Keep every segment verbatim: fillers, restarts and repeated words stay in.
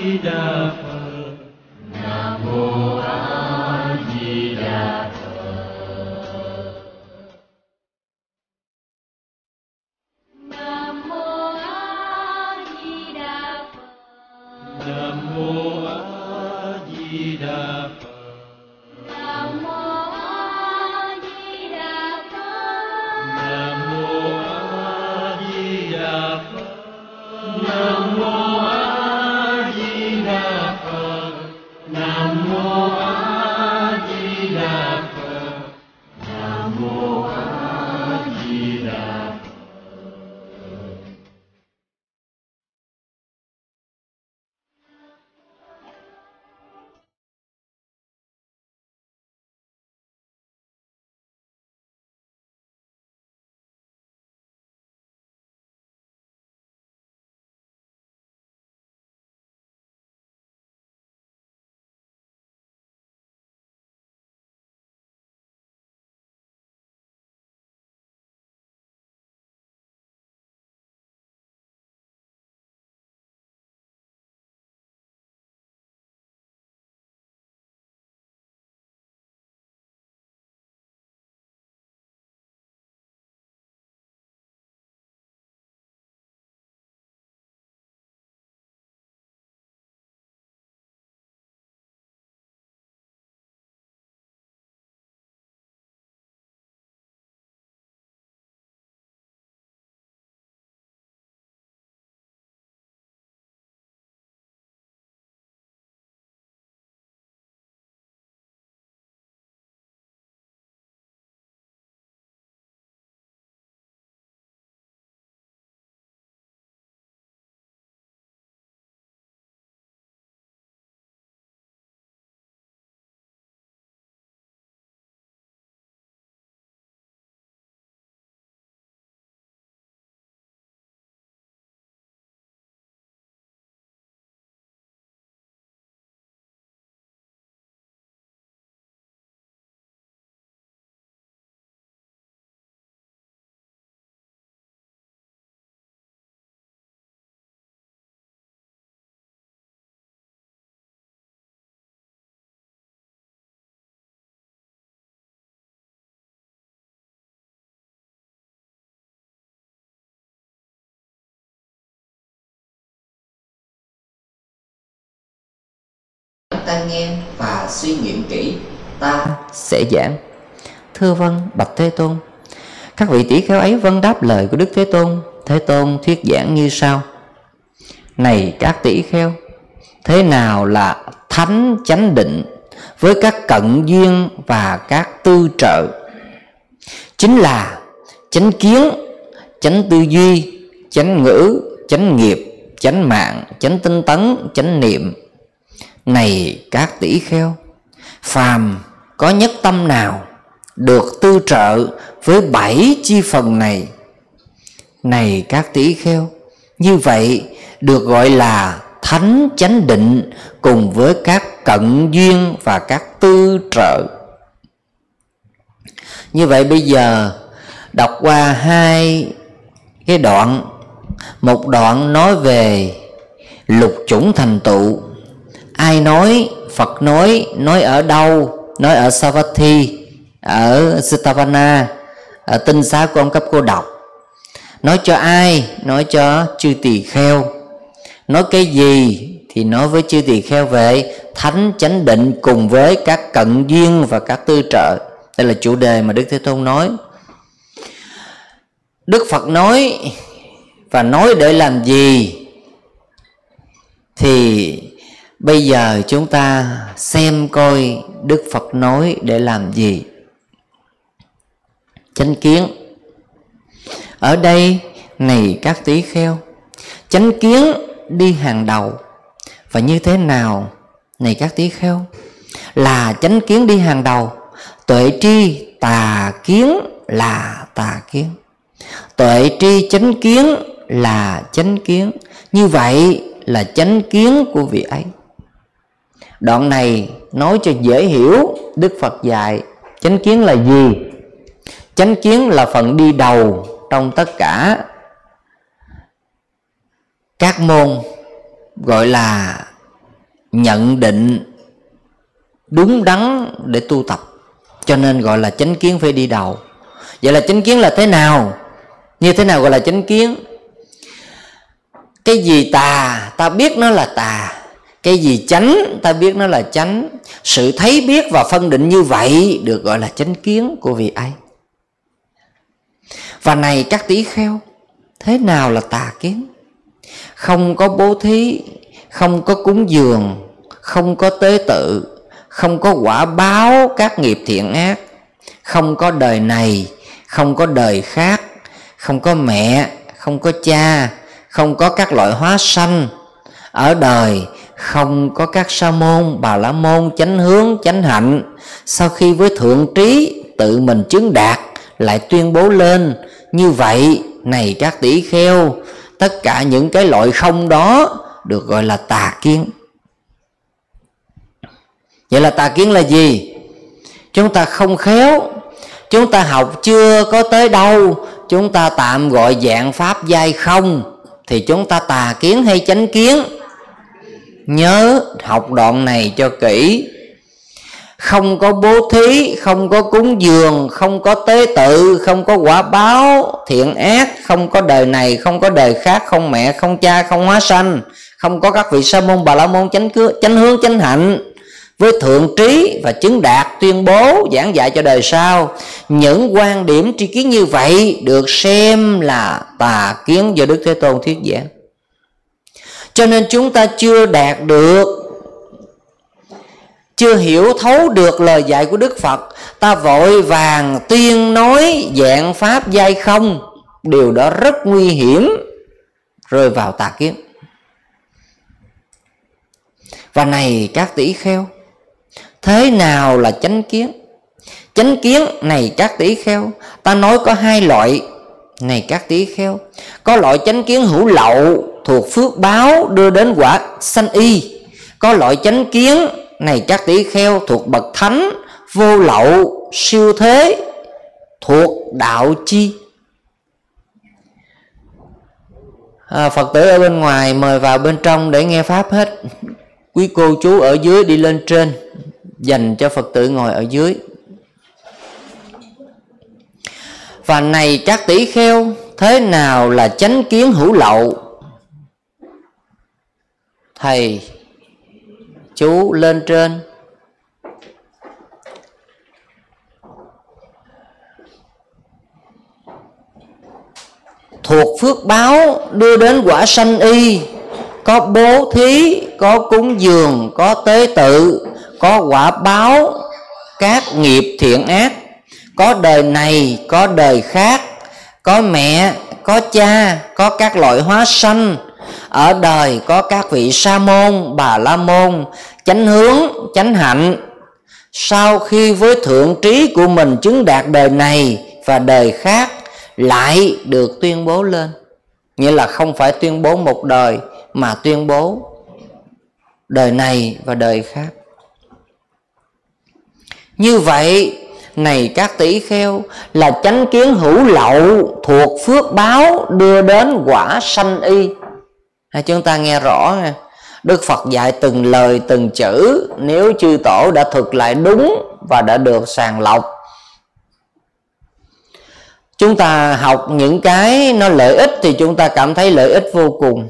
Di Đà Phật. Nam mô A Di Đà Phật. Nam mô A Di Đà Phật. Nam mô A Di Đà Phật. Nam mô A Di Đà Phật. Nam mô A Di Đà Phật. Nam mô A Di Đà Phật. Nam mô A Di Đà Phật. Nam mô A Di Đà Phật. Ta nghe và suy nghiệm kỹ, ta sẽ giảng. Thưa vâng, bạch Thế Tôn. Các vị tỷ kheo ấy vâng đáp lời của Đức Thế Tôn. Thế Tôn thuyết giảng như sau: này các tỷ kheo, thế nào là thánh chánh định với các cận duyên và các tư trợ? Chính là chánh kiến, chánh tư duy, chánh ngữ, chánh nghiệp, chánh mạng, chánh tinh tấn, chánh niệm. Này các tỷ kheo, phàm có nhất tâm nào được tư trợ với bảy chi phần này? Này các tỷ kheo, như vậy được gọi là thánh chánh định cùng với các cận duyên và các tư trợ. Như vậy bây giờ đọc qua hai cái đoạn. Một đoạn nói về lục chủng thành tựu. Ai nói? Phật nói. Nói ở đâu? Nói ở Savatthi, ở Sittavana, ở tinh xá của ông Cấp Cô Độc. Nói cho ai? Nói cho chư tỳ kheo. Nói cái gì? Thì nói với chư tỳ kheo về thánh chánh định cùng với các cận duyên và các tư trợ. Đây là chủ đề mà Đức Thế Tôn nói. Đức Phật nói, và nói để làm gì? Thì bây giờ chúng ta xem coi Đức Phật nói để làm gì. Chánh kiến. Ở đây, này các tỷ kheo, chánh kiến đi hàng đầu. Và như thế nào? Này các tỷ kheo, là chánh kiến đi hàng đầu. Tuệ tri tà kiến là tà kiến, tuệ tri chánh kiến là chánh kiến. Như vậy là chánh kiến của vị ấy. Đoạn này nói cho dễ hiểu. Đức Phật dạy chánh kiến là gì? Chánh kiến là phần đi đầu trong tất cả các môn, gọi là nhận định đúng đắn để tu tập, cho nên gọi là chánh kiến phải đi đầu. Vậy là chánh kiến là thế nào? Như thế nào gọi là chánh kiến? Cái gì tà ta biết nó là tà, cái gì chánh ta biết nó là chánh. Sự thấy biết và phân định như vậy được gọi là chánh kiến của vị ấy. Và này các tỷ kheo, thế nào là tà kiến? Không có bố thí, không có cúng dường, không có tế tự, không có quả báo các nghiệp thiện ác, không có đời này, không có đời khác, không có mẹ, không có cha, không có các loại hóa sanh ở đời, không có các sa môn, bà la môn, chánh hướng, chánh hạnh. Sau khi với thượng trí tự mình chứng đạt lại tuyên bố lên như vậy, này các tỷ kheo, tất cả những cái loại không đó được gọi là tà kiến. Vậy là tà kiến là gì? Chúng ta không khéo, chúng ta học chưa có tới đâu, chúng ta tạm gọi dạng pháp giai không, thì chúng ta tà kiến hay chánh kiến? Nhớ học đoạn này cho kỹ. Không có bố thí, không có cúng dường, không có tế tự, không có quả báo thiện ác, không có đời này, không có đời khác, không mẹ, không cha, không hóa sanh, không có các vị sa môn, bà la môn, chánh cứa, chánh hướng, chánh hạnh với thượng trí và chứng đạt tuyên bố giảng dạy cho đời sau. Những quan điểm tri kiến như vậy được xem là tà kiến do Đức Thế Tôn thuyết giảng. Cho nên chúng ta chưa đạt được, chưa hiểu thấu được lời dạy của Đức Phật, ta vội vàng tuyên nói dạng pháp giai không, điều đó rất nguy hiểm, rơi vào tà kiến. Và này các tỷ kheo, thế nào là chánh kiến? Chánh kiến này các tỷ kheo, ta nói có hai loại. Này các tỷ kheo, có loại chánh kiến hữu lậu thuộc phước báo đưa đến quả sanh y. Có loại chánh kiến này các tỷ kheo thuộc bậc thánh, vô lậu, siêu thế, thuộc đạo chi. à, Phật tử ở bên ngoài mời vào bên trong để nghe pháp hết. Quý cô chú ở dưới đi lên trên, dành cho Phật tử ngồi ở dưới. Và này các tỷ kheo, thế nào là chánh kiến hữu lậu? Thầy chú lên trên. Thuộc phước báo đưa đến quả sanh y. Có bố thí, có cúng dường, có tế tự, có quả báo các nghiệp thiện ác, có đời này, có đời khác, có mẹ, có cha, có các loại hóa sanh ở đời, có các vị sa môn, bà la môn, chánh hướng, chánh hạnh. Sau khi với thượng trí của mình chứng đạt đời này và đời khác, lại được tuyên bố lên. Nghĩa là không phải tuyên bố một đời, mà tuyên bố đời này và đời khác. Như vậy, này các tỷ kheo, là chánh kiến hữu lậu thuộc phước báo đưa đến quả sanh y. À, chúng ta nghe rõ nha. Đức Phật dạy từng lời từng chữ, nếu chư tổ đã thực lại đúng và đã được sàng lọc. Chúng ta học những cái nó lợi ích thì chúng ta cảm thấy lợi ích vô cùng.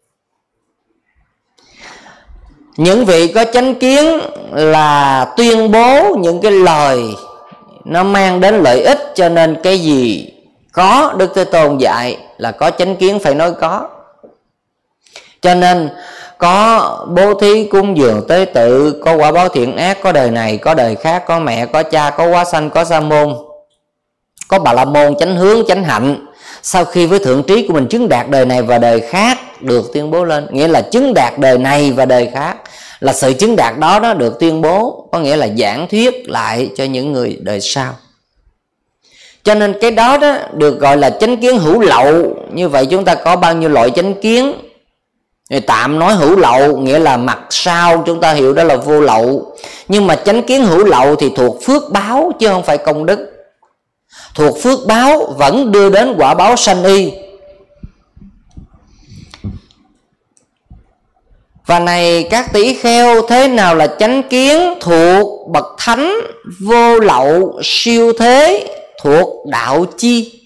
Những vị có chánh kiến là tuyên bố những cái lời nó mang đến lợi ích, cho nên cái gì có Đức Thế Tôn dạy là có chánh kiến phải nói có. Cho nên có bố thí, cúng dường, tế tự, có quả báo thiện ác, có đời này, có đời khác, có mẹ, có cha, có hóa sanh, có sa môn, có bà la môn, chánh hướng, chánh hạnh. Sau khi với thượng trí của mình chứng đạt đời này và đời khác được tuyên bố lên. Nghĩa là chứng đạt đời này và đời khác, là sự chứng đạt đó nó được tuyên bố, có nghĩa là giảng thuyết lại cho những người đời sau. Cho nên cái đó đó được gọi là chánh kiến hữu lậu. Như vậy chúng ta có bao nhiêu loại chánh kiến? Thì tạm nói hữu lậu, nghĩa là mặt sau chúng ta hiểu đó là vô lậu. Nhưng mà chánh kiến hữu lậu thì thuộc phước báo chứ không phải công đức. Thuộc phước báo vẫn đưa đến quả báo sanh y. Và này các tỷ kheo, thế nào là chánh kiến thuộc bậc thánh vô lậu siêu thế thuộc đạo chi?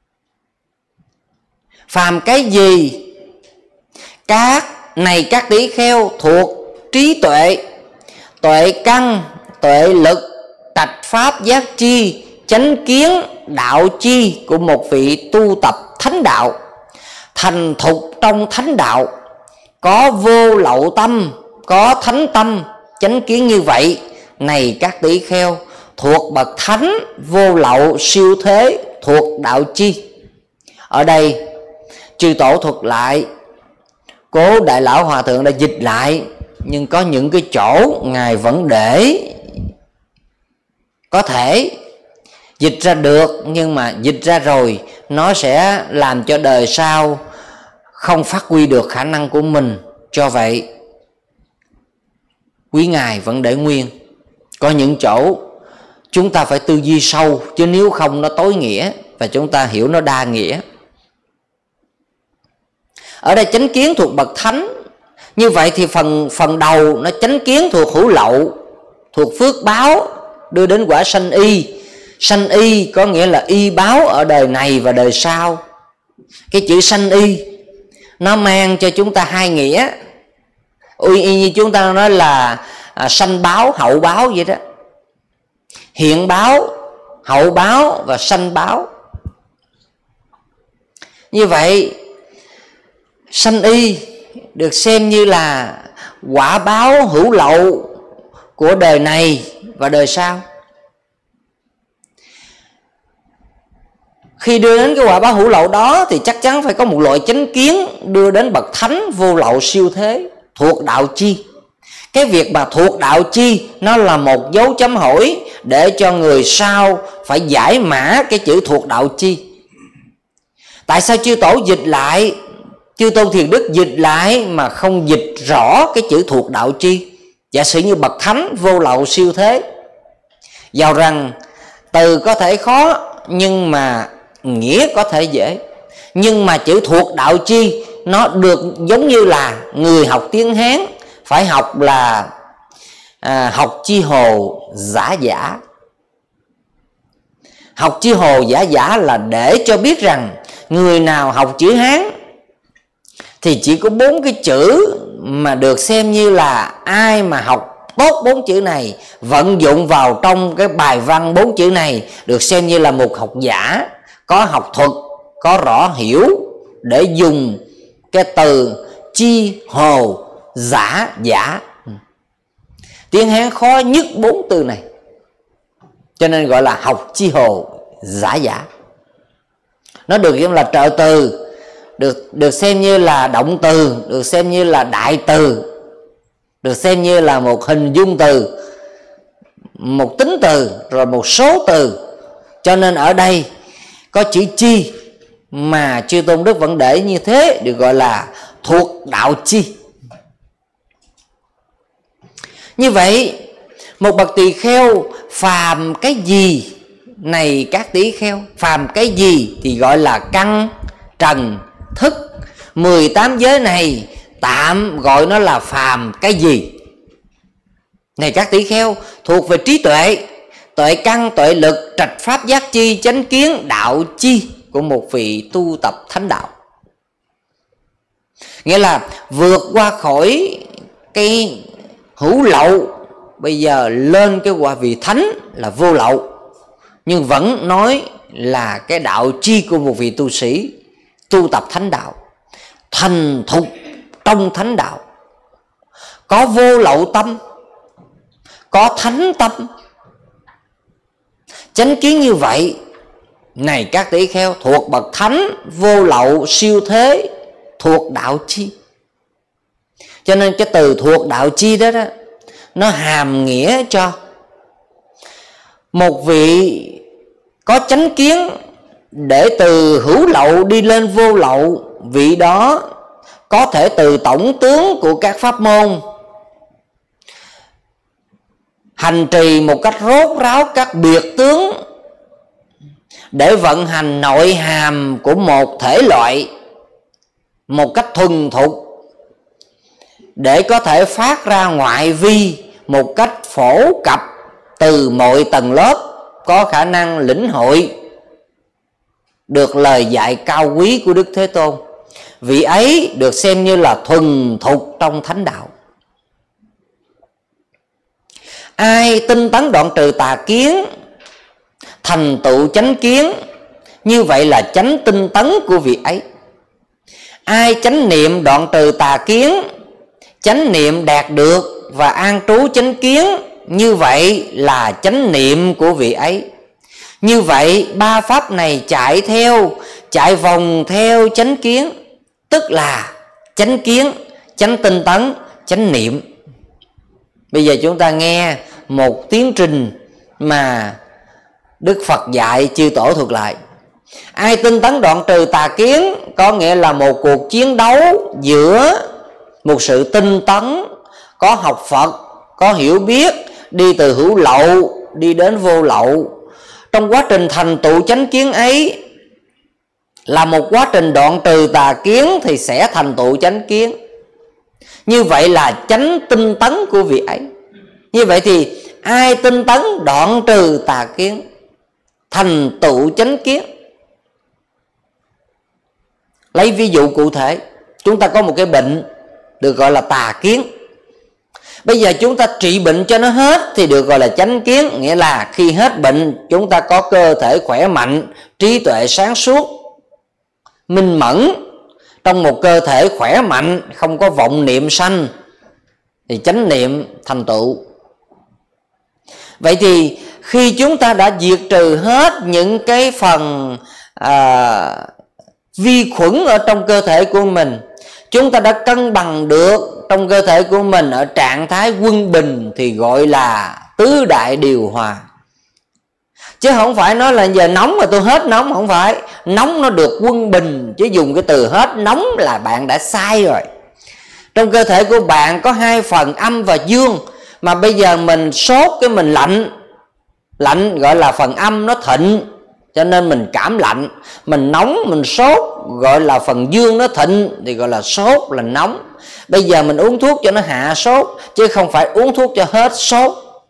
Phàm cái gì? Các này các tỷ kheo thuộc trí tuệ, tuệ căn, tuệ lực, trạch pháp giác chi, chánh kiến đạo chi của một vị tu tập thánh đạo, thành thục trong thánh đạo, có vô lậu tâm, có thánh tâm, chánh kiến như vậy. Này các tỷ kheo, thuộc bậc thánh vô lậu siêu thế thuộc đạo chi? Ở đây chư tổ thuật lại, Cố Đại Lão Hòa Thượng đã dịch lại, nhưng có những cái chỗ Ngài vẫn để có thể dịch ra được, nhưng mà dịch ra rồi nó sẽ làm cho đời sau không phát huy được khả năng của mình. Cho vậy quý Ngài vẫn để nguyên. Có những chỗ chúng ta phải tư duy sâu, chứ nếu không nó tối nghĩa và chúng ta hiểu nó đa nghĩa. Ở đây chánh kiến thuộc bậc thánh, như vậy thì phần phần đầu nó chánh kiến thuộc hữu lậu, thuộc phước báo đưa đến quả sanh y. Sanh y có nghĩa là y báo ở đời này và đời sau. Cái chữ sanh y nó mang cho chúng ta hai nghĩa. Y như chúng ta nói là à, sanh báo, hậu báo vậy đó. Hiện báo, hậu báo và sanh báo. Như vậy sanh y được xem như là quả báo hữu lậu của đời này và đời sau. Khi đưa đến cái quả báo hữu lậu đó thì chắc chắn phải có một loại chánh kiến đưa đến bậc thánh vô lậu siêu thế thuộc đạo chi. Cái việc mà thuộc đạo chi nó là một dấu chấm hỏi để cho người sau phải giải mã cái chữ thuộc đạo chi. Tại sao chư tổ dịch lại, chư Tôn Thiền Đức dịch lại mà không dịch rõ cái chữ thuộc đạo chi? Giả sử như bậc thánh vô lậu siêu thế, dầu rằng từ có thể khó nhưng mà nghĩa có thể dễ, nhưng mà chữ thuộc đạo chi nó được giống như là người học tiếng Hán phải học là à, học chi hồ giả giả. Học chi hồ giả giả là để cho biết rằng người nào học chữ Hán thì chỉ có bốn cái chữ mà được xem như là ai mà học tốt bốn chữ này, vận dụng vào trong cái bài văn bốn chữ này, được xem như là một học giả, có học thuật, có rõ hiểu để dùng cái từ chi hồ giả giả. Tiếng Hán khó nhất bốn từ này, cho nên gọi là học chi hồ giả giả. Nó được xem là trợ từ, được được xem như là động từ, được xem như là đại từ, được xem như là một hình dung từ, một tính từ, rồi một số từ. Cho nên ở đây có chữ chi mà chư Tôn Đức vẫn để như thế, được gọi là thuộc đạo chi. Như vậy một bậc tỳ kheo phàm cái gì? Này các tỷ kheo, phàm cái gì thì gọi là căn, trần, thức. Mười tám giới này tạm gọi nó là phàm cái gì? Này các tỷ kheo, thuộc về trí tuệ, tuệ căn, tuệ lực, trạch pháp giác chi, chánh kiến đạo chi của một vị tu tập thánh đạo. Nghĩa là vượt qua khỏi cái hữu lậu, bây giờ lên cái quả vị thánh là vô lậu, nhưng vẫn nói là cái đạo chi của một vị tu sĩ tu tập thánh đạo, thành thục trong thánh đạo, có vô lậu tâm, có thánh tâm, chánh kiến như vậy. Này các tỷ kheo, thuộc bậc thánh vô lậu siêu thế thuộc đạo chi. Cho nên cái từ thuộc đạo chi đó, đó nó hàm nghĩa cho một vị có chánh kiến để từ hữu lậu đi lên vô lậu. Vị đó có thể từ tổng tướng của các pháp môn hành trì một cách rốt ráo các biệt tướng để vận hành nội hàm của một thể loại một cách thuần thục, để có thể phát ra ngoại vi một cách phổ cập từ mọi tầng lớp có khả năng lĩnh hội được lời dạy cao quý của Đức Thế Tôn. Vị ấy được xem như là thuần thục trong thánh đạo. Ai tinh tấn đoạn trừ tà kiến, thành tựu chánh kiến, như vậy là chánh tinh tấn của vị ấy. Ai chánh niệm đoạn trừ tà kiến, chánh niệm đạt được và an trú chánh kiến, như vậy là chánh niệm của vị ấy. Như vậy ba pháp này chạy theo, chạy vòng theo chánh kiến, tức là chánh kiến, chánh tinh tấn, chánh niệm. Bây giờ chúng ta nghe một tiến trình mà Đức Phật dạy chư tổ thuật lại. Ai tinh tấn đoạn trừ tà kiến có nghĩa là một cuộc chiến đấu giữa một sự tinh tấn, có học Phật, có hiểu biết, đi từ hữu lậu đi đến vô lậu. Trong quá trình thành tựu chánh kiến ấy là một quá trình đoạn trừ tà kiến thì sẽ thành tựu chánh kiến. Như vậy là chánh tinh tấn của vị ấy. Như vậy thì ai tinh tấn đoạn trừ tà kiến, thành tựu chánh kiến. Lấy ví dụ cụ thể, chúng ta có một cái bệnh được gọi là tà kiến. Bây giờ chúng ta trị bệnh cho nó hết thì được gọi là chánh kiến. Nghĩa là khi hết bệnh chúng ta có cơ thể khỏe mạnh, trí tuệ sáng suốt, minh mẫn. Trong một cơ thể khỏe mạnh, không có vọng niệm sanh, thì chánh niệm thành tựu. Vậy thì khi chúng ta đã diệt trừ hết những cái phần à, vi khuẩn ở trong cơ thể của mình, chúng ta đã cân bằng được trong cơ thể của mình ở trạng thái quân bình, thì gọi là tứ đại điều hòa. Chứ không phải nói là giờ nóng mà tôi hết nóng, không phải. Nóng nó được quân bình, chứ dùng cái từ hết nóng là bạn đã sai rồi. Trong cơ thể của bạn có hai phần âm và dương, mà bây giờ mình sốt cái mình lạnh. Lạnh gọi là phần âm nó thịnh, cho nên mình cảm lạnh. Mình nóng, mình sốt gọi là phần dương nó thịnh, thì gọi là sốt, là nóng. Bây giờ mình uống thuốc cho nó hạ sốt, chứ không phải uống thuốc cho hết sốt.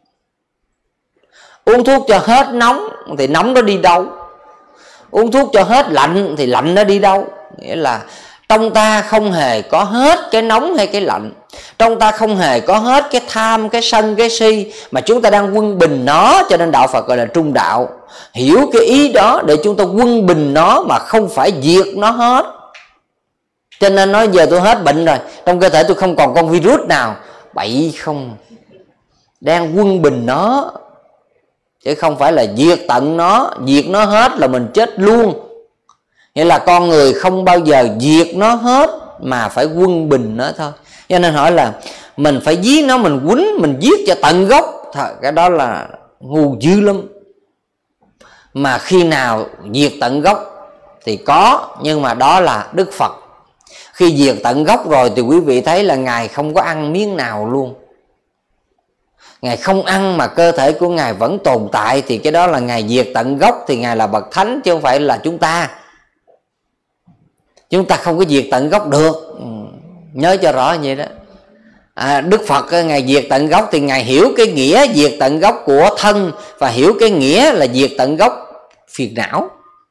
Uống thuốc cho hết nóng thì nóng nó đi đâu? Uống thuốc cho hết lạnh thì lạnh nó đi đâu? Nghĩa là trong ta không hề có hết cái nóng hay cái lạnh, trong ta không hề có hết cái tham, cái sân, cái si, mà chúng ta đang quân bình nó. Cho nên đạo Phật gọi là trung đạo. Hiểu cái ý đó để chúng ta quân bình nó, mà không phải diệt nó hết. Cho nên nói giờ tôi hết bệnh rồi, trong cơ thể tôi không còn con virus nào. Bậy không, đang quân bình nó, chứ không phải là diệt tận nó. Diệt nó hết là mình chết luôn. Nghĩa là con người không bao giờ diệt nó hết, mà phải quân bình nó thôi. Cho nên hỏi là mình phải giết nó, mình quýnh, mình giết cho tận gốc. Thật, cái đó là ngu dữ lắm. Mà khi nào diệt tận gốc thì có, nhưng mà đó là Đức Phật. Khi diệt tận gốc rồi thì quý vị thấy là Ngài không có ăn miếng nào luôn. Ngài không ăn mà cơ thể của Ngài vẫn tồn tại, thì cái đó là Ngài diệt tận gốc, thì Ngài là bậc thánh, chứ không phải là chúng ta. Chúng ta không có diệt tận gốc được. Nhớ cho rõ như vậy đó. à, Đức Phật Ngài diệt tận gốc thì Ngài hiểu cái nghĩa diệt tận gốc của thân, và hiểu cái nghĩa là diệt tận gốc phiền não.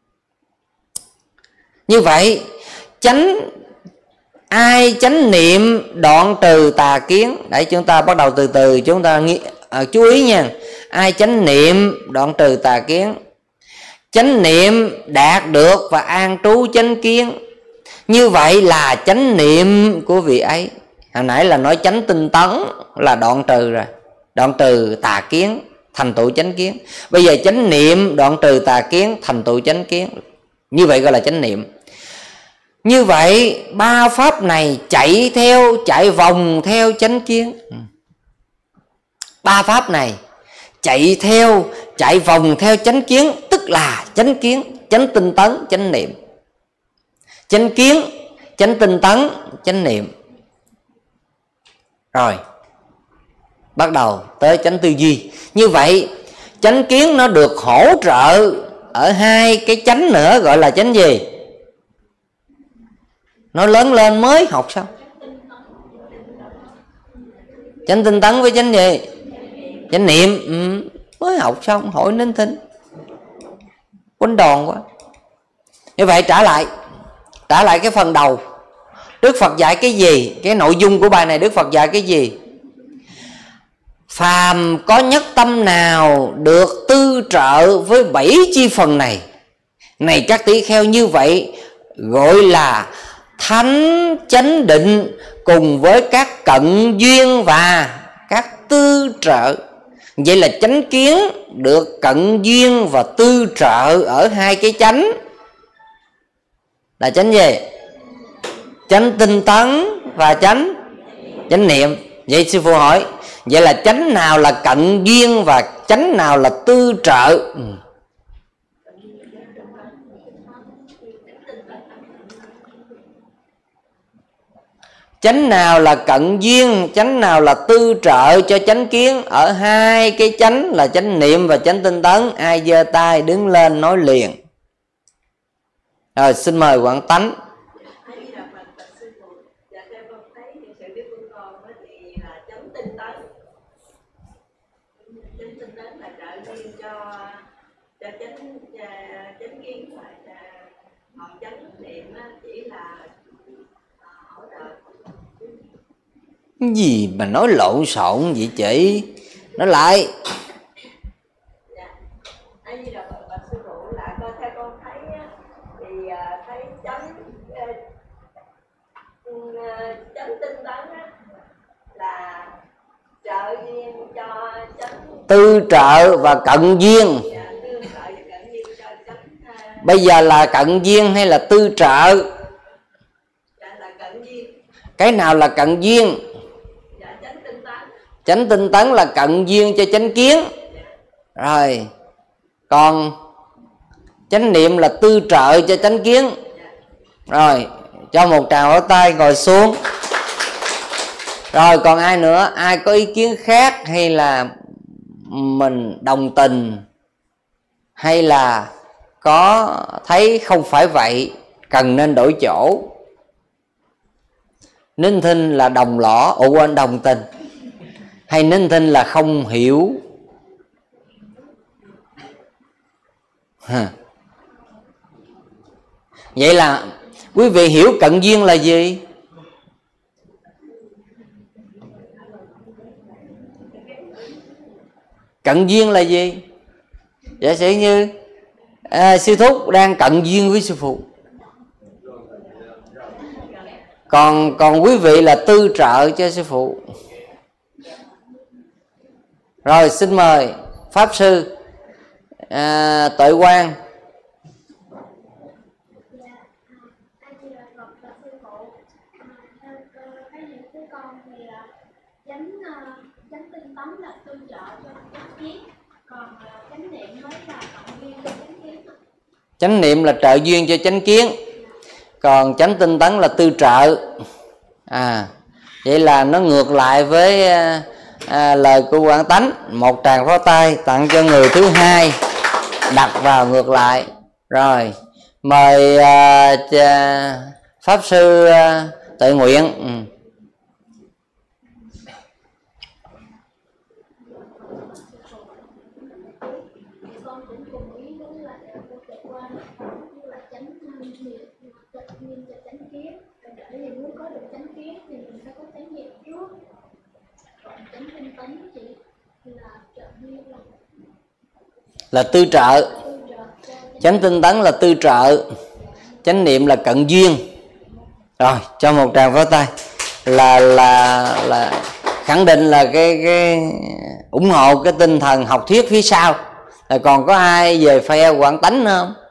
Như vậy chánh ai chánh niệm đoạn trừ tà kiến. Đấy, chúng ta bắt đầu từ từ chúng ta nghĩ, à, chú ý nha. Ai chánh niệm đoạn trừ tà kiến, chánh niệm đạt được và an trú chánh kiến, như vậy là chánh niệm của vị ấy. Hồi nãy là nói chánh tinh tấn là đoạn trừ rồi, đoạn trừ tà kiến, thành tựu chánh kiến. Bây giờ chánh niệm đoạn trừ tà kiến, thành tựu chánh kiến, như vậy gọi là chánh niệm. Như vậy ba pháp này chạy theo, chạy vòng theo chánh kiến. Ba pháp này chạy theo, chạy vòng theo chánh kiến, tức là chánh kiến, chánh tinh tấn, chánh niệm. Chánh kiến, chánh tinh tấn, chánh niệm. Rồi bắt đầu tới chánh tư duy. Như vậy chánh kiến nó được hỗ trợ ở hai cái chánh nữa, gọi là chánh gì? Nó lớn lên mới học sao? Chánh tinh tấn với chánh gì? Chánh niệm. Ừ. Mới học xong hỏi nín thinh, quýnh đòn quá. Như vậy trả lại trả lại cái phần đầu, Đức Phật dạy cái gì? Cái nội dung của bài này Đức Phật dạy cái gì? Phàm có nhất tâm nào được tư trợ với bảy chi phần này, này các tỷ kheo, như vậy gọi là thánh chánh định cùng với các cận duyên và các tư trợ. Vậy là chánh kiến được cận duyên và tư trợ ở hai cái chánh là chánh gì? Chánh tinh tấn và chánh chánh niệm. Vậy sư phụ hỏi, vậy là chánh nào là cận duyên và chánh nào là tư trợ? Ừ. Chánh nào là cận duyên, chánh nào là tư trợ cho chánh kiến ở hai cái chánh là chánh niệm và chánh tinh tấn? Ai giơ tay đứng lên nói liền. Rồi xin mời Quảng Tánh. Gì mà nói lộn xộn vậy chị? Nói lại. Dạ. Anh như là bậc sư phụ là con theo con thấy thì thấy chánh chánh tinh tấn là trợ duyên cho chánh tư trợ và cận duyên. Bây giờ là cận duyên hay là tư trợ? Là cận duyên. Cái nào là cận duyên? Chánh tinh tấn là cận duyên cho chánh kiến. Rồi còn chánh niệm là tư trợ cho chánh kiến. Rồi cho một tràng vỗ tay, ngồi xuống. Rồi còn ai nữa? Ai có ý kiến khác hay là mình đồng tình, hay là có thấy không phải vậy, cần nên đổi chỗ? Nín thinh là đồng lõ, ủa quên đồng tình, hay nín thinh là không hiểu? Hả? Vậy là quý vị hiểu cận duyên là gì? Cận duyên là gì? Giả sử như à, sư thúc đang cận duyên với sư phụ, còn còn quý vị là tư trợ cho sư phụ. Rồi xin mời pháp sư à, Tuệ Quang. Chánh niệm là trợ duyên cho chánh kiến, còn chánh tinh tấn là tư trợ. À vậy là nó ngược lại với à, lời của Quảng Tánh. Một tràng pháo tay tặng cho người thứ hai đặt vào ngược lại. Rồi mời à, chà, pháp sư à, Tuệ Nguyện. Ừ. Là tư trợ. Chánh tinh tấn là tư trợ, chánh niệm là cận duyên. Rồi cho một tràng pháo tay là là là khẳng định là cái cái ủng hộ cái tinh thần học thuyết phía sau. Là còn có ai về phe Quảng Tánh nữa không?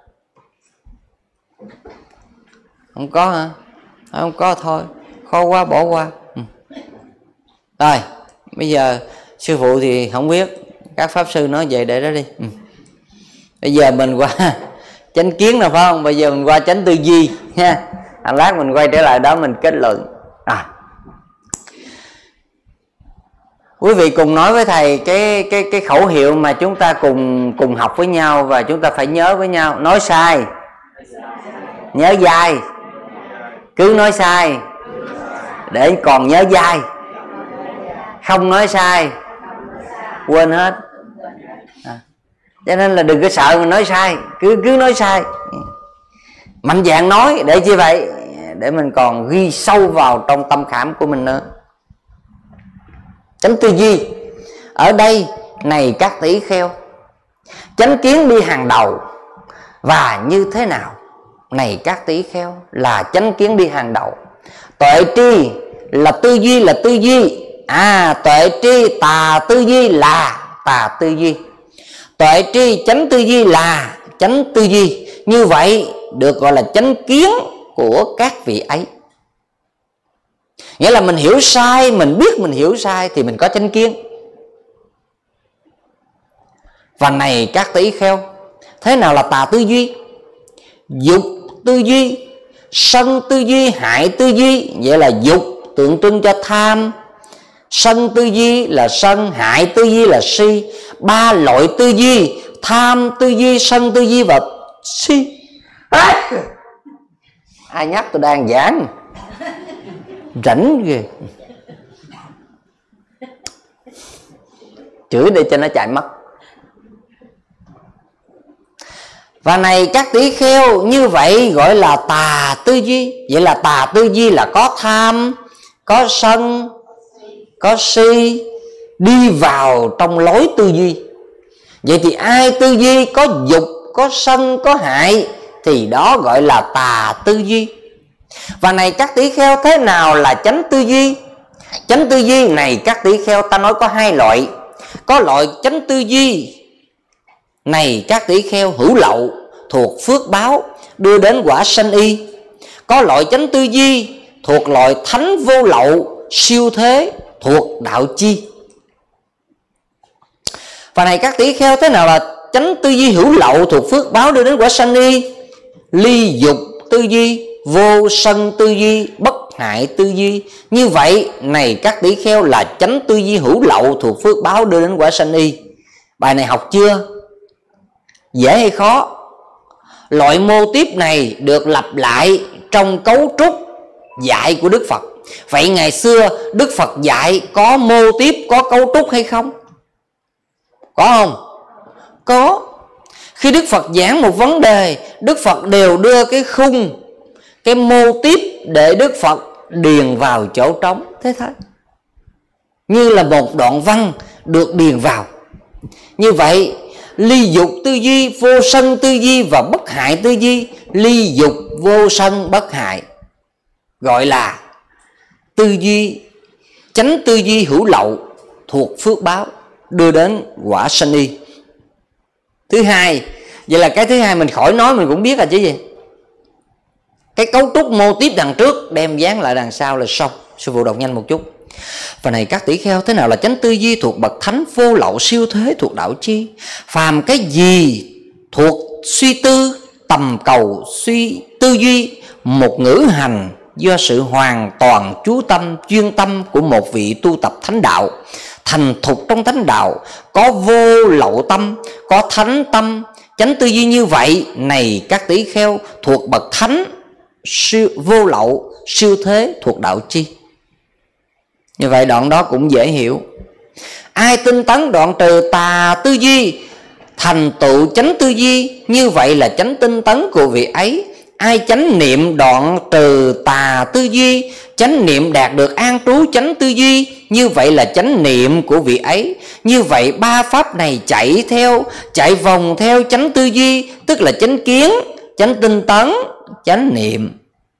Không có hả? Không có thôi, khó quá bỏ qua. Ừ. Rồi bây giờ sư phụ thì không biết, các pháp sư nói vậy để đó đi. Ừ. Bây giờ mình qua chánh kiến nào phải không? Bây giờ mình qua chánh tư duy ha. Một lát mình quay trở lại đó mình kết luận. À. Quý vị cùng nói với thầy cái cái cái khẩu hiệu mà chúng ta cùng cùng học với nhau và chúng ta phải nhớ với nhau. Nói sai nhớ dai, cứ nói sai để còn nhớ dai. không nói sai, quên hết. À, cho nên là đừng có sợ mình nói sai, cứ cứ nói sai, mạnh dạn nói. Để chi vậy? Để mình còn ghi sâu vào trong tâm khảm của mình nữa. Chánh tư duy ở đây này các tỷ kheo, chánh kiến đi hàng đầu. Và như thế nào? Này các tỷ kheo, là chánh kiến đi hàng đầu. Tuệ tri là tư duy, là tư duy. À, tuệ tri tà tư duy là tà tư duy. Tuệ tri chánh tư duy là chánh tư duy. Như vậy được gọi là chánh kiến của các vị ấy. Nghĩa là mình hiểu sai, mình biết mình hiểu sai thì mình có chánh kiến. Và này các tỷ kheo, thế nào là tà tư duy? Dục tư duy, sân tư duy, hại tư duy. Vậy là dục tượng trưng cho tham, sân tư duy là sân, hại tư duy là si. Ba loại tư duy: tham tư duy, sân tư duy và si. À, ai nhắc tôi đang giảng rảnh ghê, chửi để cho nó chạy mất. Và này các tỷ kheo, như vậy gọi là tà tư duy. Vậy là tà tư duy là có tham, có sân, có si, đi vào trong lối tư duy. Vậy thì ai tư duy có dục, có sân, có hại thì đó gọi là tà tư duy. Và này các tỷ kheo, thế nào là chánh tư duy? Chánh tư duy này các tỷ kheo, ta nói có hai loại. Có loại chánh tư duy này các tỷ kheo hữu lậu, thuộc phước báo, đưa đến quả sanh y. Có loại chánh tư duy thuộc loại thánh vô lậu, siêu thế, thuộc đạo chi. Và này các tỷ kheo, thế nào là chánh tư duy hữu lậu, thuộc phước báo, đưa đến quả sanh y? Ly dục tư duy, vô sân tư duy, bất hại tư duy. Như vậy này các tỷ kheo là chánh tư duy hữu lậu, thuộc phước báo, đưa đến quả sanh y. Bài này học chưa? Dễ hay khó? Loại mô tiếp này được lặp lại trong cấu trúc dạy của Đức Phật. Vậy ngày xưa Đức Phật dạy có mô tiếp, có cấu trúc hay không? Có không? Có. Khi Đức Phật giảng một vấn đề, Đức Phật đều đưa cái khung, cái mô tiếp để Đức Phật điền vào chỗ trống. Thế thôi, như là một đoạn văn được điền vào. Như vậy ly dục tư duy, vô sân tư duy và bất hại tư duy. Ly dục, vô sân, bất hại gọi là tư duy, chánh tư duy hữu lậu, thuộc phước báo, đưa đến quả sanh y. Thứ hai, vậy là cái thứ hai mình khỏi nói mình cũng biết là chứ gì. Cái cấu trúc mô tiếp đằng trước đem dán lại đằng sau là xong. Sư phụ đọc nhanh một chút. Và này các tỷ kheo, thế nào là chánh tư duy thuộc bậc thánh vô lậu siêu thế, thuộc đạo chi? Phàm cái gì thuộc suy tư, tầm cầu suy tư duy, một ngữ hành do sự hoàn toàn chú tâm, chuyên tâm của một vị tu tập thánh đạo, thành thục trong thánh đạo, có vô lậu tâm, có thánh tâm. Chánh tư duy như vậy này các tỷ kheo, thuộc bậc thánh siêu, vô lậu siêu thế, thuộc đạo chi? Như vậy đoạn đó cũng dễ hiểu. Ai tinh tấn đoạn trừ tà tư duy, thành tựu chánh tư duy, như vậy là chánh tinh tấn của vị ấy. Ai chánh niệm đoạn trừ tà tư duy, chánh niệm đạt được an trú chánh tư duy, như vậy là chánh niệm của vị ấy. Như vậy ba pháp này chạy theo, chạy vòng theo chánh tư duy, tức là chánh kiến, chánh tinh tấn, chánh niệm.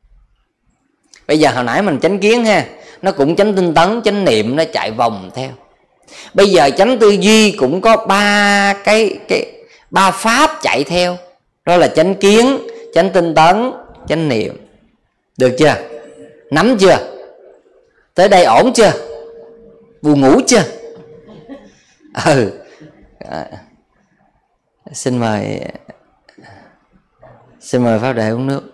Bây giờ hồi nãy mình chánh kiến ha, nó cũng chánh tinh tấn, chánh niệm, nó chạy vòng theo. Bây giờ chánh tư duy cũng có ba cái cái ba pháp chạy theo, đó là chánh kiến, chánh tinh tấn, chánh niệm. Được chưa? Nắm chưa? Tới đây ổn chưa? Buồn ngủ chưa? Ừ. À, xin mời xin mời Pháp Đại uống nước.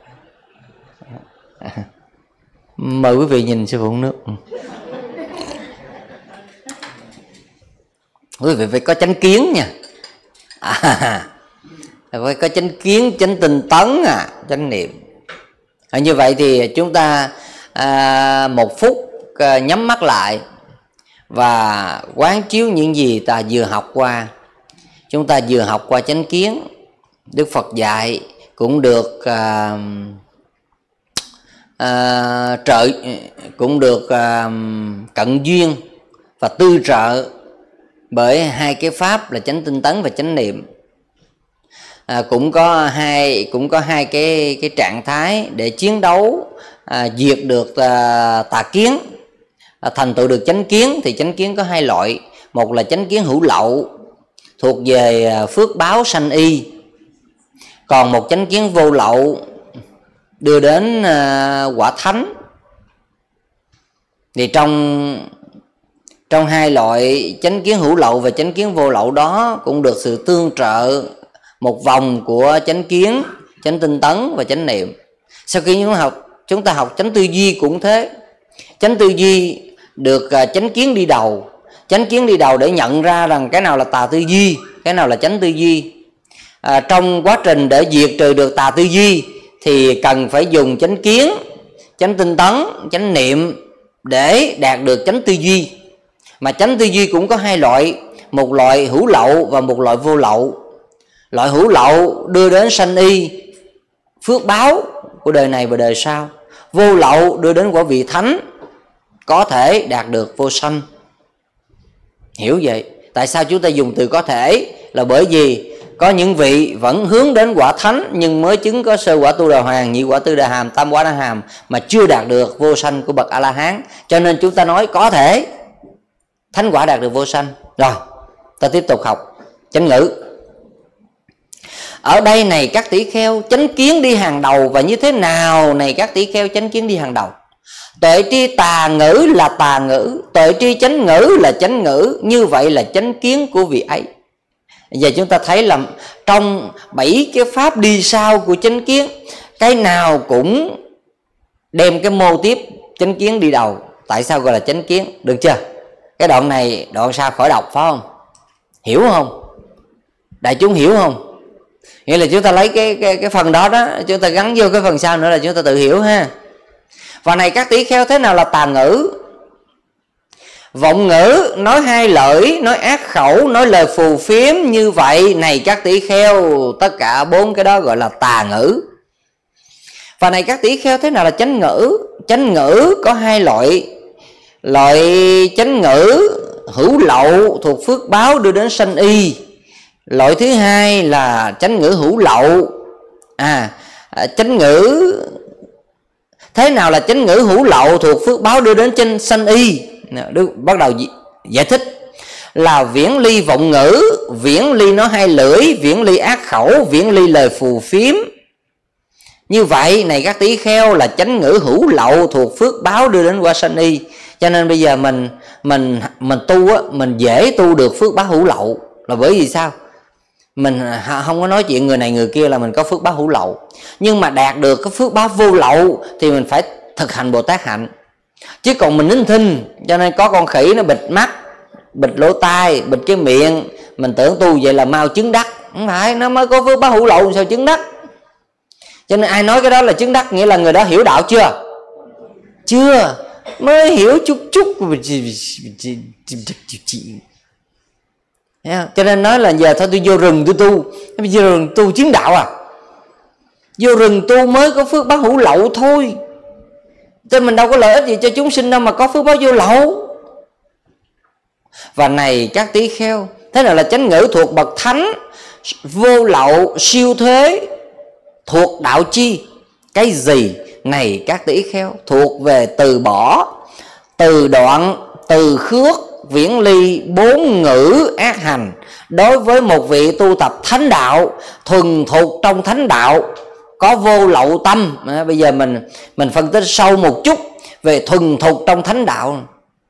À, mời quý vị nhìn sư phụ uống nước. Quý vị phải có chánh kiến nha. À, phải có chánh kiến, chánh tinh tấn, à, chánh niệm. À, như vậy thì chúng ta à, một phút à, nhắm mắt lại và quán chiếu những gì ta vừa học qua. Chúng ta vừa học qua chánh kiến, Đức Phật dạy cũng được uh, uh, trợ cũng được uh, cận duyên và tư trợ bởi hai cái pháp là chánh tinh tấn và chánh niệm. À, cũng có hai cũng có hai cái cái trạng thái để chiến đấu à, diệt được à, tà kiến, à, thành tựu được chánh kiến. Thì chánh kiến có hai loại, một là chánh kiến hữu lậu thuộc về à, phước báo sanh y, còn một chánh kiến vô lậu đưa đến à, quả thánh. Thì trong trong hai loại chánh kiến hữu lậu và chánh kiến vô lậu đó cũng được sự tương trợ một vòng của chánh kiến, chánh tinh tấn và chánh niệm. Sau khi chúng ta học chúng ta học chánh tư duy cũng thế. Chánh tư duy được uh, chánh kiến đi đầu. Chánh kiến đi đầu để nhận ra rằng cái nào là tà tư duy, cái nào là chánh tư duy. À, trong quá trình để diệt trừ được tà tư duy thì cần phải dùng chánh kiến, chánh tinh tấn, chánh niệm để đạt được chánh tư duy. Mà chánh tư duy cũng có hai loại, một loại hữu lậu và một loại vô lậu. Loại hữu lậu đưa đến sanh y, phước báo của đời này và đời sau. Vô lậu đưa đến quả vị thánh, có thể đạt được vô sanh. Hiểu vậy? Tại sao chúng ta dùng từ có thể? Là bởi vì có những vị vẫn hướng đến quả thánh nhưng mới chứng có sơ quả tu đà hoàng, nhị quả tư đà hàm, tam quả đà hàm mà chưa đạt được vô sanh của bậc A-la-hán. Cho nên chúng ta nói có thể thánh quả đạt được vô sanh. Rồi, ta tiếp tục học chánh ngữ. Ở đây này các tỷ kheo, chánh kiến đi hàng đầu. Và như thế nào này các tỷ kheo, chánh kiến đi hàng đầu? Tuệ tri tà ngữ là tà ngữ, tuệ tri chánh ngữ là chánh ngữ. Như vậy là chánh kiến của vị ấy. Giờ chúng ta thấy là trong bảy cái pháp đi sau của chánh kiến, cái nào cũng đem cái mô tiếp chánh kiến đi đầu. Tại sao gọi là chánh kiến? Được chưa? Cái đoạn này đoạn sau khỏi đọc phải không? Hiểu không? Đại chúng hiểu không? Nghĩa là chúng ta lấy cái, cái, cái phần đó đó, chúng ta gắn vô cái phần sau nữa là chúng ta tự hiểu ha. Và này các tỷ kheo, thế nào là tà ngữ? Vọng ngữ, nói hai lợi, nói ác khẩu, nói lời phù phiếm. Như vậy này các tỷ kheo, tất cả bốn cái đó gọi là tà ngữ. Và này các tỷ kheo, thế nào là chánh ngữ? Chánh ngữ có hai loại. Loại chánh ngữ hữu lậu thuộc phước báo đưa đến sanh y. Loại thứ hai là chánh ngữ hữu lậu. À, chánh ngữ thế nào là chánh ngữ hữu lậu thuộc phước báo đưa đến trên sanh y? Đức bắt đầu giải thích là viễn ly vọng ngữ, viễn ly nói hai lưỡi, viễn ly ác khẩu, viễn ly lời phù phiếm. Như vậy này các tỷ kheo là chánh ngữ hữu lậu thuộc phước báo đưa đến qua sanh y. Cho nên bây giờ mình mình mình tu á, mình dễ tu được phước báo hữu lậu là bởi vì sao? Mình không có nói chuyện người này người kia là mình có phước báo hữu lậu. Nhưng mà đạt được cái phước báo vô lậu thì mình phải thực hành Bồ Tát hạnh. Chứ còn mình nín thinh, cho nên có con khỉ nó bịt mắt, bịt lỗ tai, bịt cái miệng, mình tưởng tu vậy là mau chứng đắc. Không phải, nó mới có phước báo hữu lậu sao chứng đắc. Cho nên ai nói cái đó là chứng đắc, nghĩa là người đó hiểu đạo chưa? Chưa, mới hiểu chút chút. Cho nên nói là giờ thôi tôi vô rừng tôi tu, vô rừng tu chứng đạo à? Vô rừng tu mới có phước báo hữu lậu thôi. Cho mình đâu có lợi ích gì cho chúng sinh đâu mà có phước báo vô lậu. Và này các tỷ kheo, thế nào là chánh ngữ thuộc bậc thánh, vô lậu, siêu thế, thuộc đạo chi? Cái gì? Này các tỷ kheo, thuộc về từ bỏ, từ đoạn, từ khước, viễn ly, bốn ngữ ác hành. Đối với một vị tu tập thánh đạo, thuần thục trong thánh đạo, có vô lậu tâm. À, bây giờ mình mình phân tích sâu một chút về thuần thục trong thánh đạo.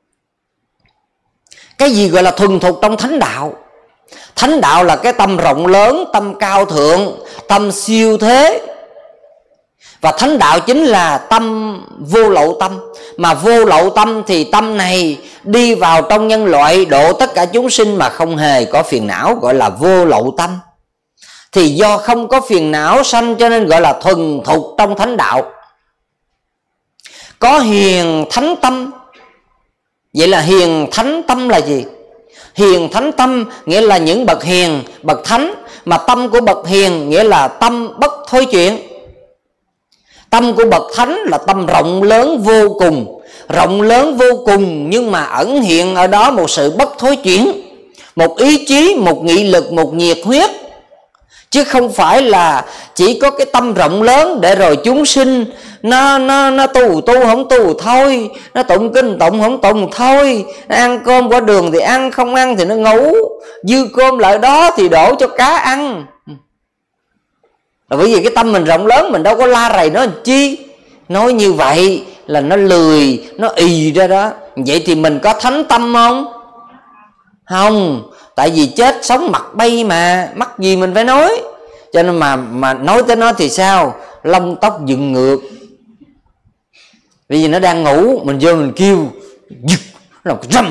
Cái gì gọi là thuần thục trong thánh đạo? Thánh đạo là cái tâm rộng lớn, tâm cao thượng, tâm siêu thế. Và thánh đạo chính là tâm vô lậu tâm. Mà vô lậu tâm thì tâm này đi vào trong nhân loại, độ tất cả chúng sinh mà không hề có phiền não, gọi là vô lậu tâm. Thì do không có phiền não sanh cho nên gọi là thuần thục trong thánh đạo. Có hiền thánh tâm, Vậy là hiền thánh tâm là gì? Hiền thánh tâm nghĩa là những bậc hiền, bậc thánh. Mà tâm của bậc hiền nghĩa là tâm bất thối chuyển. Tâm của bậc thánh là tâm rộng lớn vô cùng. Rộng lớn vô cùng nhưng mà ẩn hiện ở đó một sự bất thối chuyển, một ý chí, một nghị lực, một nhiệt huyết. Chứ không phải là chỉ có cái tâm rộng lớn để rồi chúng sinh Nó, nó, nó tu tu không tu thôi, nó tụng kinh tụng không tụng thôi, nó ăn cơm qua đường thì ăn, không ăn thì nó ngủ, dư cơm lại đó thì đổ cho cá ăn. Là bởi vì cái tâm mình rộng lớn, mình đâu có la rầy nó làm chi. Nói như vậy là nó lười, nó ì ra đó. Vậy thì mình có thánh tâm không? Không. Tại vì chết sống mặt bay mà, mắc gì mình phải nói. Cho nên mà mà nói tới nó thì sao? Lông tóc dựng ngược. Vì nó đang ngủ, mình vô mình kêu giật, nó làm cái râm.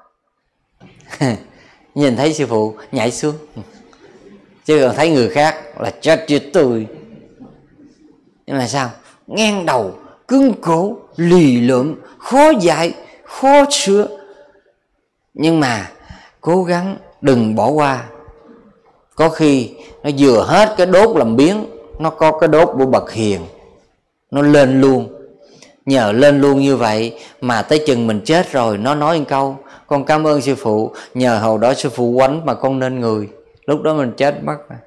Nhìn thấy sư phụ nhảy xuống. Chứ còn thấy người khác là chết chết tôi. Nhưng là sao? Ngang đầu, cứng cổ, lì lợm, khó dạy, khó sửa. Nhưng mà cố gắng đừng bỏ qua. Có khi nó vừa hết cái đốt làm biến, nó có cái đốt của bậc hiền, nó lên luôn. Nhờ lên luôn như vậy mà tới chừng mình chết rồi nó nói một câu: con cảm ơn sư phụ, nhờ hồi đó sư phụ quánh mà con nên người. Lúc đó mình chết mất rồi.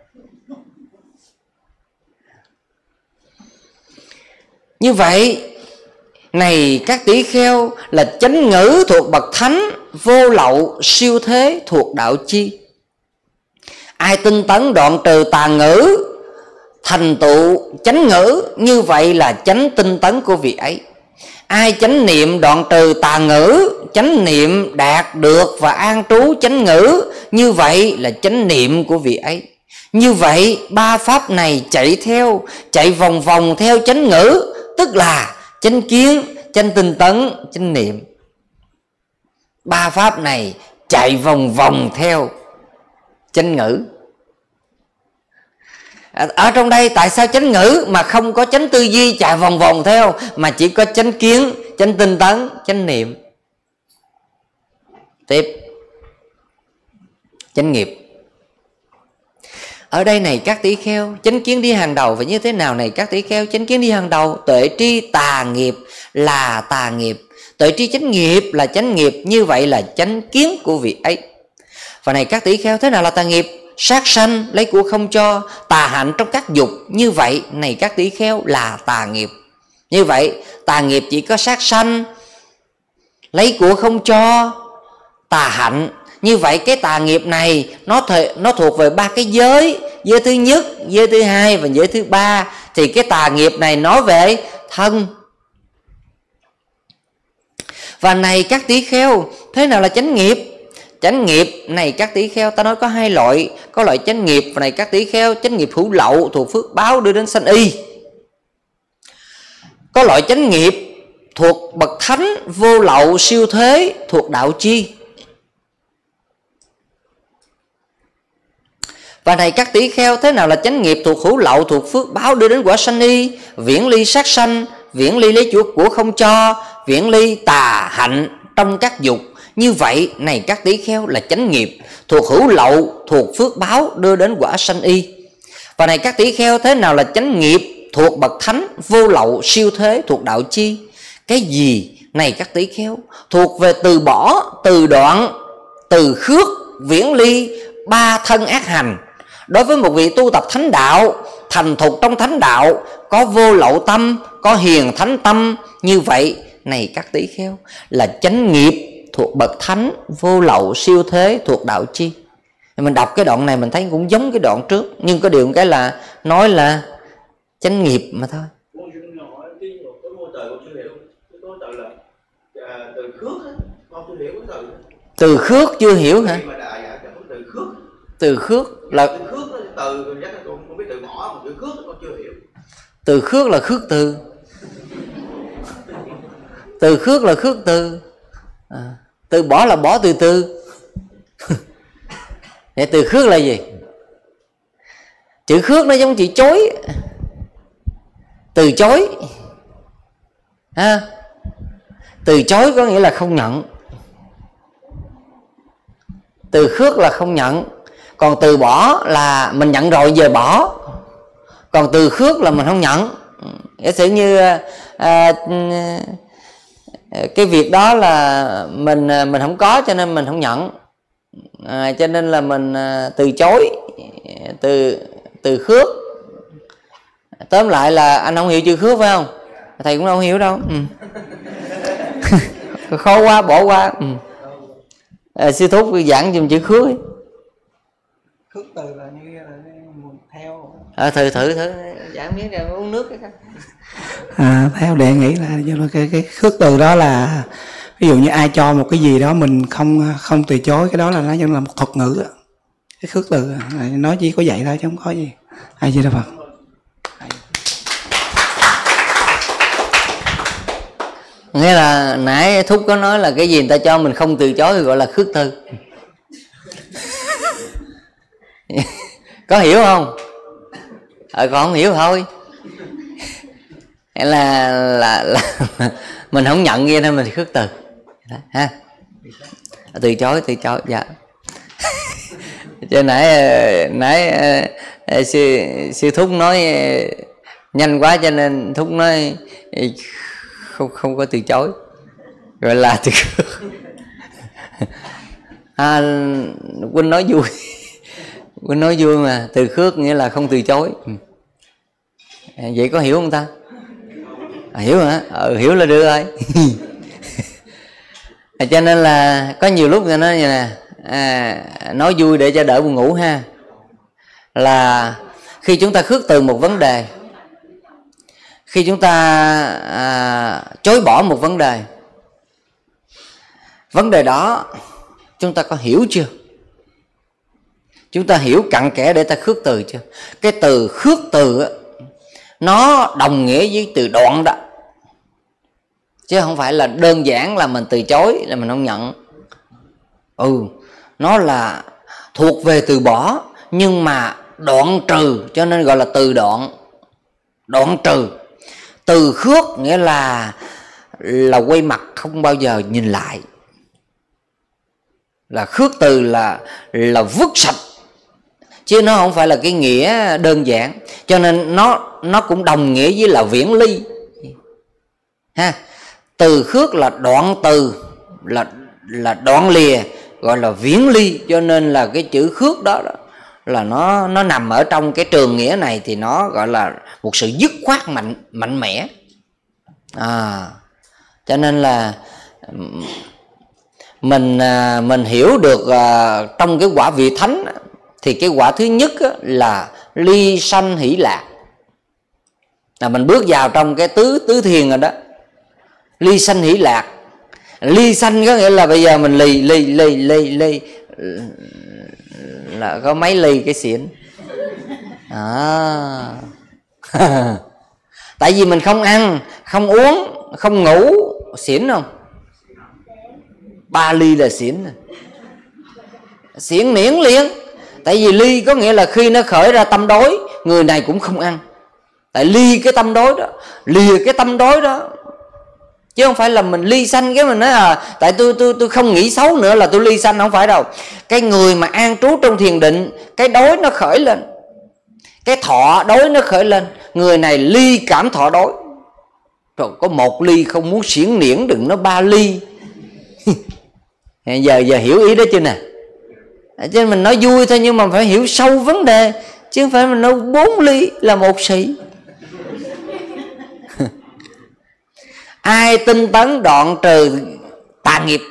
Như vậy này các tỷ kheo, là chánh ngữ thuộc bậc thánh, vô lậu siêu thế thuộc đạo chi. Ai tinh tấn đoạn trừ tà ngữ, thành tựu chánh ngữ, như vậy là chánh tinh tấn của vị ấy. Ai chánh niệm đoạn trừ tà ngữ, chánh niệm đạt được và an trú chánh ngữ, như vậy là chánh niệm của vị ấy. Như vậy ba pháp này chạy theo, chạy vòng vòng theo chánh ngữ, tức là chánh kiến, chánh tinh tấn, chánh niệm. Ba pháp này chạy vòng vòng theo chánh ngữ. Ở trong đây tại sao chánh ngữ mà không có chánh tư duy chạy vòng vòng theo, mà chỉ có chánh kiến, chánh tinh tấn, chánh niệm? Tiếp, chánh nghiệp. Ở đây này các tỷ kheo, chánh kiến đi hàng đầu. Và như thế nào này các tỷ kheo? Chánh kiến đi hàng đầu. Tuệ tri tà nghiệp là tà nghiệp, tuệ tri chánh nghiệp là chánh nghiệp, như vậy là chánh kiến của vị ấy. Và này các tỷ kheo, thế nào là tà nghiệp? Sát sanh, lấy của không cho, tà hạnh trong các dục, như vậy này các tỷ kheo là tà nghiệp. Như vậy tà nghiệp chỉ có sát sanh, lấy của không cho, tà hạnh. Như vậy cái tà nghiệp này nó, th- nó thuộc về ba cái giới. Giới thứ nhất, giới thứ hai và giới thứ ba. Thì cái tà nghiệp này nói về thân. Và này các tỷ kheo, thế nào là chánh nghiệp? Chánh nghiệp này các tỷ kheo, ta nói có hai loại. Có loại chánh nghiệp và này các tỷ kheo, chánh nghiệp hữu lậu thuộc phước báo đưa đến sanh y. Có loại chánh nghiệp thuộc bậc thánh, vô lậu siêu thế thuộc đạo chi. Và này các tỷ kheo, thế nào là chánh nghiệp thuộc hữu lậu thuộc phước báo đưa đến quả sanh y? Viễn ly sát sanh, viễn ly lấy của của không cho, viễn ly tà hạnh trong các dục. Như vậy này các tỷ kheo là chánh nghiệp thuộc hữu lậu thuộc phước báo đưa đến quả sanh y. Và này các tỷ kheo, thế nào là chánh nghiệp thuộc bậc thánh, vô lậu siêu thế thuộc đạo chi? Cái gì này các tỷ kheo? Thuộc về từ bỏ, từ đoạn, từ khước, viễn ly ba thân ác hành. Đối với một vị tu tập thánh đạo, thành thục trong thánh đạo, có vô lậu tâm, có hiền thánh tâm, như vậy này các tỷ kheo là chánh nghiệp thuộc bậc thánh, vô lậu siêu thế thuộc đạo chi. Mình đọc cái đoạn này mình thấy cũng giống cái đoạn trước, nhưng có điều một cái là nói là chánh nghiệp mà thôi. Từ khước chưa hiểu hả? Từ khước là từ khước là khước từ. Từ khước là khước từ. À, từ bỏ là bỏ từ từ. Vậy từ khước là gì? Chữ khước nó giống chữ chối. Từ chối. À, từ chối có nghĩa là không nhận. Từ khước là không nhận, còn từ bỏ là mình nhận rồi giờ bỏ. Còn từ khước là mình không nhận. Giả sử như à, cái việc đó là mình mình không có cho nên mình không nhận, à, cho nên là mình từ chối. Từ từ khước tóm lại là anh không hiểu chữ khước phải không? Thầy cũng không hiểu đâu. Ừ. Khó quá bỏ qua. Ừ. À, sư thúc giảng dùm chữ khước ấy. Khước từ là như là theo. À, thử thử thử giảng miếng rồi uống nước cái coi. À, theo đệ nghĩ là cái cái khước từ đó là ví dụ như ai cho một cái gì đó mình không không từ chối, cái đó là nó giống là một thuật ngữ. Cái khước từ nói chỉ có vậy thôi chứ không có gì. Ai Di Đà Phật. Nghĩa là nãy Thúc có nói là cái gì người ta cho mình không từ chối thì gọi là khước từ. Có hiểu không? Ờ, còn không hiểu thôi. Là, là, là mình không nhận kia nên mình khước từ ha. Từ chối, từ chối, dạ. Chứ nãy nãy sư, sư Thúc nói nhanh quá cho nên Thúc nói không không có từ chối, gọi là từ khước. À, Quynh nói vui. Quynh nói vui mà, từ khước nghĩa là không từ chối. Vậy có hiểu không ta? À, hiểu hả? Ừ, hiểu là được rồi. À, cho nên là có nhiều lúc người nói như nè, à, nói vui để cho đỡ buồn ngủ ha. Là khi chúng ta khước từ một vấn đề, khi chúng ta à, chối bỏ một vấn đề, vấn đề đó chúng ta có hiểu chưa? Chúng ta hiểu cặn kẽ để ta khước từ chưa? Cái từ khước từ nó đồng nghĩa với từ đoạn đó, chứ không phải là đơn giản là mình từ chối là mình không nhận. Ừ, nó là thuộc về từ bỏ nhưng mà đoạn trừ, cho nên gọi là từ đoạn. Đoạn trừ. Từ khước nghĩa là là quay mặt không bao giờ nhìn lại. Là khước từ là là vứt sạch, chứ nó không phải là cái nghĩa đơn giản. Cho nên nó nó cũng đồng nghĩa với là viễn ly ha. Từ khước là đoạn từ, là là đoạn lìa, gọi là viễn ly. Cho nên là cái chữ khước đó, đó là nó nó nằm ở trong cái trường nghĩa này thì nó gọi là một sự dứt khoát mạnh mạnh mẽ. À, cho nên là mình mình hiểu được uh, trong cái quả vị thánh thì cái quả thứ nhất là ly sanh hỷ lạc, là mình bước vào trong cái tứ tứ thiền rồi đó. Ly sanh hỷ lạc, ly sanh có nghĩa là bây giờ mình lì lì lì lì lì là có mấy ly cái xỉn à. Tại vì mình không ăn, không uống, không ngủ, xỉn không? Ba ly là xỉn, xỉn miễn liền. Tại vì ly có nghĩa là khi nó khởi ra tâm đói, người này cũng không ăn. Tại ly cái tâm đói đó, lìa cái tâm đói đó. Chứ không phải là mình ly sanh cái mình nói à tại tôi tôi tôi không nghĩ xấu nữa là tôi ly sanh, không phải đâu. Cái người mà an trú trong thiền định, cái đói nó khởi lên, cái thọ đói nó khởi lên, người này ly cảm thọ đói. Rồi có một ly không muốn xiển niễn, đừng nói ba ly. Giờ giờ hiểu ý đó chưa nè? Cho nên mình nói vui thôi nhưng mà phải hiểu sâu vấn đề, chứ không phải mình nói bốn ly là một sĩ. Ai tinh tấn đoạn trừ tà nghiệp,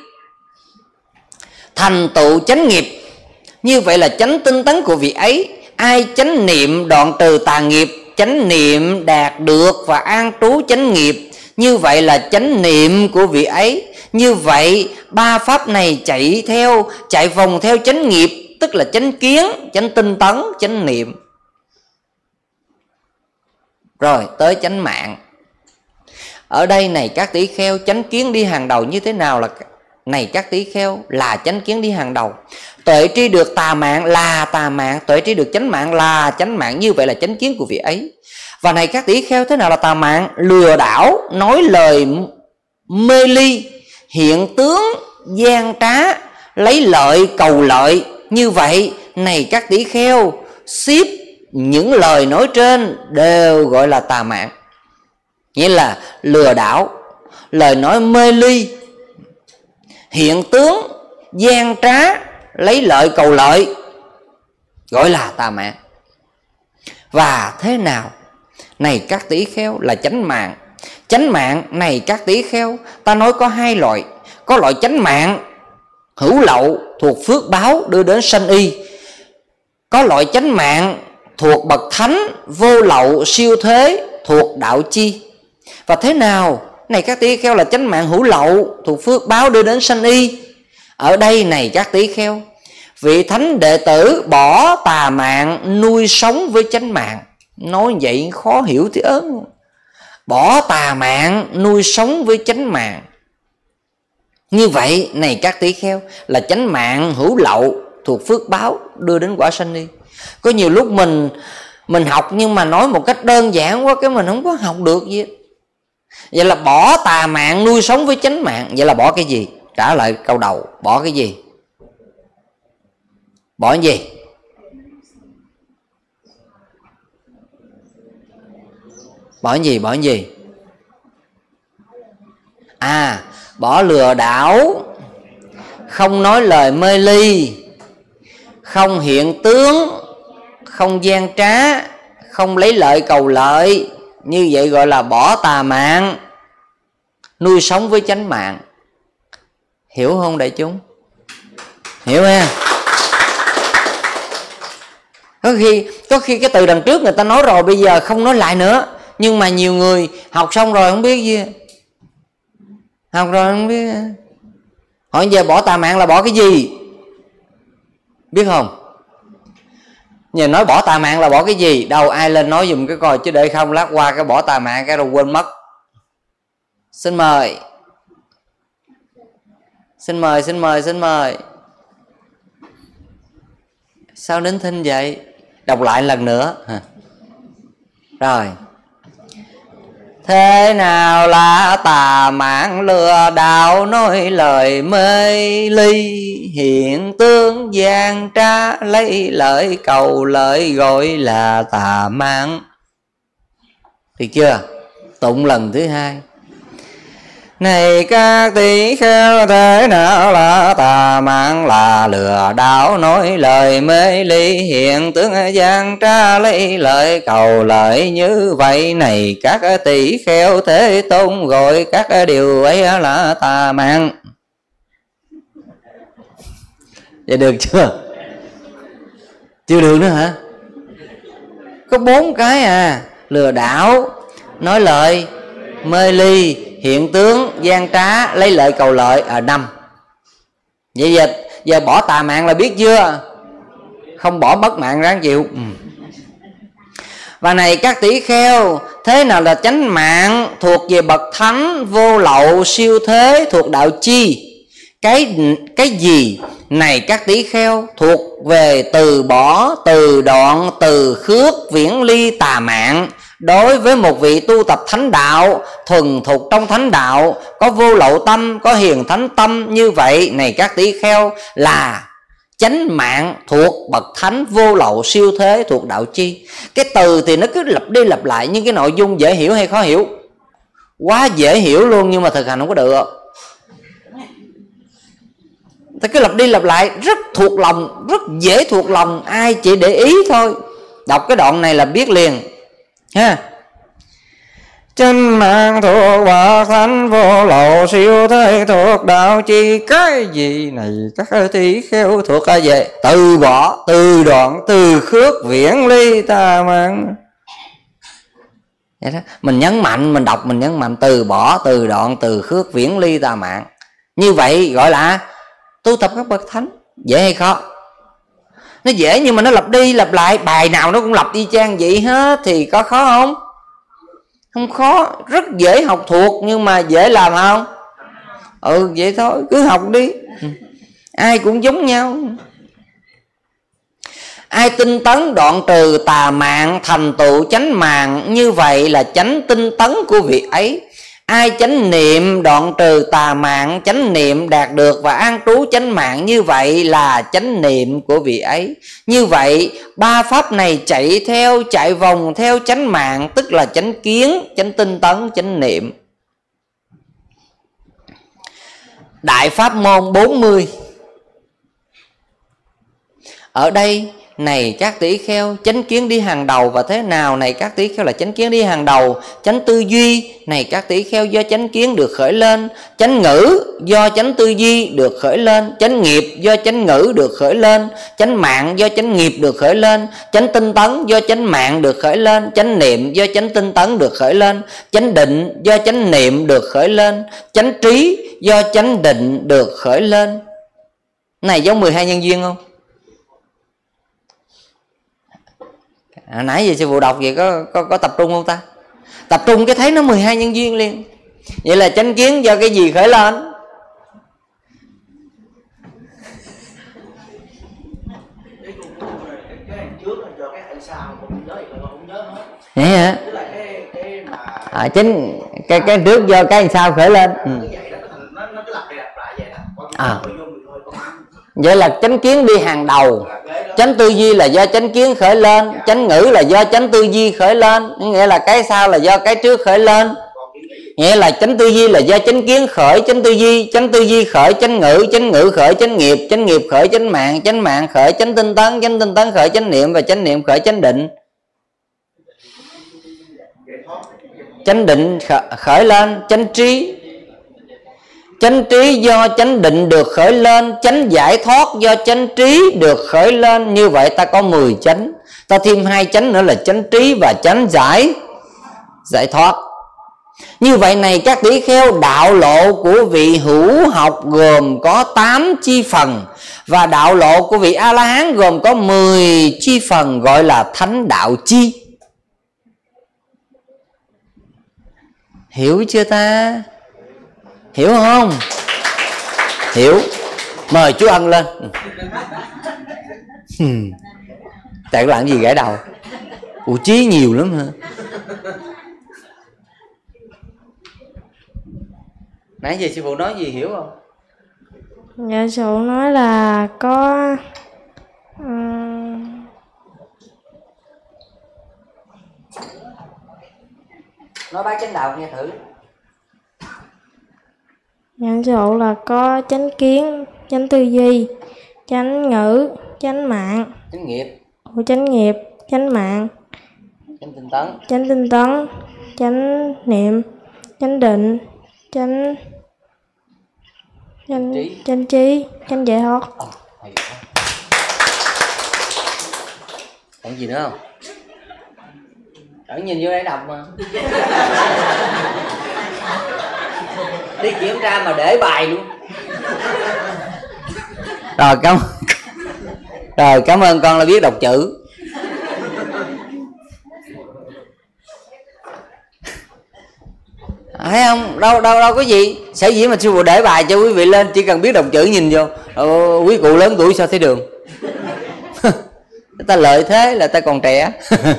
thành tựu chánh nghiệp, như vậy là chánh tinh tấn của vị ấy. Ai chánh niệm đoạn trừ tà nghiệp, chánh niệm đạt được và an trú chánh nghiệp, như vậy là chánh niệm của vị ấy. Như vậy ba pháp này chạy theo, chạy vòng theo chánh nghiệp, tức là chánh kiến, chánh tinh tấn, chánh niệm. Rồi tới chánh mạng. Ở đây này các tỷ kheo, chánh kiến đi hàng đầu như thế nào là này các tỷ kheo là chánh kiến đi hàng đầu. Tuệ tri được tà mạng là tà mạng, tuệ tri được chánh mạng là chánh mạng, như vậy là chánh kiến của vị ấy. Và này các tỷ kheo, thế nào là tà mạng? Lừa đảo, nói lời mê ly, hiện tướng gian trá, lấy lợi cầu lợi. Như vậy này các tỷ kheo, ship những lời nói trên đều gọi là tà mạng, nghĩa là lừa đảo, lời nói mê ly, hiện tướng, gian trá, lấy lợi cầu lợi, gọi là tà mạng. Và thế nào này các tỷ kheo là chánh mạng? Chánh mạng này các tỷ kheo, ta nói có hai loại. Có loại chánh mạng hữu lậu thuộc phước báo đưa đến sanh y. Có loại chánh mạng thuộc bậc thánh vô lậu siêu thế thuộc đạo chi. Và thế nào này các tỷ kheo là chánh mạng hữu lậu thuộc phước báo đưa đến sanh y? Ở đây này các tỷ kheo, vị thánh đệ tử bỏ tà mạng nuôi sống với chánh mạng. Nói vậy khó hiểu tí ớn. Bỏ tà mạng nuôi sống với chánh mạng. Như vậy này các tỷ kheo là chánh mạng hữu lậu thuộc phước báo đưa đến quả sanh y. Có nhiều lúc mình mình học nhưng mà nói một cách đơn giản quá, cái mình không có học được gì. Vậy là bỏ tà mạng nuôi sống với chánh mạng. Vậy là bỏ cái gì? Trả lời câu đầu, bỏ cái gì? Bỏ cái gì? Bỏ cái gì? Bỏ cái gì? À, bỏ lừa đảo, không nói lời mê ly, không hiện tướng, không gian trá, không lấy lợi cầu lợi. Như vậy gọi là bỏ tà mạng, nuôi sống với chánh mạng. Hiểu không đại chúng? Hiểu ha? Có khi có khi cái từ đằng trước người ta nói rồi, bây giờ không nói lại nữa. Nhưng mà nhiều người học xong rồi không biết gì, học rồi không biết. Hỏi giờ bỏ tà mạng là bỏ cái gì? Biết không? Giờ nói bỏ tà mạng là bỏ cái gì? Đâu ai lên nói dùm cái coi, chứ để không lát qua cái bỏ tà mạng cái rồi quên mất. Xin mời. Xin mời, xin mời, xin mời. Sao đến thinh vậy? Đọc lại lần nữa. Rồi. Thế nào là tà mạng lừa đảo, nói lời mê ly, hiện tướng gian trá, lấy lợi cầu lợi, gọi là tà mạng. Được chưa? Tụng lần thứ hai. Này các tỷ kheo, thế nào là tà mạng? Là lừa đảo, nói lời mê ly, hiện tướng gian trá, lấy lợi cầu lợi. Như vậy này các tỷ kheo, Thế Tôn gọi các điều ấy là tà mạng. Vậy được chưa? Chưa được nữa hả? Có bốn cái à. Lừa đảo, nói lời mê ly, hiện tướng gian trá, lấy lợi cầu lợi. Ở à, năm. Vậy giờ, giờ bỏ tà mạng là biết chưa? Không bỏ mất mạng ráng chịu. ừ. Và này các tỷ kheo, thế nào là chánh mạng thuộc về bậc thánh vô lậu siêu thế thuộc đạo chi? Cái cái gì này các tỷ kheo thuộc về từ bỏ, từ đoạn, từ khước, viễn ly tà mạng. Đối với một vị tu tập thánh đạo, thuần thục trong thánh đạo, có vô lậu tâm, có hiền thánh tâm, như vậy này các tỷ kheo là chánh mạng thuộc bậc thánh vô lậu siêu thế thuộc đạo chi. Cái từ thì nó cứ lặp đi lặp lại, nhưng cái nội dung dễ hiểu hay khó hiểu? Quá dễ hiểu luôn, nhưng mà thực hành không có được. Ta cứ lặp đi lặp lại, rất thuộc lòng, rất dễ thuộc lòng, ai chỉ để ý thôi. Đọc cái đoạn này là biết liền ha. Chánh mạng thuộc bậc thánh vô lậu siêu thế thuộc đạo chi. Cái gì này các tỷ kheo thuộc về từ bỏ, từ đoạn, từ khước, viễn ly tà mạng. Vậy đó. Mình nhấn mạnh, mình đọc mình nhấn mạnh từ bỏ, từ đoạn, từ khước, viễn ly tà mạng. Như vậy gọi là tu tập các bậc thánh. Dễ hay khó? Nó dễ nhưng mà nó lặp đi lặp lại, bài nào nó cũng lặp y chang vậy hết, thì có khó không? Không khó, rất dễ học thuộc, nhưng mà dễ làm không? Ừ vậy thôi, cứ học đi. Ai cũng giống nhau. Ai tinh tấn đoạn trừ tà mạng, thành tựu chánh mạng, như vậy là chánh tinh tấn của vị ấy. Ai chánh niệm đoạn trừ tà mạng, chánh niệm đạt được và an trú chánh mạng, như vậy là chánh niệm của vị ấy. Như vậy ba pháp này chạy theo, chạy vòng theo chánh mạng, tức là chánh kiến, chánh tinh tấn, chánh niệm. Đại Pháp môn bốn mươi. Ở đây này các tỷ kheo, chánh kiến đi hàng đầu. Và thế nào này các tỷ kheo là chánh kiến đi hàng đầu? Chánh tư duy này các tỷ kheo do chánh kiến được khởi lên, chánh ngữ do chánh tư duy được khởi lên, chánh nghiệp do chánh ngữ được khởi lên, chánh mạng do chánh nghiệp được khởi lên, chánh tinh tấn do chánh mạng được khởi lên, chánh niệm do chánh tinh tấn được khởi lên, chánh định do chánh niệm được khởi lên, chánh trí do chánh định được khởi lên. Này giống mười hai nhân duyên không? À, nãy giờ sư phụ đọc vậy có, có có tập trung không ta? Tập trung cái thấy nó mười hai nhân duyên liền. Vậy là chánh kiến do cái gì khởi lên? Vậy hả? À, chính cái cái trước do cái sao khởi lên. Ừ. À. Vậy là chánh kiến đi hàng đầu. Chánh tư duy là do chánh kiến khởi lên, chánh ngữ là do chánh tư duy khởi lên, nghĩa là cái sau là do cái trước khởi lên. Nghĩa là chánh tư duy là do chánh kiến khởi chánh tư duy, chánh tư duy khởi chánh ngữ, chánh ngữ khởi chánh nghiệp, chánh nghiệp khởi chánh mạng, chánh mạng khởi chánh tinh tấn, chánh tinh tấn khởi chánh niệm, và chánh niệm khởi chánh định. Chánh định khởi lên chánh trí, chánh trí do chánh định được khởi lên, chánh giải thoát do chánh trí được khởi lên. Như vậy ta có mười chánh, ta thêm hai chánh nữa là chánh trí và chánh giải giải thoát. Như vậy này các tỷ kheo, đạo lộ của vị hữu học gồm có tám chi phần, và đạo lộ của vị A-la-hán gồm có mười chi phần, gọi là thánh đạo chi. Hiểu chưa ta? Hiểu không? Hiểu. Mời chú Ân lên. Tại làm gì gãi đầu? Ủa trí nhiều lắm hả? Nãy giờ sư phụ nói gì hiểu không? Dạ sư phụ nói là có um... nói bác chánh đạo nghe thử. Nhận dụ là có chánh kiến, chánh tư duy, chánh ngữ, chánh mạng, chánh nghiệp, Ủa, chánh nghiệp, chánh mạng, chánh tinh tấn, chánh tinh tấn, chánh niệm, chánh định, chánh chánh trí, chánh trí, chánh giải thoát. Ờ, còn gì nữa không? Ẩn nhìn vô đây đọc mà. Đi kiểm tra mà để bài luôn. Rồi cảm Rồi cảm ơn con là biết đọc chữ. Thấy không? Đâu đâu đâu có gì. Sở dĩ mà sư phụ để bài cho quý vị lên, chỉ cần biết đọc chữ nhìn vô. Ờ, quý cụ lớn tuổi sao thấy đường. Ta lợi thế là ta còn trẻ.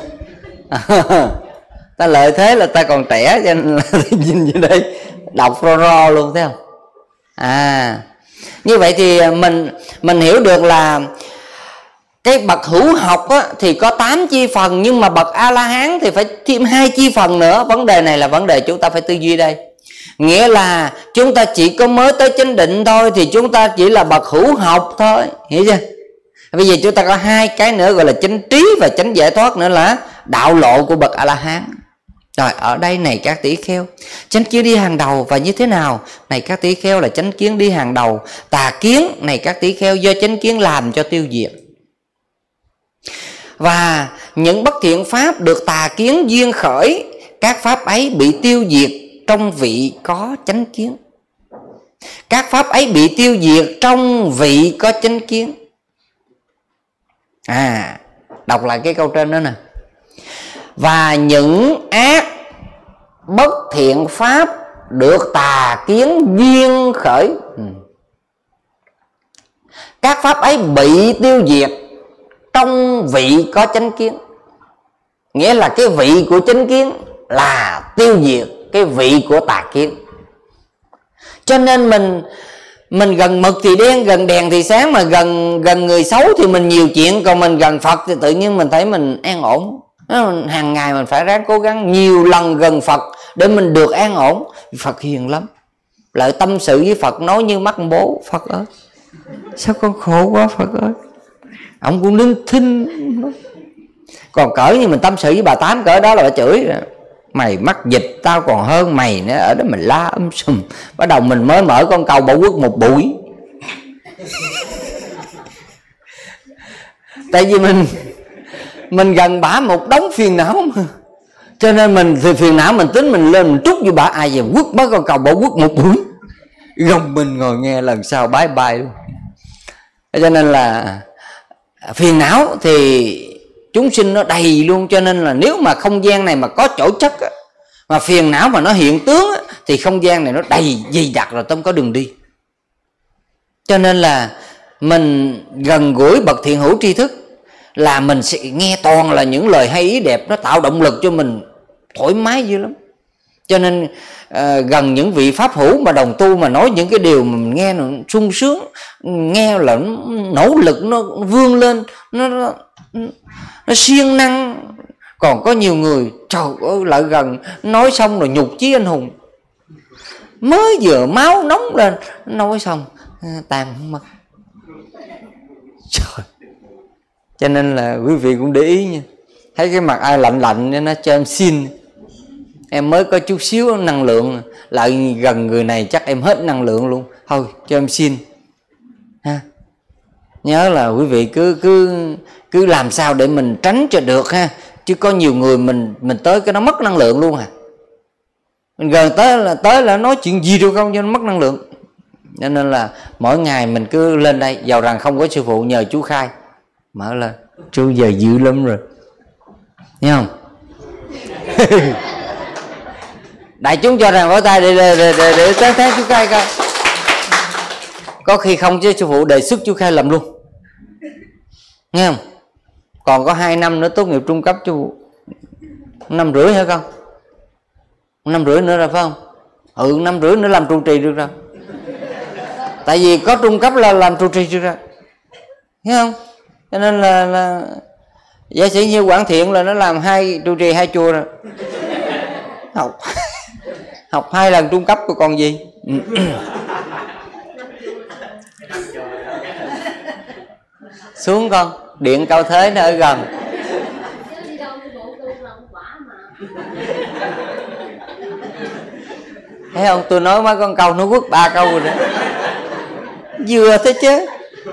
Ta lợi thế là ta còn trẻ, cho nên là nhìn vô đây đọc ro ro luôn, thấy không? À, như vậy thì mình mình hiểu được là cái bậc hữu học á, thì có tám chi phần, nhưng mà bậc A-la-hán thì phải thêm hai chi phần nữa. Vấn đề này là vấn đề chúng ta phải tư duy đây. Nghĩa là chúng ta chỉ có mới tới chánh định thôi thì chúng ta chỉ là bậc hữu học thôi, hiểu chưa? Bây giờ chúng ta có hai cái nữa gọi là chánh trí và chánh giải thoát, nữa là đạo lộ của bậc A-la-hán. Rồi ở đây này các tỷ kheo, chánh kiến đi hàng đầu và như thế nào? Này các tỷ kheo là chánh kiến đi hàng đầu. Tà kiến này các tỷ kheo do chánh kiến làm cho tiêu diệt. Và những bất thiện pháp được tà kiến duyên khởi, các pháp ấy bị tiêu diệt trong vị có chánh kiến. Các pháp ấy bị tiêu diệt trong vị có chánh kiến. À, đọc lại cái câu trên đó nè. Và những ác bất thiện pháp được tà kiến duyên khởi, các pháp ấy bị tiêu diệt trong vị có chánh kiến. Nghĩa là cái vị của chánh kiến là tiêu diệt cái vị của tà kiến. Cho nên mình mình gần mực thì đen, gần đèn thì sáng, mà gần gần người xấu thì mình nhiều chuyện, còn mình gần Phật thì tự nhiên mình thấy mình an ổn. Hàng ngày mình phải ráng cố gắng nhiều lần gần Phật để mình được an ổn. Phật hiền lắm, lại tâm sự với Phật nói như mắt bố: Phật ơi, sao con khổ quá Phật ơi. Ông cũng nín thinh. Còn cỡ như mình tâm sự với bà Tám cỡ đó là bà chửi: mày mắc dịch tao còn hơn mày nữa, ở đó mình la um sùm. Bắt đầu mình mới mở con cầu Bảo Quốc một buổi. Tại vì mình mình gần bả một đống phiền não mà. Cho nên mình thì phiền não mình tính mình lên mình trút vô bả, ai về quất bớt con cầu Bảo Quốc một buổi. Gồng mình ngồi nghe lần sau bye bye luôn. Cho nên là phiền não thì chúng sinh nó đầy luôn. Cho nên là nếu mà không gian này mà có chỗ chất á, mà phiền não mà nó hiện tướng á, thì không gian này nó đầy dày đặc rồi, không có đường đi. Cho nên là mình gần gũi bậc thiện hữu tri thức là mình sẽ nghe toàn là những lời hay ý đẹp, nó tạo động lực cho mình thoải mái dữ lắm. Cho nên uh, gần những vị pháp hữu mà đồng tu mà nói những cái điều mà mình nghe nó sung sướng, nghe là nó nỗ lực, nó vươn lên, nó nó, nó siêng năng. Còn có nhiều người trời ơi lại gần nói xong rồi nhục chí anh hùng, mới vừa máu nóng lên nói xong tan mất. Trời. Cho nên là quý vị cũng để ý nha, thấy cái mặt ai lạnh lạnh nên nó cho em xin, em mới có chút xíu năng lượng, lại gần người này chắc em hết năng lượng luôn, thôi cho em xin ha. Nhớ là quý vị cứ cứ cứ làm sao để mình tránh cho được ha, chứ có nhiều người mình mình tới cái nó mất năng lượng luôn à. Mình gần tới là tới là nói chuyện gì đâu không cho nó mất năng lượng. Cho nên là mỗi ngày mình cứ lên đây, giàu rằng không có sư phụ nhờ chú Khai mở lên, chú giờ dữ lắm rồi, thấy không? Đại chúng cho rằng vỗ tay để để để để, để tán thán chú Khai coi. Có khi không chứ sư phụ đề xuất chú Khai làm luôn, nghe không? Còn có hai năm nữa tốt nghiệp trung cấp chú phụ, năm rưỡi hả con? Năm rưỡi nữa rồi phải không? Ừ, năm rưỡi nữa làm trụ trì được rồi. Tại vì có trung cấp là làm trụ trì được rồi, thấy không? Cho nên là, là giả sử như Quảng Thiện là nó làm hai trụ trì hai chùa rồi. Học học hai lần trung cấp của còn gì. Xuống con, điện Cao Thế nó ở gần. Thấy không, tôi nói mấy con câu nó quất ba câu rồi đó, vừa thế chứ.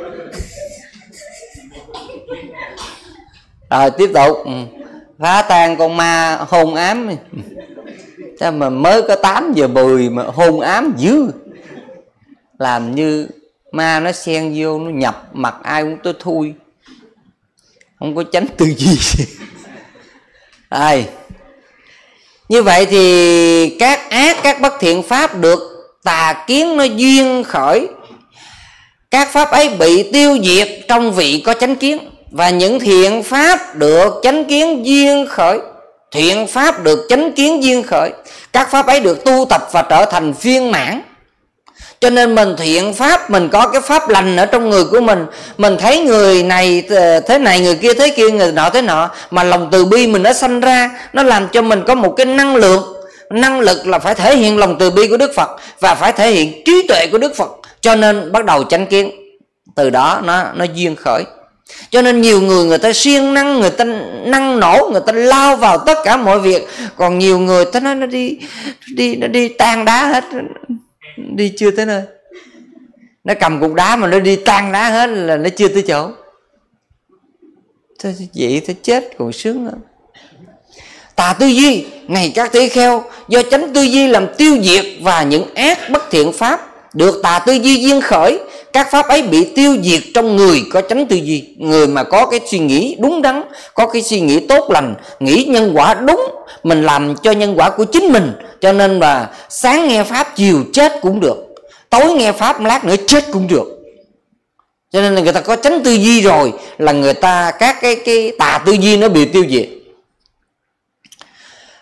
Rồi tiếp tục phá tan con ma hôn ám. Sao mà mới có tám giờ mười mà hôn ám dữ, làm như ma nó xen vô, nó nhập mặt ai cũng tôi thui, không có tránh tư duy. Rồi như vậy thì các ác, các bất thiện pháp được tà kiến nó duyên khởi, các pháp ấy bị tiêu diệt trong vị có chánh kiến. Và những thiện pháp được chánh kiến duyên khởi, thiện pháp được chánh kiến duyên khởi, các pháp ấy được tu tập và trở thành viên mãn. Cho nên mình thiện pháp, mình có cái pháp lành ở trong người của mình, mình thấy người này thế này, người kia thế kia, người nọ thế nọ, mà lòng từ bi mình nó sanh ra, nó làm cho mình có một cái năng lượng. Năng lực là phải thể hiện lòng từ bi của Đức Phật và phải thể hiện trí tuệ của Đức Phật. Cho nên bắt đầu chánh kiến, từ đó nó nó duyên khởi. Cho nên nhiều người người ta siêng năng, người ta năng nổ, người ta lao vào tất cả mọi việc. Còn nhiều người ta nói nó đi đi nó đi tan đá hết, đi chưa tới nơi. Nó cầm cục đá mà nó đi tan đá hết là nó chưa tới chỗ. Thôi vậy thôi chết còn sướng hơn. Tà tư duy, này các tỷ kheo, do chánh tư duy làm tiêu diệt và những ác bất thiện pháp được tà tư duy duyên khởi, các pháp ấy bị tiêu diệt trong người có chánh tư duy. Người mà có cái suy nghĩ đúng đắn, có cái suy nghĩ tốt lành, nghĩ nhân quả đúng, mình làm cho nhân quả của chính mình. Cho nên là sáng nghe pháp, chiều chết cũng được, tối nghe pháp lát nữa chết cũng được. Cho nên là người ta có chánh tư duy rồi là người ta các cái cái tà tư duy nó bị tiêu diệt.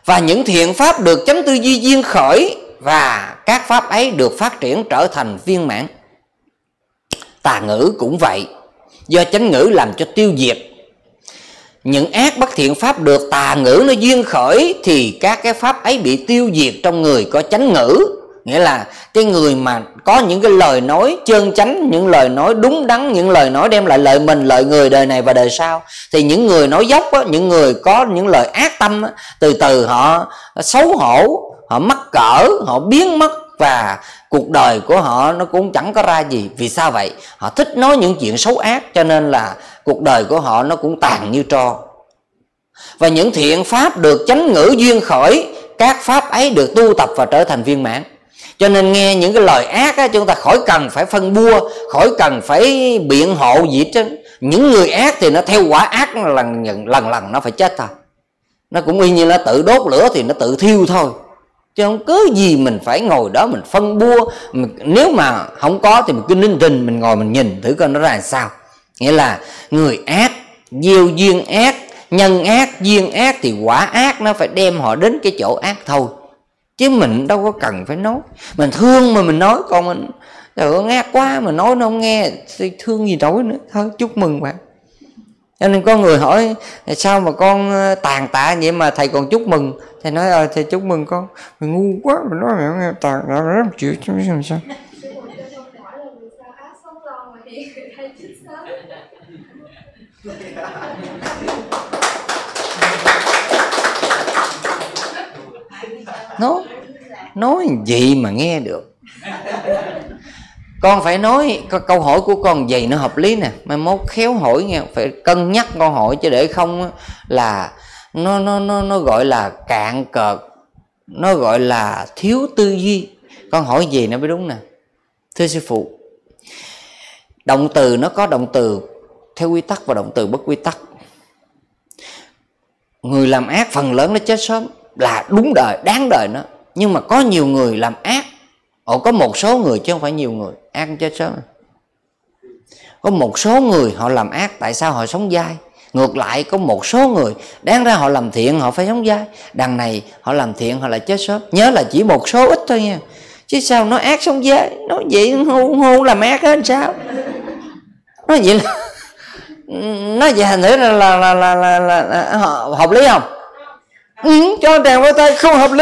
Và những thiện pháp được chánh tư duy duyên khởi, và các pháp ấy được phát triển trở thành viên mãn. Tà ngữ cũng vậy, do chánh ngữ làm cho tiêu diệt. Những ác bất thiện pháp được tà ngữ nó duyên khởi, thì các cái pháp ấy bị tiêu diệt trong người có chánh ngữ. Nghĩa là cái người mà có những cái lời nói chân chánh, những lời nói đúng đắn, những lời nói đem lại lợi mình, lợi người đời này và đời sau, thì những người nói dốc á, những người có những lời ác tâm á, từ từ họ xấu hổ, họ mắc cỡ, họ biến mất, và cuộc đời của họ nó cũng chẳng có ra gì. Vì sao vậy? Họ thích nói những chuyện xấu ác, cho nên là cuộc đời của họ nó cũng tàn như tro. Và những thiện pháp được chánh ngữ duyên khởi, các pháp ấy được tu tập và trở thành viên mãn. Cho nên nghe những cái lời ác á, chúng ta khỏi cần phải phân bua, khỏi cần phải biện hộ gì hết. Những người ác thì nó theo quả ác, nó lần lần lần nó phải chết thôi. Nó cũng y như nó tự đốt lửa thì nó tự thiêu thôi, chứ không có gì mình phải ngồi đó mình phân bua. Mình, nếu mà không có thì mình cứ ninh trình, mình ngồi mình nhìn thử coi nó ra làm sao. Nghĩa là người ác gieo duyên ác, nhân ác duyên ác, thì quả ác nó phải đem họ đến cái chỗ ác thôi, chứ mình đâu có cần phải nói. Mình thương mà mình nói, còn mình trời ơi ác quá mà nói nó không nghe thì thương gì nổi nữa. Thôi chúc mừng bạn. Cho nên có người hỏi sao mà con tàn tạ vậy mà thầy còn chúc mừng. Thầy nói ơi thầy chúc mừng con. Mày ngu quá mà nói mày nghe tàn tạ lắm chịu chứ làm sao. Nói nói gì mà nghe được. Con phải nói câu hỏi của con gì nó hợp lý nè, mai mốt khéo hỏi nghe, phải cân nhắc câu hỏi, chứ để không là nó nó nó nó gọi là cạn cợt, nó gọi là thiếu tư duy. Con hỏi gì nó mới đúng nè. Thưa sư phụ, động từ nó có động từ theo quy tắc và động từ bất quy tắc. Người làm ác phần lớn nó chết sớm là đúng đời, đáng đời nó. Nhưng mà có nhiều người làm ác, Ồ, có một số người chứ không phải nhiều người ác chết sớm. Có một số người họ làm ác, tại sao họ sống dai? Ngược lại có một số người đáng ra họ làm thiện họ phải sống dai. Đằng này họ làm thiện họ lại chết sớm. Nhớ là chỉ một số ít thôi nha, chứ sao nó ác sống dai? Nói vậy hôn hôn làm ác hết sao? Nói vậy là nói vậy thành thử là là là là, là, là, là hợp lý không? Ừ, cho tràng với tay không hợp lý.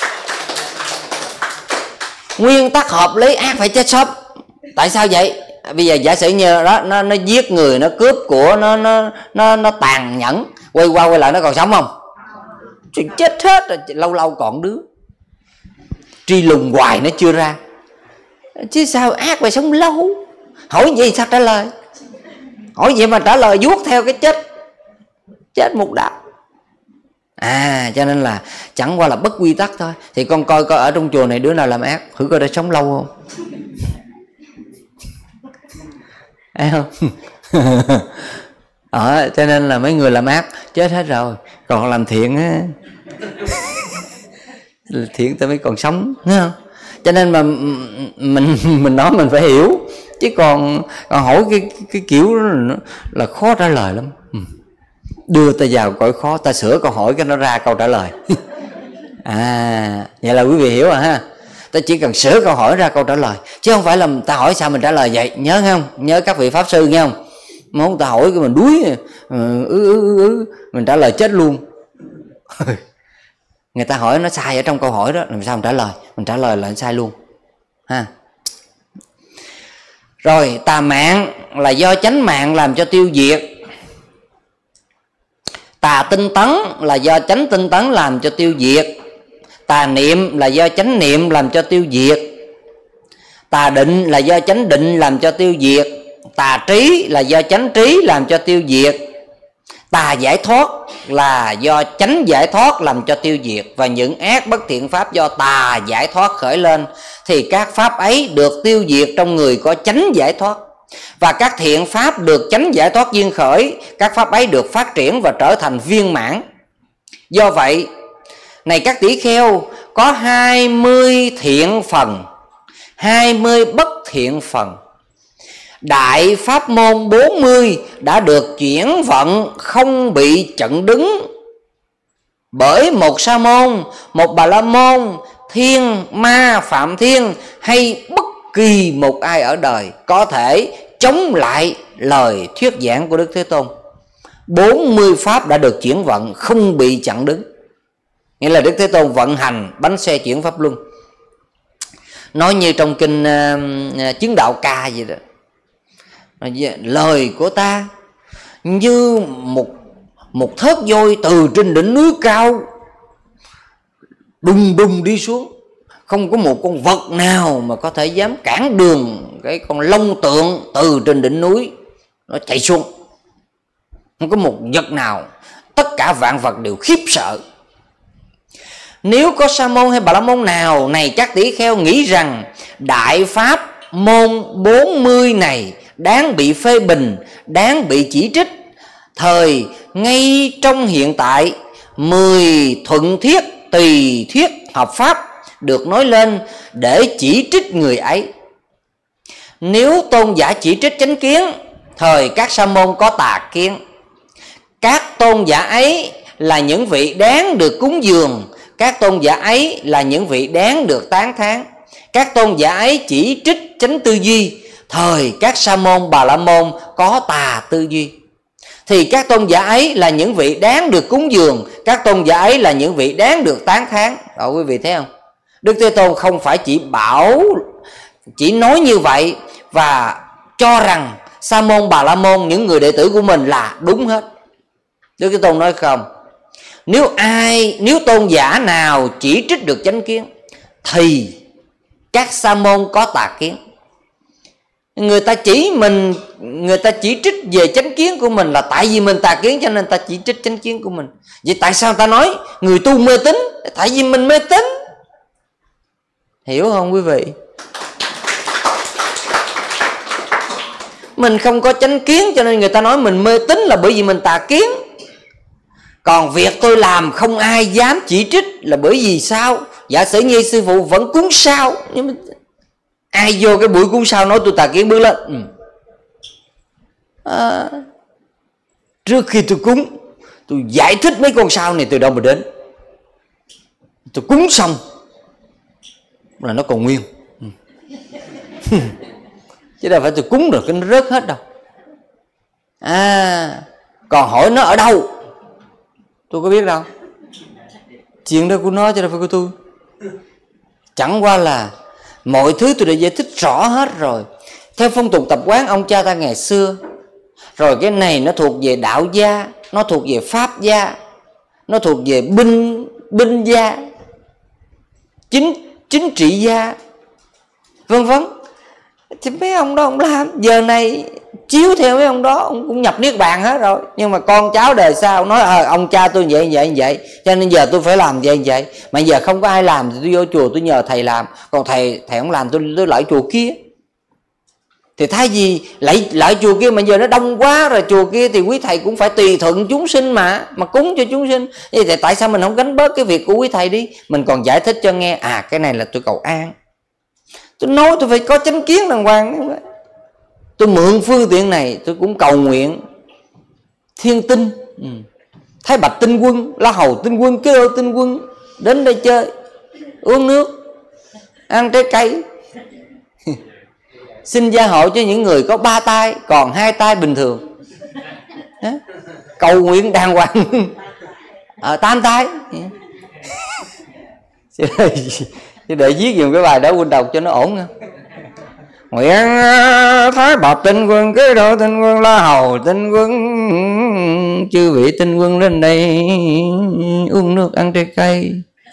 Nguyên tắc hợp lý ác phải chết sớm. Tại sao vậy? Bây giờ giả sử như đó nó nó giết người, nó cướp của, nó nó nó nó tàn nhẫn, quay qua quay lại nó còn sống không? Chuyện chết hết rồi, lâu lâu còn đứa truy lùng hoài nó chưa ra. Chứ sao ác phải sống lâu? Hỏi gì sao trả lời? Hỏi vậy mà trả lời vuốt theo cái chết, chết một đạo. À cho nên là chẳng qua là bất quy tắc thôi. Thì con coi coi ở trong chùa này đứa nào làm ác, thử coi đã sống lâu không? Thấy không? Ờ, cho nên là mấy người làm ác chết hết rồi, còn làm thiện á, thiện ta mới còn sống, thấy không? Cho nên mà mình mình nói mình phải hiểu, chứ còn, còn hỏi cái cái kiểu đó là khó trả lời lắm. Đưa ta vào cõi khó, ta sửa câu hỏi cái nó ra câu trả lời. À vậy là quý vị hiểu rồi ha. Ta chỉ cần sửa câu hỏi ra câu trả lời, chứ không phải là ta hỏi sao mình trả lời vậy. Nhớ không? Nhớ các vị pháp sư nghe không? Muốn ta hỏi cái mình đuối ừ, ừ, ừ, ừ, mình trả lời chết luôn. Người ta hỏi nó sai ở trong câu hỏi đó, làm sao mình trả lời? Mình trả lời là sai luôn ha. Rồi tà mạng là do chánh mạng làm cho tiêu diệt. Tà tinh tấn là do chánh tinh tấn làm cho tiêu diệt. Tà niệm là do chánh niệm làm cho tiêu diệt. Tà định là do chánh định làm cho tiêu diệt. Tà trí là do chánh trí làm cho tiêu diệt. Tà giải thoát là do chánh giải thoát làm cho tiêu diệt. Và những ác bất thiện pháp do tà giải thoát khởi lên, thì các pháp ấy được tiêu diệt trong người có chánh giải thoát. Và các thiện pháp được chánh giải thoát duyên khởi, các pháp ấy được phát triển và trở thành viên mãn. Do vậy, này các tỷ kheo, có hai mươi thiện phần, hai mươi bất thiện phần. Đại pháp môn bốn mươi đã được chuyển vận, không bị chặn đứng. Bởi một sa môn, một bà la môn, thiên ma phạm thiên hay bất kỳ một ai ở đời có thể chống lại lời thuyết giảng của Đức Thế Tôn. bốn mươi pháp đã được chuyển vận, không bị chặn đứng. Nghĩa là Đức Thế Tôn vận hành bánh xe chuyển pháp luân. Nói như trong kinh uh, Chứng Đạo Ca vậy đó. Lời của ta như một một thớt vôi từ trên đỉnh núi cao đùng đùng đi xuống. Không có một con vật nào mà có thể dám cản đường cái con long tượng từ trên đỉnh núi nó chạy xuống. Không có một vật nào. Tất cả vạn vật đều khiếp sợ. Nếu có sa môn hay bà la môn nào này các tỷ kheo nghĩ rằng đại pháp môn bốn mươi này đáng bị phê bình, đáng bị chỉ trích, thời ngay trong hiện tại mười thuận thiết tùy thuyết hợp pháp được nói lên để chỉ trích người ấy. Nếu tôn giả chỉ trích chánh kiến, thời các sa môn có tà kiến. Các tôn giả ấy là những vị đáng được cúng dường, các tôn giả ấy là những vị đáng được tán thán. Các tôn giả ấy chỉ trích chánh tư duy, thời các sa môn bà la môn có tà tư duy. Thì các tôn giả ấy là những vị đáng được cúng dường, các tôn giả ấy là những vị đáng được tán thán. Đó, quý vị thấy không? Đức Thế Tôn không phải chỉ bảo, chỉ nói như vậy và cho rằng sa môn bà la môn, những người đệ tử của mình là đúng hết. Đức Thế Tôn nói không, nếu ai, nếu tôn giả nào chỉ trích được chánh kiến thì các sa môn có tà kiến. Người ta chỉ mình, người ta chỉ trích về chánh kiến của mình là tại vì mình tà kiến cho nên ta chỉ trích chánh kiến của mình. Vậy tại sao ta nói người tu mê tín? Tại vì mình mê tín. Hiểu không quý vị? Mình không có chánh kiến cho nên người ta nói mình mê tín là bởi vì mình tà kiến. Còn việc tôi làm không ai dám chỉ trích là bởi vì sao? Giả sử như sư phụ vẫn cúng sao, nhưng mà ai vô cái buổi cúng sao nói tôi tà kiến bước lên. Ừ. À, trước khi tôi cúng, tôi giải thích mấy con sao này từ đâu mà đến. Tôi cúng xong là nó còn nguyên. Ừ. Chứ đâu phải tôi cúng rồi cái nó rớt hết đâu. À, còn hỏi nó ở đâu, tôi có biết đâu. Chuyện đó của nó chứ đâu phải của tôi. Chẳng qua là mọi thứ tôi đã giải thích rõ hết rồi. Theo phong tục tập quán ông cha ta ngày xưa. Rồi cái này nó thuộc về đạo gia, nó thuộc về pháp gia, nó thuộc về binh binh gia, chính chính trị gia, vân vân. Thì mấy ông đó ông làm, giờ này chiếu theo mấy ông đó ông cũng nhập niết bàn hết rồi. Nhưng mà con cháu đời sau nói à, ông cha tôi vậy vậy vậy cho nên giờ tôi phải làm vậy vậy. Mà giờ không có ai làm thì tôi vô chùa tôi nhờ thầy làm. Còn thầy thầy không làm tôi tôi lại chùa kia. Thì thay vì lại lại chùa kia mà giờ nó đông quá rồi, chùa kia thì quý thầy cũng phải tùy thuận chúng sinh mà mà cúng cho chúng sinh. Thì tại sao mình không gánh bớt cái việc của quý thầy đi? Mình còn giải thích cho nghe, à cái này là tôi cầu an. Tôi nói tôi phải có chánh kiến đàng hoàng. Tôi mượn phương tiện này tôi cũng cầu nguyện Thiên Tinh, ừ. Thái Bạch Tinh Quân, La Hầu Tinh Quân, Kế Đô Tinh Quân đến đây chơi, uống nước, ăn trái cây. Xin gia hộ cho những người có ba tay, còn hai tay bình thường. Đó. Cầu nguyện đàng hoàng à, tam tay. Chứ để viết dùng cái bài đó huynh đọc cho nó ổn nha. Nguyện Thái Bạch Tinh Quân, Kế Đô Tinh Quân, La Hầu Tinh Quân, chư vị tinh quân lên đây uống nước ăn trái cây.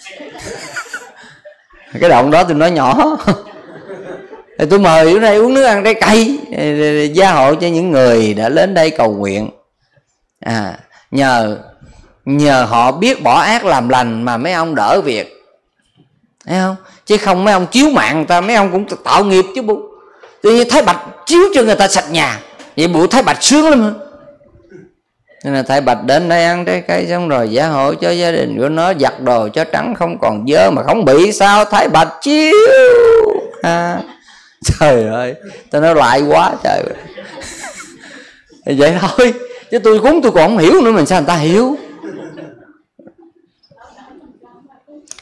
Cái đoạn đó tôi nói nhỏ. Thì tôi mời ở đây uống nước ăn trái cây, gia hộ cho những người đã đến đây cầu nguyện. À, nhờ nhờ họ biết bỏ ác làm lành mà mấy ông đỡ việc, thấy không? Chứ không mấy ông chiếu mạng người ta, mấy ông cũng tạo nghiệp chứ bu. Thì Thái Bạch chiếu cho người ta sạch nhà, vậy bộ Thái Bạch sướng lắm hả? Nên là Thái Bạch đến đây ăn trái cây xong rồi gia hộ cho gia đình của nó giặt đồ cho trắng không còn dơ mà không bị sao. Thái Bạch chiếu à. Trời ơi, tao nói lại quá trời. Vậy thôi, chứ tôi cúng tôi còn không hiểu nữa, mình sao người ta hiểu.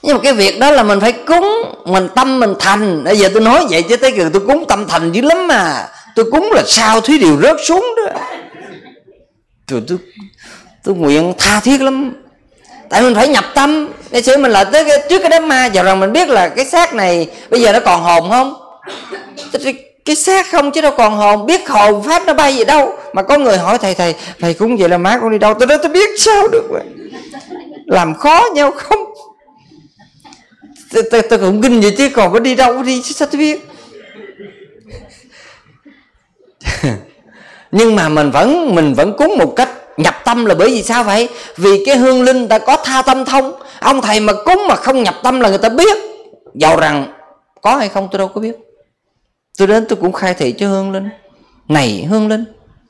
Nhưng mà cái việc đó là mình phải cúng, mình tâm mình thành. Bây giờ tôi nói vậy chứ tới giờ tôi cúng tâm thành dữ lắm mà. Tôi cúng là sao thúy điều rớt xuống đó. Tôi, tôi, tôi nguyện tha thiết lắm. Tại mình phải nhập tâm. Ngày xưa mình là tới cái, trước cái đám ma, giờ rằng mình biết là cái xác này bây giờ nó còn hồn không? Cái xác không chứ đâu còn hồn. Biết hồn pháp nó bay gì đâu. Mà có người hỏi thầy, thầy thầy cúng vậy là má con đi đâu? Tôi nói tôi biết sao được vậy? Làm khó nhau không? Tôi, tôi, tôi cũng kinh vậy chứ còn có đi đâu có đi, sao tôi biết. Nhưng mà mình vẫn mình vẫn cúng một cách nhập tâm là bởi vì sao vậy? Vì cái hương linh ta có tha tâm thông. Ông thầy mà cúng mà không nhập tâm là người ta biết. Dầu rằng có hay không tôi đâu có biết. Tôi đến tôi cũng khai thị cho hương linh. Này hương linh,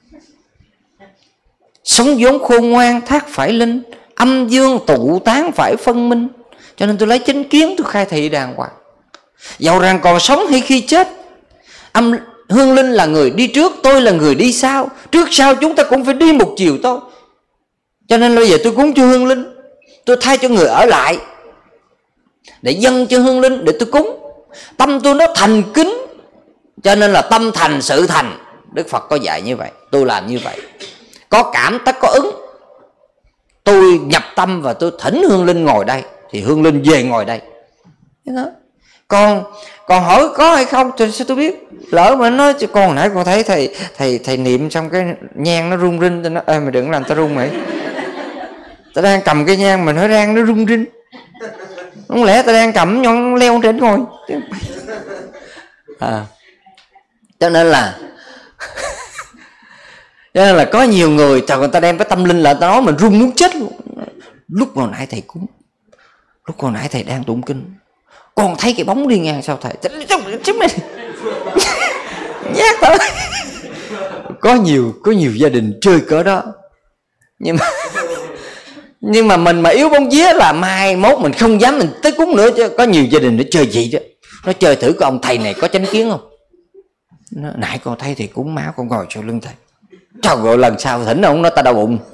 sống vốn khôn ngoan thác phải linh, âm dương tụ tán phải phân minh. Cho nên tôi lấy chánh kiến tôi khai thị đàng hoàng. Dầu rằng còn sống hay khi chết, âm hương linh là người đi trước, tôi là người đi sau. Trước sau chúng ta cũng phải đi một chiều thôi. Cho nên bây giờ tôi cúng cho hương linh, tôi thay cho người ở lại để dâng cho hương linh, để tôi cúng. Tâm tôi nó thành kính, cho nên là tâm thành sự thành. Đức Phật có dạy như vậy, tôi làm như vậy. Có cảm tất có ứng. Tôi nhập tâm và tôi thỉnh hương linh ngồi đây, thì hương linh về ngồi đây. Còn còn hỏi có hay không thì sao tôi biết. Lỡ mà nói cho con nãy con thấy thầy thầy thầy niệm xong cái nhang nó rung rinh, tôi nói ê mày đừng làm tao rung mày. Tao đang cầm cái nhang mà nói rang nó rung rinh. Không lẽ tao đang cầm nhon leo trên ngồi. À, cho nên là cho nên là có nhiều người trời, người ta đem cái tâm linh lại, ta nói mình run muốn chết luôn. Lúc hồi nãy thầy cúng, lúc hồi nãy thầy đang tụng kinh, con thấy cái bóng đi ngang sao thầy? Chúng mình nhát thôi. Có nhiều có nhiều gia đình chơi cỡ đó. Nhưng mà nhưng mà mình mà yếu bóng vía là mai mốt mình không dám mình tới cúng nữa. Chứ có nhiều gia đình nó chơi vậy đó. Nó chơi thử cái ông thầy này có chánh kiến không. Nó, nãy con thấy thì cúng máu con ngồi sau lưng thầy. Trời ơi lần sau thỉnh ông nó ta đau bụng.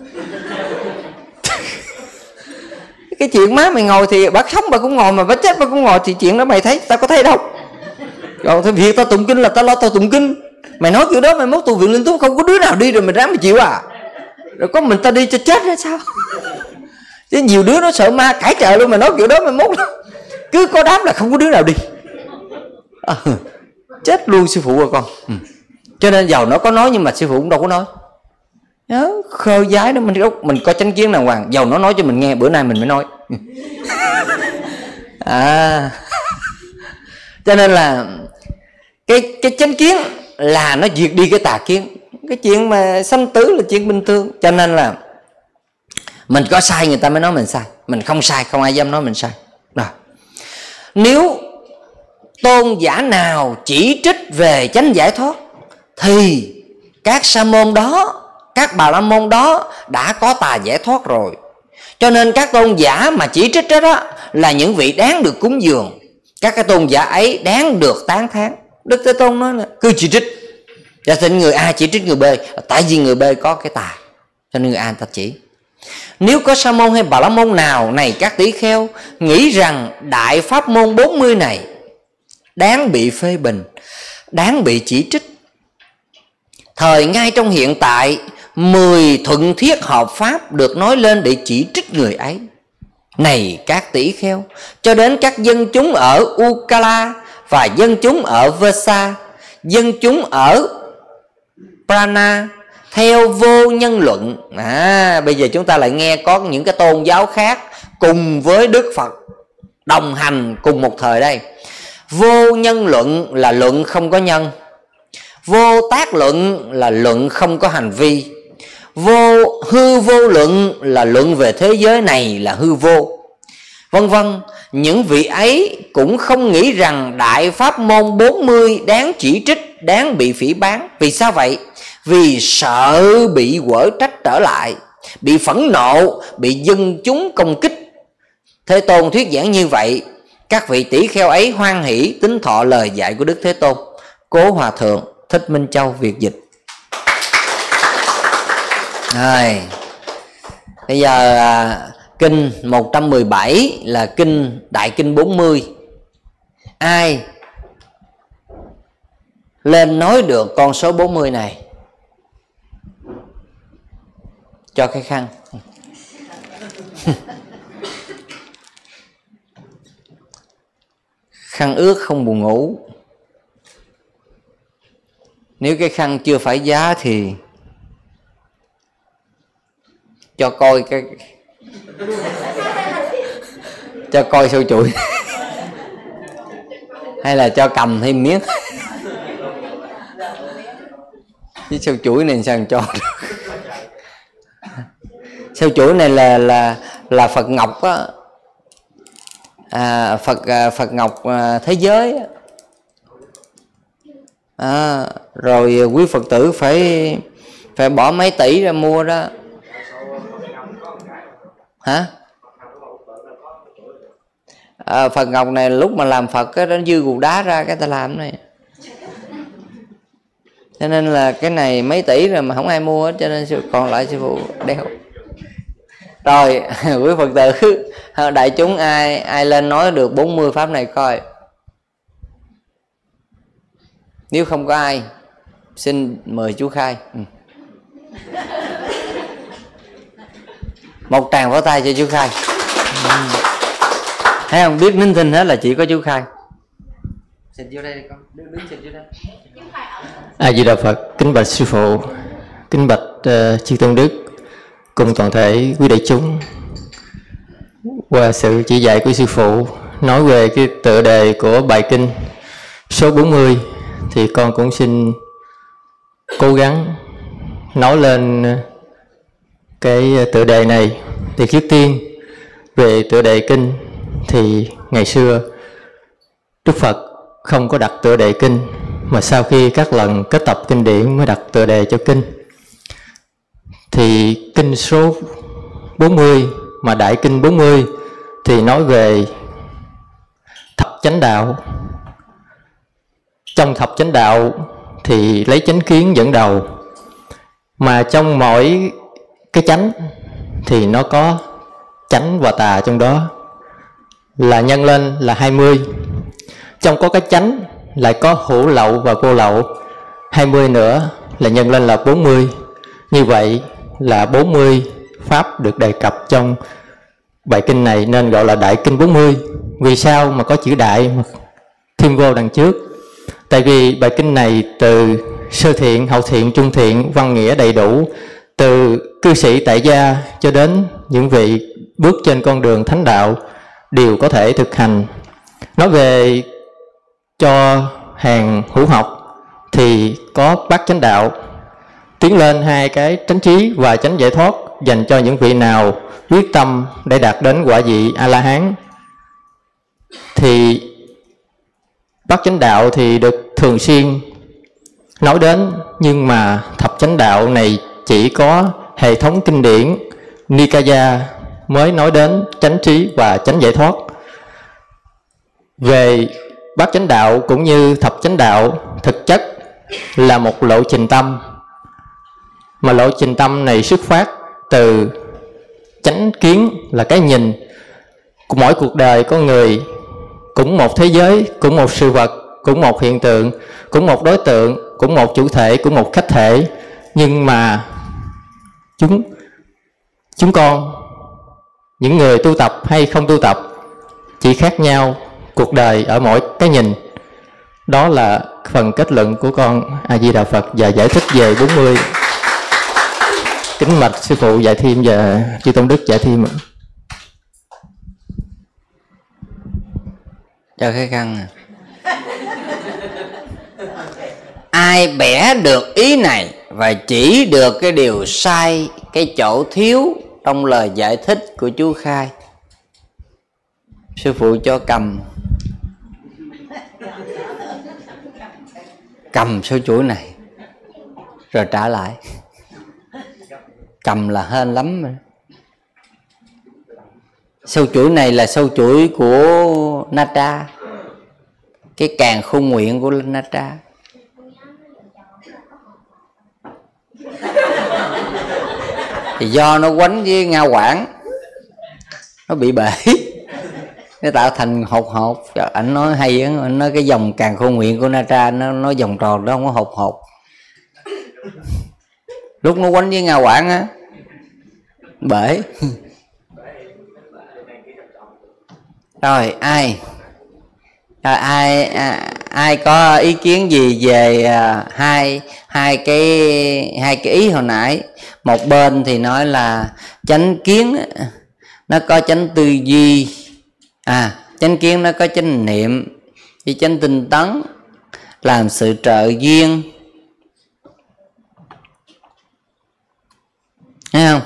Cái chuyện má mày ngồi thì bác sống bà cũng ngồi, mà bác chết bà cũng ngồi, thì chuyện đó mày thấy tao có thấy đâu. Rồi thôi việc tao tụng kinh là tao lo tao tụng kinh. Mày nói kiểu đó mày mốt tù viện linh tú không có đứa nào đi rồi mày ráng mày chịu à. Rồi có mình ta đi cho chết ra sao. Chứ nhiều đứa nó sợ ma cãi trời luôn, mày nói kiểu đó mày mốt cứ có đám là không có đứa nào đi. À, chết luôn sư phụ rồi con. Ừ. Cho nên giàu nó có nói nhưng mà sư phụ cũng đâu có nói. Nhớ khơi giái đó, mình mình có chánh kiến đàng hoàng. Giàu nó nói cho mình nghe, bữa nay mình mới nói. À, cho nên là cái cái chánh kiến là nó diệt đi cái tà kiến. Cái chuyện mà sanh tử là chuyện bình thường. Cho nên là mình có sai người ta mới nói mình sai, mình không sai không ai dám nói mình sai. Rồi, nếu tôn giả nào chỉ trích về chánh giải thoát thì các sa môn đó, các bà la môn đó đã có tà giải thoát rồi. Cho nên các tôn giả mà chỉ trích đó, đó là những vị đáng được cúng dường. Các cái tôn giả ấy đáng được tán thán. Đức Thế Tôn nói là cứ chỉ trích. Giả sử người A chỉ trích người B, tại vì người B có cái tà, cho nên người A người ta chỉ. Nếu có sa môn hay bà la môn nào, này các tỷ kheo, nghĩ rằng đại pháp môn bốn mươi này đáng bị phê bình, đáng bị chỉ trích, thời ngay trong hiện tại mười thuận thiết hợp pháp được nói lên để chỉ trích người ấy. Này các tỷ kheo, cho đến các dân chúng ở Ukala và dân chúng ở Versa, dân chúng ở Prana theo vô nhân luận. À, bây giờ chúng ta lại nghe có những cái tôn giáo khác cùng với Đức Phật đồng hành cùng một thời đây. Vô nhân luận là luận không có nhân, vô tác luận là luận không có hành vi, vô hư vô luận là luận về thế giới này là hư vô, vân vân. Những vị ấy cũng không nghĩ rằng đại pháp môn bốn mươi đáng chỉ trích, đáng bị phỉ báng. Vì sao vậy? Vì sợ bị quở trách trở lại, bị phẫn nộ, bị dân chúng công kích. Thế Tôn thuyết giảng như vậy, các vị tỷ kheo ấy hoan hỷ tín thọ lời dạy của Đức Thế Tôn. Cố Hòa Thượng Thích Minh Châu Việt dịch. Rồi, bây giờ kinh một trăm mười bảy là kinh Đại Kinh bốn mươi. Ai lên nói được con số bốn mươi này cho cái khăn. Khăn ướt không buồn ngủ. Nếu cái khăn chưa phải giá thì cho coi cái cho coi sâu chuỗi hay là cho cầm thêm miếng. Cái sâu chuỗi này sao cho được. Sâu chuỗi này là là là Phật ngọc á, à, Phật Phật ngọc thế giới á. À, rồi quý Phật tử phải phải bỏ mấy tỷ ra mua đó. Hả? À, Phật ngọc này lúc mà làm Phật á, nó dư cục đá ra cái ta làm này. Cho nên là cái này mấy tỷ rồi mà không ai mua hết, cho nên còn lại sư phụ đeo. Rồi quý Phật tử đại chúng ai ai lên nói được bốn mươi pháp này coi. Nếu không có ai, xin mời chú Khai. Ừ. Một tràng vỗ tay cho chú Khai. Ừ. Thấy không, biết nín thinh hết là chỉ có chú Khai. Xin vô đây đi con, đứng, đứng xin vô đây. A Di Đà Phật, kính bạch sư phụ, kính bạch uh, chư tôn đức cùng toàn thể quý đại chúng. Qua sự chỉ dạy của sư phụ nói về cái tựa đề của bài kinh số bốn mươi thì con cũng xin cố gắng nói lên cái tựa đề này. Thì trước tiên về tựa đề kinh thì ngày xưa Đức Phật không có đặt tựa đề kinh, mà sau khi các lần kết tập kinh điển mới đặt tựa đề cho kinh. Thì kinh số bốn mươi mà Đại Kinh bốn mươi thì nói về thập chánh đạo. Trong thập chánh đạo thì lấy chánh kiến dẫn đầu, mà trong mỗi cái chánh thì nó có chánh và tà trong đó, là nhân lên là hai mươi. Trong có cái chánh lại có hữu lậu và vô lậu, hai mươi nữa là nhân lên là bốn mươi. Như vậy là bốn mươi pháp được đề cập trong bài kinh này, nên gọi là Đại Kinh bốn mươi. Vì sao mà có chữ đại mà thêm vô đằng trước? Tại vì bài kinh này từ sơ thiện, hậu thiện, trung thiện, văn nghĩa đầy đủ, từ cư sĩ tại gia cho đến những vị bước trên con đường thánh đạo đều có thể thực hành. Nói về cho hàng hữu học thì có bát chánh đạo, tiến lên hai cái chánh trí và chánh giải thoát, dành cho những vị nào quyết tâm để đạt đến quả vị A-la-hán. Thì bát chánh đạo thì được thường xuyên nói đến, nhưng mà thập chánh đạo này chỉ có hệ thống kinh điển Nikaya mới nói đến chánh trí và chánh giải thoát. Về bát chánh đạo cũng như thập chánh đạo thực chất là một lộ trình tâm, mà lộ trình tâm này xuất phát từ chánh kiến là cái nhìn của mỗi cuộc đời con người, cũng một thế giới, cũng một sự vật, cũng một hiện tượng, cũng một đối tượng, cũng một chủ thể, cũng một khách thể. Nhưng mà chúng chúng con, những người tu tập hay không tu tập, chỉ khác nhau cuộc đời ở mỗi cái nhìn. Đó là phần kết luận của con A Di Đà Phật và giải thích về bốn mươi. Kính mạch sư phụ dạy thêm và chư tôn đức dạy thêm. Cho cái khăn à. Ai bẻ được ý này và chỉ được cái điều sai, cái chỗ thiếu trong lời giải thích của chú Khai, sư phụ cho cầm cầm số chuỗi này rồi trả lại. Cầm là hên lắm rồi. Sâu chuỗi này là sâu chuỗi của Natra, cái càng khôn nguyện của Natra. Thì do nó quánh với Nga Quảng nó bị bể, nó tạo thành hột hột. Anh nói hay á, anh nói cái dòng Càn Khôn Nguyện của Na Tra nó nó vòng tròn đó, không có hột hột. Lúc nó quánh với Nga Quảng á, bể. Rồi ai à, ai à, ai có ý kiến gì về à, hai hai cái hai cái ý hồi nãy? Một bên thì nói là chánh kiến nó có chánh tư duy, à chánh kiến nó có chánh niệm với chánh tinh tấn, làm sự trợ duyên, thấy không?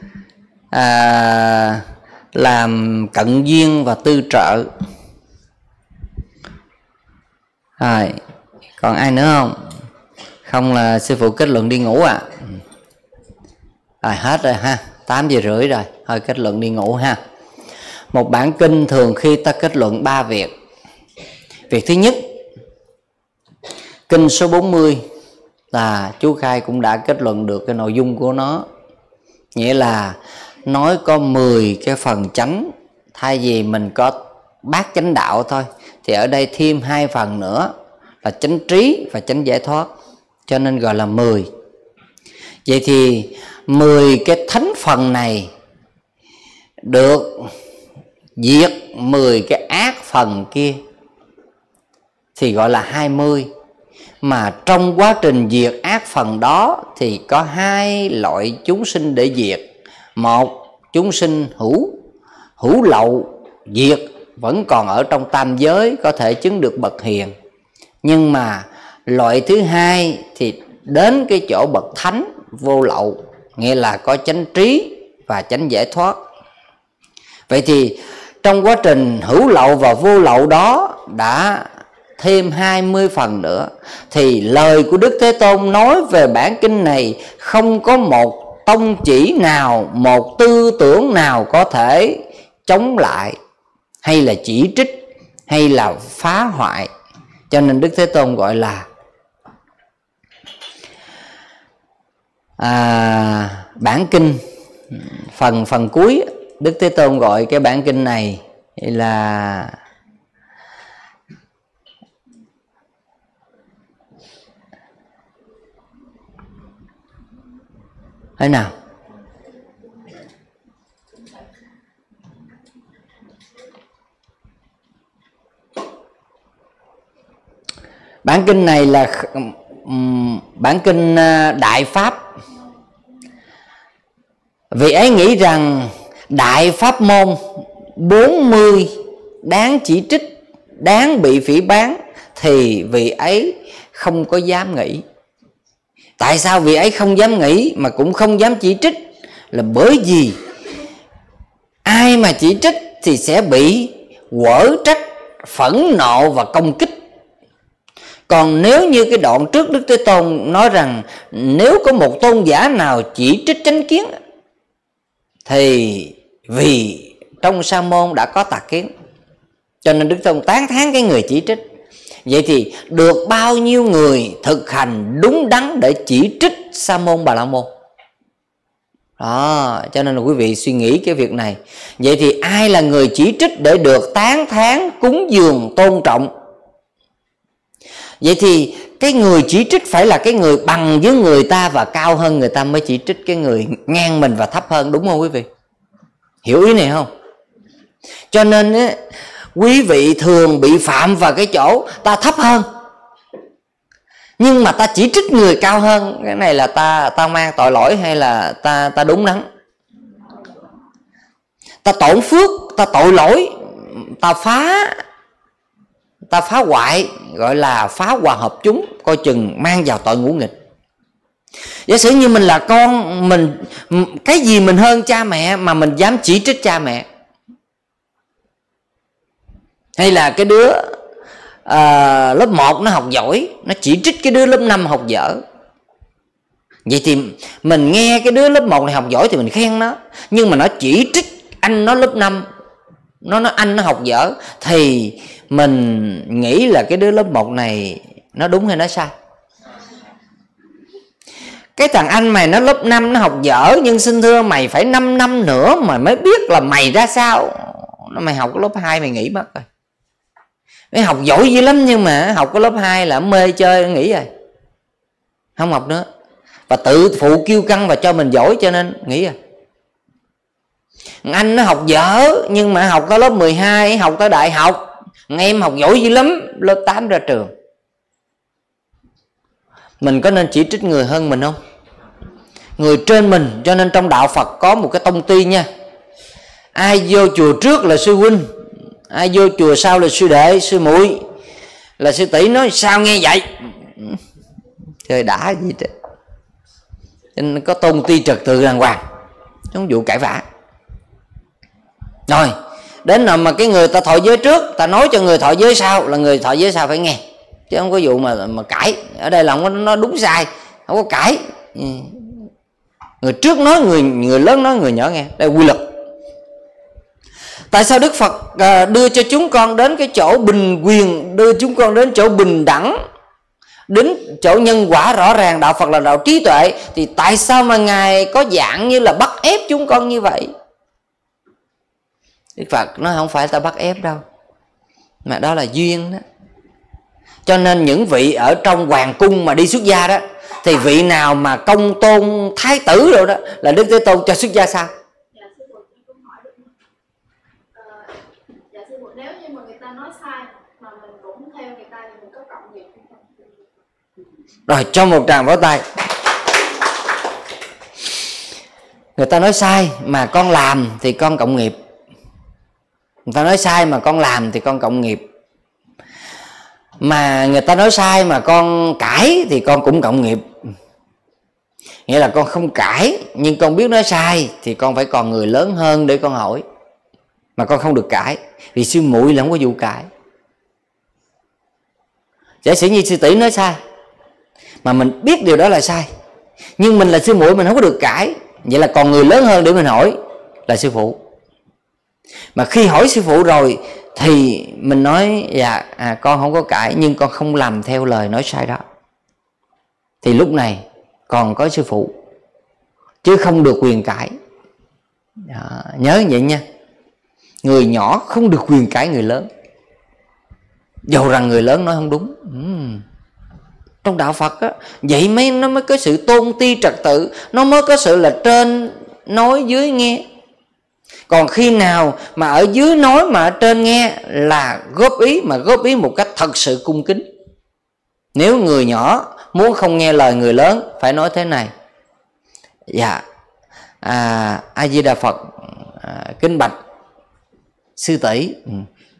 À, làm cận duyên và tư trợ. Rồi, còn ai nữa không? Không là sư phụ kết luận đi ngủ à? Rồi hết rồi ha, tám giờ rưỡi rồi, thôi kết luận đi ngủ ha. Một bản kinh thường khi ta kết luận ba việc. Việc thứ nhất, kinh số bốn mươi là chú Khai cũng đã kết luận được cái nội dung của nó. Nghĩa là nói có mười cái phần chánh, thay vì mình có bát chánh đạo thôi thì ở đây thêm hai phần nữa là chánh trí và chánh giải thoát, cho nên gọi là mười. Vậy thì mười cái thánh phần này được diệt mười cái ác phần kia thì gọi là hai mươi. Mà trong quá trình diệt ác phần đó thì có hai loại chúng sinh để diệt. Một, chúng sinh hữu hữu lậu diệt, vẫn còn ở trong tam giới, có thể chứng được bậc hiền. Nhưng mà loại thứ hai thì đến cái chỗ bậc thánh vô lậu, nghĩa là có chánh trí và chánh giải thoát. Vậy thì trong quá trình hữu lậu và vô lậu đó đã thêm hai mươi phần nữa, thì lời của Đức Thế Tôn nói về bản kinh này không có một tông chỉ nào, một tư tưởng nào có thể chống lại hay là chỉ trích hay là phá hoại. Cho nên Đức Thế Tôn gọi là à, bản kinh. Phần phần cuối Đức Thế Tôn gọi cái bản kinh này là thế nào? Bản kinh này là um, bản kinh uh, Đại Pháp. Vì ấy nghĩ rằng Đại Pháp môn bốn mươi đáng chỉ trích, đáng bị phỉ báng, thì vị ấy không có dám nghĩ. Tại sao vị ấy không dám nghĩ mà cũng không dám chỉ trích? Là bởi vì ai mà chỉ trích thì sẽ bị quở trách, phẫn nộ và công kích. Còn nếu như cái đoạn trước Đức Thế Tôn nói rằng nếu có một tôn giả nào chỉ trích chánh kiến thì vì trong sa môn đã có tà kiến, cho nên Đức Thế Tôn tán thán cái người chỉ trích. Vậy thì được bao nhiêu người thực hành đúng đắn để chỉ trích Sa môn Bà La môn? Đó, cho nên là quý vị suy nghĩ cái việc này. Vậy thì ai là người chỉ trích để được tán thán, cúng dường, tôn trọng? Vậy thì cái người chỉ trích phải là cái người bằng với người ta và cao hơn người ta mới chỉ trích cái người ngang mình và thấp hơn, đúng không quý vị? Hiểu ý này không? Cho nên á, quý vị thường bị phạm vào cái chỗ ta thấp hơn nhưng mà ta chỉ trích người cao hơn. Cái này là ta ta mang tội lỗi hay là ta ta đúng đắn? Ta tổn phước, ta tội lỗi, ta phá ta phá hoại, gọi là phá hòa hợp chúng, coi chừng mang vào tội ngũ nghịch. Giả sử như mình là con, mình cái gì mình hơn cha mẹ mà mình dám chỉ trích cha mẹ, hay là cái đứa à, lớp một nó học giỏi, nó chỉ trích cái đứa lớp năm học dở. Vậy thì mình nghe cái đứa lớp một này học giỏi thì mình khen nó, nhưng mà nó chỉ trích anh nó lớp năm, nó nói anh nó học dở, thì mình nghĩ là cái đứa lớp một này nó đúng hay nó sai? cái thằng anh mày nó lớp năm nó học dở, nhưng xin thưa mày phải năm năm nữa mà mới biết là mày ra sao. Nó mày học cái lớp hai mày nghỉ mất rồi. Mày học giỏi dữ lắm nhưng mà học cái lớp hai là mê chơi nghỉ rồi, không học nữa. Và tự phụ kiêu căng và cho mình giỏi cho nên nghỉ rồi. Anh nó học dở nhưng mà học tới lớp mười hai, học tới đại học. Em học giỏi dữ lắm, lớp tám ra trường. Mình có nên chỉ trích người hơn mình không? Người trên mình. Cho nên trong đạo Phật có một cái tông ty nha. Ai vô chùa trước là sư huynh, ai vô chùa sau là sư đệ, sư muội, là sư tỷ nói sao nghe vậy. Trời đã gì thế. Cho nên có tôn ti trật tự đàng hoàng, không vụ cãi vã. Rồi đến nào mà cái người ta thọ giới trước, ta nói cho người thọ giới sau là người thọ giới sau phải nghe, chứ không có vụ mà mà cãi. Ở đây là không có nói đúng sai, không có cãi. Người trước nói người người lớn nói người nhỏ nghe. Đây là quy luật. Tại sao Đức Phật đưa cho chúng con đến cái chỗ bình quyền, đưa chúng con đến chỗ bình đẳng, đến chỗ nhân quả rõ ràng? Đạo Phật là đạo trí tuệ, thì tại sao mà Ngài có dạng như là bắt ép chúng con như vậy? Đức Phật nói không phải ta bắt ép đâu, mà đó là duyên đó. Cho nên những vị ở trong hoàng cung mà đi xuất gia đó, thì vị nào mà công tôn thái tử rồi đó là Đức Thế Tôn cho xuất gia sao? Dạ sư phụ, em cũng hỏi được. Ờ, dạ sư phụ, nếu như mà người ta nói sai mà mình cũng theo người ta thì mình có cộng nghiệp không? Rồi cho một tràng vỗ tay. Người ta nói sai mà con làm thì con cộng nghiệp. Người ta nói sai mà con làm thì con cộng nghiệp. Mà người ta nói sai mà con cãi thì con cũng cộng nghiệp. Nghĩa là con không cãi nhưng con biết nói sai thì con phải còn người lớn hơn để con hỏi. Mà con không được cãi, vì sư muội là không có vụ cãi. Giả sử như sư tỷ nói sai mà mình biết điều đó là sai, nhưng mình là sư muội mình không có được cãi, vậy là còn người lớn hơn để mình hỏi là sư phụ. Mà khi hỏi sư phụ rồi thì mình nói dạ à, con không có cãi nhưng con không làm theo lời nói sai đó, thì lúc này còn có sư phụ chứ không được quyền cãi. Đó, nhớ vậy nha. Người nhỏ không được quyền cãi người lớn, dầu rằng người lớn nói không đúng. uhm. Trong đạo Phật á, vậy mới nó mới có sự tôn ti trật tự, nó mới có sự là trên nói dưới nghe. Còn khi nào mà ở dưới nói mà ở trên nghe là góp ý, mà góp ý một cách thật sự cung kính. Nếu người nhỏ muốn không nghe lời người lớn phải nói thế này: dạ à, A Di Đà Phật, à, kính bạch sư tỷ, ừ.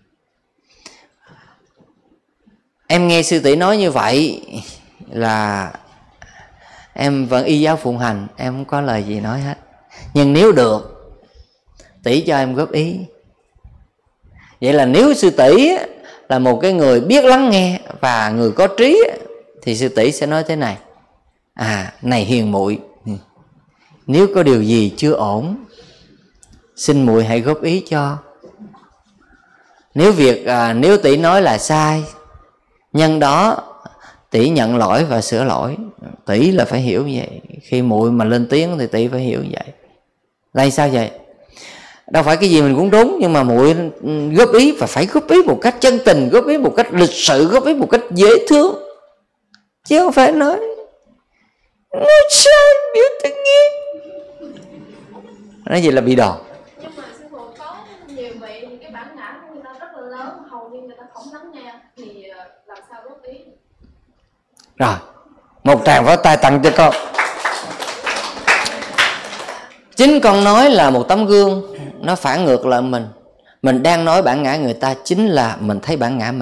em nghe sư tỷ nói như vậy là em vẫn y giáo phụng hành, em không có lời gì nói hết, nhưng nếu được tỷ cho em góp ý. Vậy là nếu sư tỷ là một cái người biết lắng nghe và người có trí thì sư tỷ sẽ nói thế này: à này hiền muội, nếu có điều gì chưa ổn xin muội hãy góp ý cho. Nếu việc à, nếu tỷ nói là sai, nhân đó tỷ nhận lỗi và sửa lỗi. Tỷ là phải hiểu như vậy. Khi muội mà lên tiếng thì tỷ phải hiểu như vậy. Đây sao vậy? Đâu phải cái gì mình cũng đúng, nhưng mà muội góp ý và phải góp ý một cách chân tình, góp ý một cách lịch sự, góp ý một cách dễ thương, chứ không phải nói nói sai biểu tự nhiên. Nói gì là bị đòn. Nhưng mà sư phụ, có nhiều vị thì cái bản ngã của người ta rất là lớn, hầu như người ta không lắng nghe, thì làm sao góp ý? Rồi, một tràng pháo tay tặng cho con. Chính con nói là một tấm gương, nó phản ngược lại mình. Mình đang nói bản ngã người ta, chính là mình thấy bản ngã mình.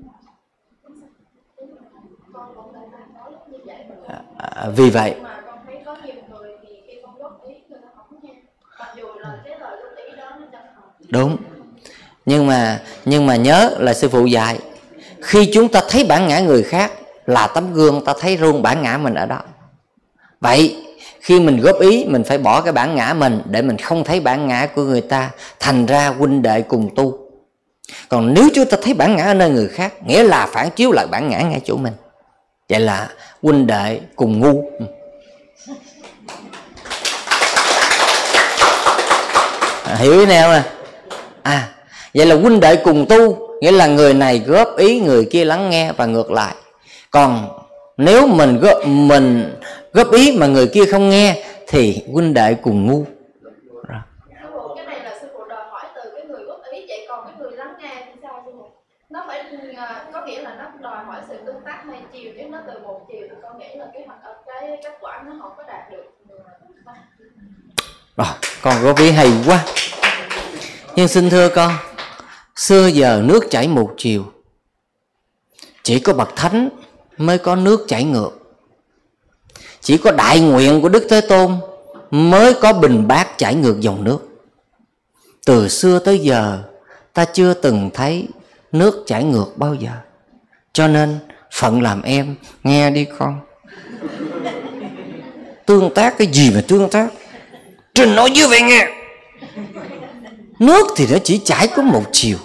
À, vì vậy đúng. Nhưng mà nhưng mà nhớ là sư phụ dạy, khi chúng ta thấy bản ngã người khác là tấm gương, ta thấy luôn bản ngã mình ở đó. Vậy khi mình góp ý, mình phải bỏ cái bản ngã mình để mình không thấy bản ngã của người ta, thành ra huynh đệ cùng tu. Còn nếu chúng ta thấy bản ngã ở nơi người khác, nghĩa là phản chiếu lại bản ngã ngay chỗ mình, vậy là huynh đệ cùng ngu. hiểu ý nào nè. À, vậy là huynh đệ cùng tu, nghĩa là người này góp ý, người kia lắng nghe và ngược lại. Còn nếu mình góp, mình góp ý mà người kia không nghe thì huynh đệ cùng ngu. Rồi. Cái này là sư phụ đòi hỏi từ cái người góp ý, vậy còn cái người lắng nghe thì sao sư phụ? Nó phải có nghĩa là nó đòi hỏi sự tương tác hai chiều, nếu nó từ một chiều thì có nghĩa là cái cái kết quả nó không có đạt được. Rồi, con góp ý hay quá. Nhưng xin thưa con, xưa giờ nước chảy một chiều, chỉ có bậc thánh mới có nước chảy ngược. Chỉ có đại nguyện của Đức Thế Tôn mới có bình bát chảy ngược dòng nước. Từ xưa tới giờ ta chưa từng thấy nước chảy ngược bao giờ. Cho nên phận làm em, nghe đi con. Tương tác cái gì mà tương tác? Trình nói như vậy nghe. Nước thì nó chỉ chảy có một chiều.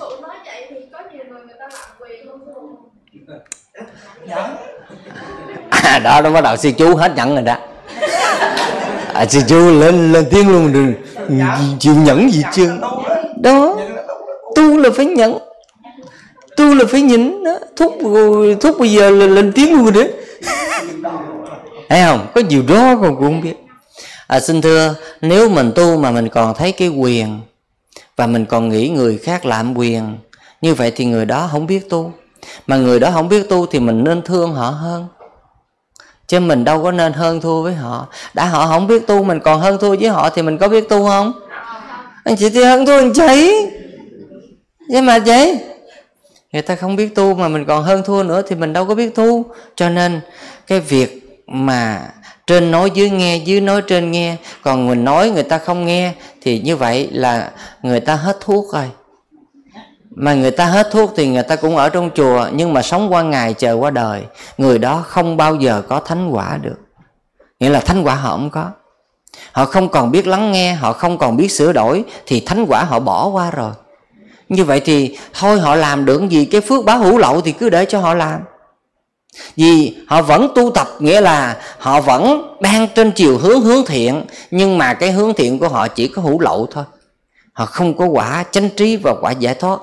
À, đó nó bắt đầu sư chú hết nhận rồi đó. À, sư chú lên lên tiếng luôn rồi. Chịu nhẫn gì chưa? Đó, tu là phải nhẫn, tu là phải nhịn đó. Thúc thúc bây giờ là lên tiếng luôn rồi đấy. Thấy không? Có nhiều đó con cũng không biết. À, xin thưa, nếu mình tu mà mình còn thấy cái quyền và mình còn nghĩ người khác làm quyền, như vậy thì người đó không biết tu. Mà người đó không biết tu thì mình nên thương họ hơn, chứ mình đâu có nên hơn thua với họ. Đã họ không biết tu mình còn hơn thua với họ thì mình có biết tu không? Anh chị thì hơn thua anh chị. Vậy mà vậy, người ta không biết tu mà mình còn hơn thua nữa thì mình đâu có biết tu. Cho nên cái việc mà trên nói dưới nghe, dưới nói trên nghe, còn mình nói người ta không nghe thì như vậy là người ta hết thuốc rồi. Mà người ta hết thuốc thì người ta cũng ở trong chùa, nhưng mà sống qua ngày chờ qua đời. Người đó không bao giờ có thánh quả được. Nghĩa là thánh quả họ không có. Họ không còn biết lắng nghe, họ không còn biết sửa đổi, thì thánh quả họ bỏ qua rồi. Như vậy thì thôi họ làm được gì, cái phước báo hữu lậu thì cứ để cho họ làm. Vì họ vẫn tu tập, nghĩa là họ vẫn đang trên chiều hướng hướng thiện, nhưng mà cái hướng thiện của họ chỉ có hữu lậu thôi. Họ không có quả chánh trí và quả giải thoát.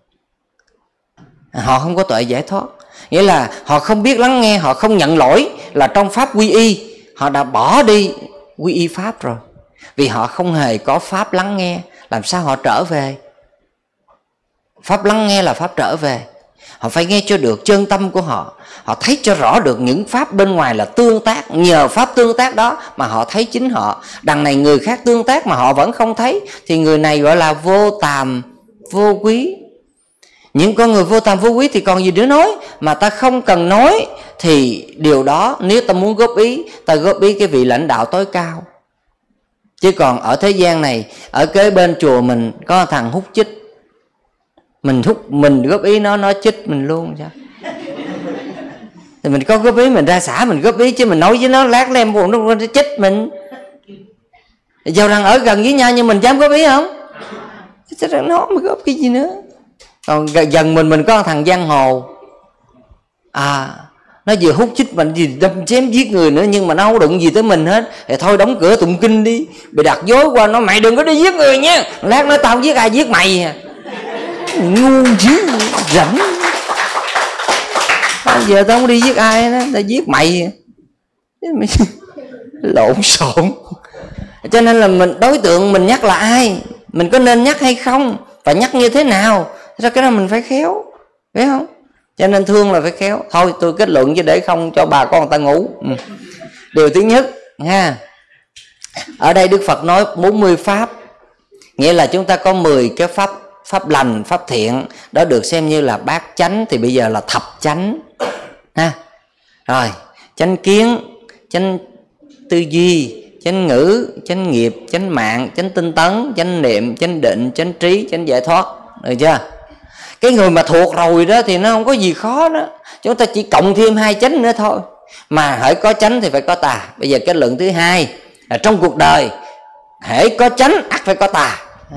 Họ không có tuệ giải thoát. Nghĩa là họ không biết lắng nghe, họ không nhận lỗi là trong pháp quy y, họ đã bỏ đi quy y pháp rồi. Vì họ không hề có pháp lắng nghe, làm sao họ trở về? Pháp lắng nghe là pháp trở về. Họ phải nghe cho được chân tâm của họ. Họ thấy cho rõ được những pháp bên ngoài là tương tác. Nhờ pháp tương tác đó mà họ thấy chính họ. Đằng này người khác tương tác mà họ vẫn không thấy, thì người này gọi là vô tàm vô quý. Những con người vô tàm vô quý thì còn gì nữa nói. Mà ta không cần nói thì điều đó, nếu ta muốn góp ý, ta góp ý cái vị lãnh đạo tối cao. Chứ còn ở thế gian này, ở kế bên chùa mình có thằng hút chích, mình hút, mình góp ý nó, nó chích mình luôn sao? Thì mình có góp ý mình ra xã mình góp ý, chứ mình nói với nó lát lem buồn nó chích mình. Dầu rằng ở gần với nhau nhưng mình dám góp ý không? Chứ nó mới góp cái gì nữa. Còn gần mình mình có thằng giang hồ, à nó vừa hút chích mình gì đâm chém giết người nữa, nhưng mà nó không đụng gì tới mình hết. Thì thôi đóng cửa tụng kinh đi. Bị đặt dối qua nó, mày đừng có đi giết người nha, lát nói tao giết ai giết mày à. Ngu chứ rảnh. Bây giờ tao không đi giết ai đó, tao giết mày. Lộn xộn. Cho nên là mình đối tượng mình nhắc là ai, mình có nên nhắc hay không, và nhắc như thế nào. Ra cái đó mình phải khéo, phải không? Cho nên thương là phải khéo. Thôi tôi kết luận chứ để không cho bà con người ta ngủ. Ừ. Điều thứ nhất ha, ở đây Đức Phật nói bốn mươi pháp, nghĩa là chúng ta có mười cái pháp, pháp lành, pháp thiện, đó được xem như là bát chánh, thì bây giờ là thập chánh ha. Rồi, chánh kiến, chánh tư duy, chánh ngữ, chánh nghiệp, chánh mạng, chánh tinh tấn, chánh niệm, chánh định, chánh trí, chánh giải thoát. Được chưa? Cái người mà thuộc rồi đó thì nó không có gì khó đó. Chúng ta chỉ cộng thêm hai chánh nữa thôi. Mà hễ có chánh thì phải có tà. Bây giờ kết luận thứ hai là trong cuộc đời hễ có chánh ắt phải có tà.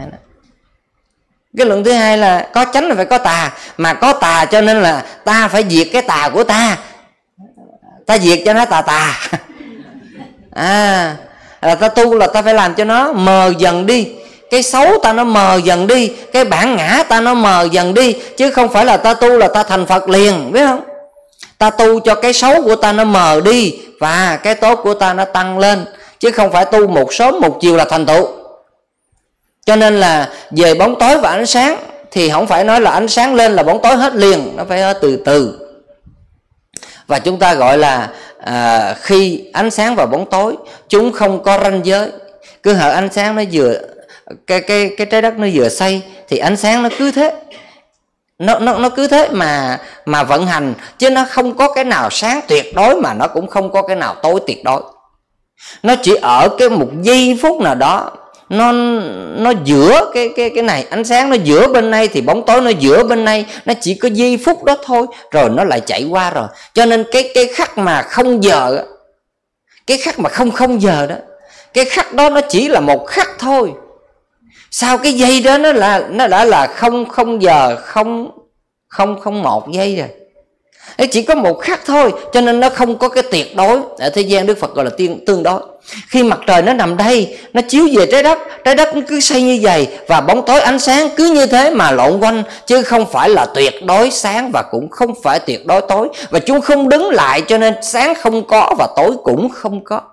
Kết luận thứ hai là có chánh là phải có tà. Mà có tà cho nên là ta phải diệt cái tà của ta. Ta diệt cho nó tà tà. À, là ta tu là ta phải làm cho nó mờ dần đi cái xấu ta nó mờ dần đi, cái bản ngã ta nó mờ dần đi, chứ không phải là ta tu là ta thành Phật liền, biết không? Ta tu cho cái xấu của ta nó mờ đi và cái tốt của ta nó tăng lên, chứ không phải tu một sớm một chiều là thành tựu. Cho nên là về bóng tối và ánh sáng thì không phải nói là ánh sáng lên là bóng tối hết liền, nó phải hết từ từ. Và chúng ta gọi là à, khi ánh sáng và bóng tối chúng không có ranh giới. Cứ hở ánh sáng nó vừa cái cái cái trái đất nó vừa xây thì ánh sáng nó cứ thế, nó nó nó cứ thế mà mà vận hành, chứ nó không có cái nào sáng tuyệt đối mà nó cũng không có cái nào tối tuyệt đối. Nó chỉ ở cái một giây phút nào đó, nó nó giữa cái cái cái này, ánh sáng nó giữa bên này thì bóng tối nó giữa bên này, nó chỉ có giây phút đó thôi rồi nó lại chạy qua rồi. Cho nên cái cái khắc mà không giờ, cái khắc mà không không giờ đó, cái khắc đó nó chỉ là một khắc thôi. Sau cái giây đó nó là nó đã là không không giờ không không không một giây rồi. Nó chỉ có một khắc thôi, cho nên nó không có cái tuyệt đối. Ở thế gian Đức Phật gọi là tiên tương đối. Khi mặt trời nó nằm đây, nó chiếu về trái đất, trái đất nó cứ xoay như vậy, và bóng tối ánh sáng cứ như thế mà lộn quanh, chứ không phải là tuyệt đối sáng và cũng không phải tuyệt đối tối. Và chúng không đứng lại, cho nên sáng không có và tối cũng không có.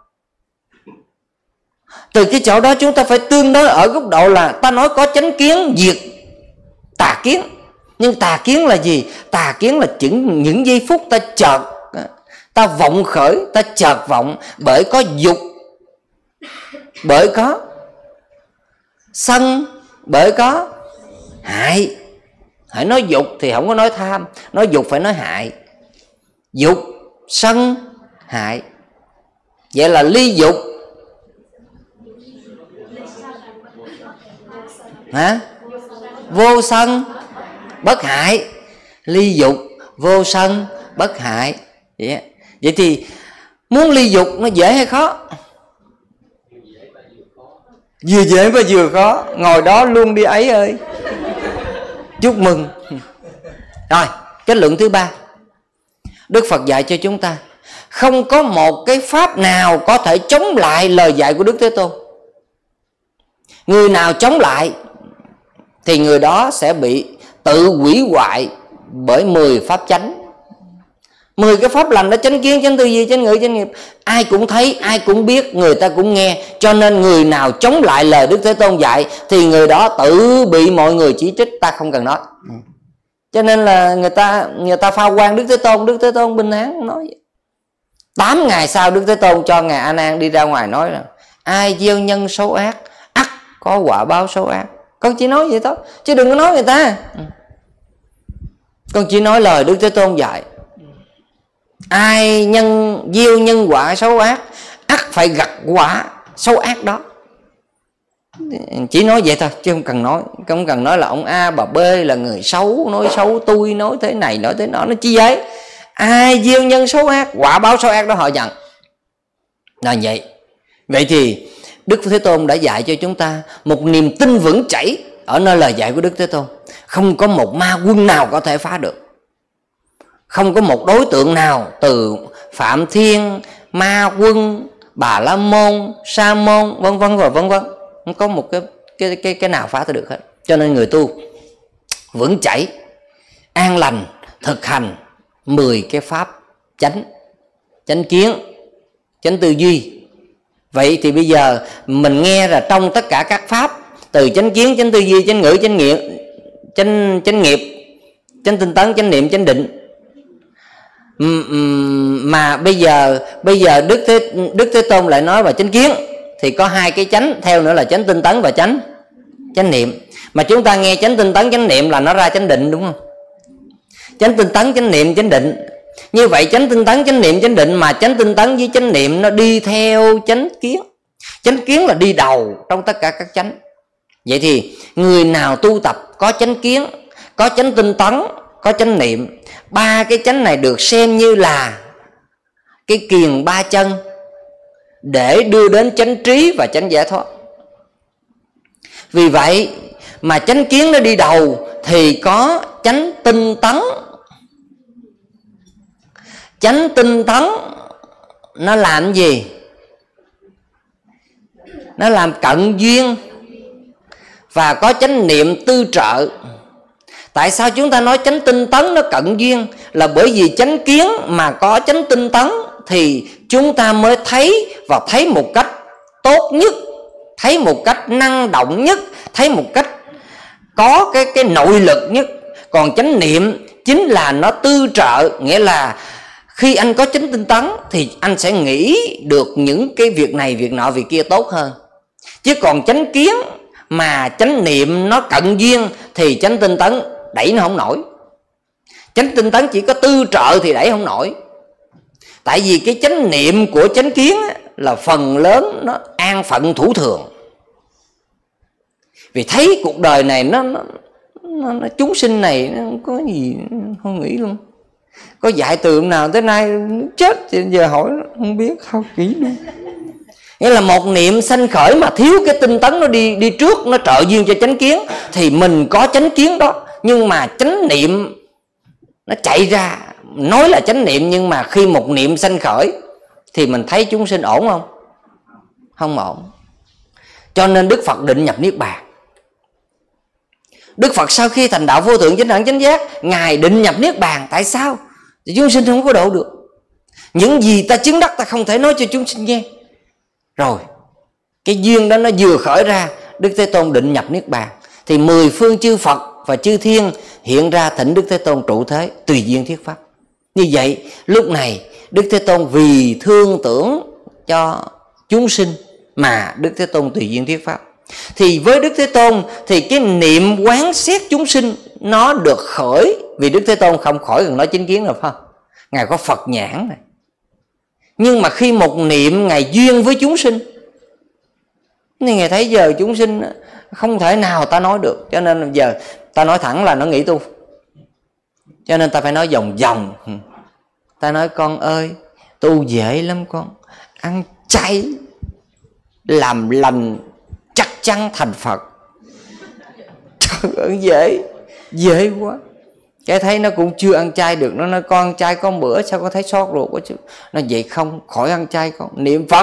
Từ cái chỗ đó chúng ta phải tương đối ở góc độ là ta nói có chánh kiến diệt tà kiến. Nhưng tà kiến là gì? Tà kiến là những, những giây phút ta chợt, ta vọng khởi, ta chợt vọng bởi có dục, bởi có sân, bởi có hại. Hãy nói dục thì không có nói tham, nói dục phải nói hại. Dục, sân, hại. Vậy là ly dục hả? Vô sân bất hại. Ly dục vô sân bất hại. Vậy, vậy thì muốn ly dục nó dễ hay khó? Vừa dễ và vừa khó. Ngồi đó luôn đi ấy ơi. Chúc mừng. Rồi, kết luận thứ ba, Đức Phật dạy cho chúng ta không có một cái pháp nào có thể chống lại lời dạy của Đức Thế Tôn. Người nào chống lại thì người đó sẽ bị tự hủy hoại bởi mười pháp chánh. Mười cái pháp lành đó, chánh kiến, chánh tư duy, chánh ngữ, chánh nghiệp, ai cũng thấy, ai cũng biết, người ta cũng nghe. Cho nên người nào chống lại lời Đức Thế Tôn dạy thì người đó tự bị mọi người chỉ trích, ta không cần nói. Cho nên là người ta người ta phao quang Đức Thế Tôn, Đức Thế Tôn bình án nói vậy. Tám ngày sau Đức Thế Tôn cho ngài A Nan đi ra ngoài nói rằng ai gieo nhân xấu ác ắt có quả báo xấu ác. Con chỉ nói vậy thôi, chứ đừng có nói người ta. Con chỉ nói lời Đức Thế Tôn dạy. Ai nhân gieo nhân quả xấu ác ắt phải gặt quả xấu ác đó. Chỉ nói vậy thôi, chứ không cần nói. Không cần nói là ông A bà B là người xấu, nói xấu tôi, nói thế này nói thế nọ. Nó chi vậy? Ai gieo nhân xấu ác, quả báo xấu ác đó họ nhận. Là vậy. Vậy thì Đức Thế Tôn đã dạy cho chúng ta một niềm tin vững chãi ở nơi lời dạy của Đức Thế Tôn. Không có một ma quân nào có thể phá được. Không có một đối tượng nào từ Phạm Thiên, Ma Quân, Bà La Môn, Sa Môn, vân vân và vân vân, không có một cái cái cái cái nào phá được hết. Cho nên người tu vững chãi, an lành, thực hành mười cái pháp chánh, chánh kiến, chánh tư duy. Vậy thì bây giờ mình nghe là trong tất cả các pháp, từ chánh kiến, chánh tư duy, chánh ngữ, chánh nghiệp, chánh chánh nghiệp, chánh tinh tấn, chánh niệm, chánh định, mà bây giờ bây giờ Đức Thế Đức Thế Tôn lại nói vào chánh kiến thì có hai cái chánh theo nữa là chánh tinh tấn và chánh chánh niệm. Mà chúng ta nghe chánh tinh tấn chánh niệm là nó ra chánh định, đúng không? Chánh tinh tấn chánh niệm chánh định. Như vậy chánh tinh tấn chánh niệm chánh định, mà chánh tinh tấn với chánh niệm nó đi theo chánh kiến. Chánh kiến là đi đầu trong tất cả các chánh. Vậy thì người nào tu tập có chánh kiến, có chánh tinh tấn, có chánh niệm, ba cái chánh này được xem như là cái kiềng ba chân để đưa đến chánh trí và chánh giải thoát. Vì vậy mà chánh kiến nó đi đầu thì có chánh tinh tấn. Chánh tinh tấn nó làm gì? Nó làm cận duyên và có chánh niệm tư trợ. Tại sao chúng ta nói chánh tinh tấn nó cận duyên? Là bởi vì chánh kiến mà có chánh tinh tấn thì chúng ta mới thấy, và thấy một cách tốt nhất, thấy một cách năng động nhất, thấy một cách có cái, cái nội lực nhất. Còn chánh niệm chính là nó tư trợ, nghĩa là khi anh có chánh tinh tấn thì anh sẽ nghĩ được những cái việc này, việc nọ, việc kia tốt hơn. Chứ còn chánh kiến mà chánh niệm nó cận duyên thì chánh tinh tấn đẩy nó không nổi. Chánh tinh tấn chỉ có tư trợ thì đẩy không nổi. Tại vì cái chánh niệm của chánh kiến là phần lớn nó an phận thủ thường. Vì thấy cuộc đời này nó, nó, nó, nó chúng sinh này nó không có gì không nghĩ luôn. Có dạy từ nào tới nay chết thì giờ hỏi không biết, không kỹ luôn. Nghĩa là một niệm sanh khởi mà thiếu cái tinh tấn nó đi đi trước, nó trợ duyên cho chánh kiến thì mình có chánh kiến đó, nhưng mà chánh niệm nó chạy ra nói là chánh niệm, nhưng mà khi một niệm sanh khởi thì mình thấy chúng sinh ổn không? Không ổn. Cho nên Đức Phật định nhập Niết Bàn. Đức Phật sau khi thành đạo vô thượng chánh đẳng chánh giác, Ngài định nhập Niết Bàn. Tại sao? Thì chúng sinh không có độ được. Những gì ta chứng đắc ta không thể nói cho chúng sinh nghe. Rồi cái duyên đó nó vừa khởi ra, Đức Thế Tôn định nhập Niết Bàn. Thì mười phương chư Phật và chư Thiên hiện ra thỉnh Đức Thế Tôn trụ thế, tùy duyên thuyết pháp. Như vậy lúc này Đức Thế Tôn vì thương tưởng cho chúng sinh mà Đức Thế Tôn tùy duyên thuyết pháp. Thì với Đức Thế Tôn thì cái niệm quán xét chúng sinh nó được khởi. Vì Đức Thế Tôn không khỏi cần nói chính kiến rồi phải không? Ngài có Phật nhãn này. Nhưng mà khi một niệm Ngài duyên với chúng sinh thì Ngài thấy giờ chúng sinh không thể nào ta nói được. Cho nên giờ ta nói thẳng là nó nghĩ tu. Cho nên ta phải nói vòng vòng. Ta nói con ơi, tu dễ lắm con. Ăn chay làm lành chắc chắn thành Phật. Trời ơi dễ, dễ quá. Cái thấy nó cũng chưa ăn chay được. Nó nói con ăn chay có bữa sao có thấy sót ruột quá chứ. Nó vậy không, khỏi ăn chay con. Niệm Phật.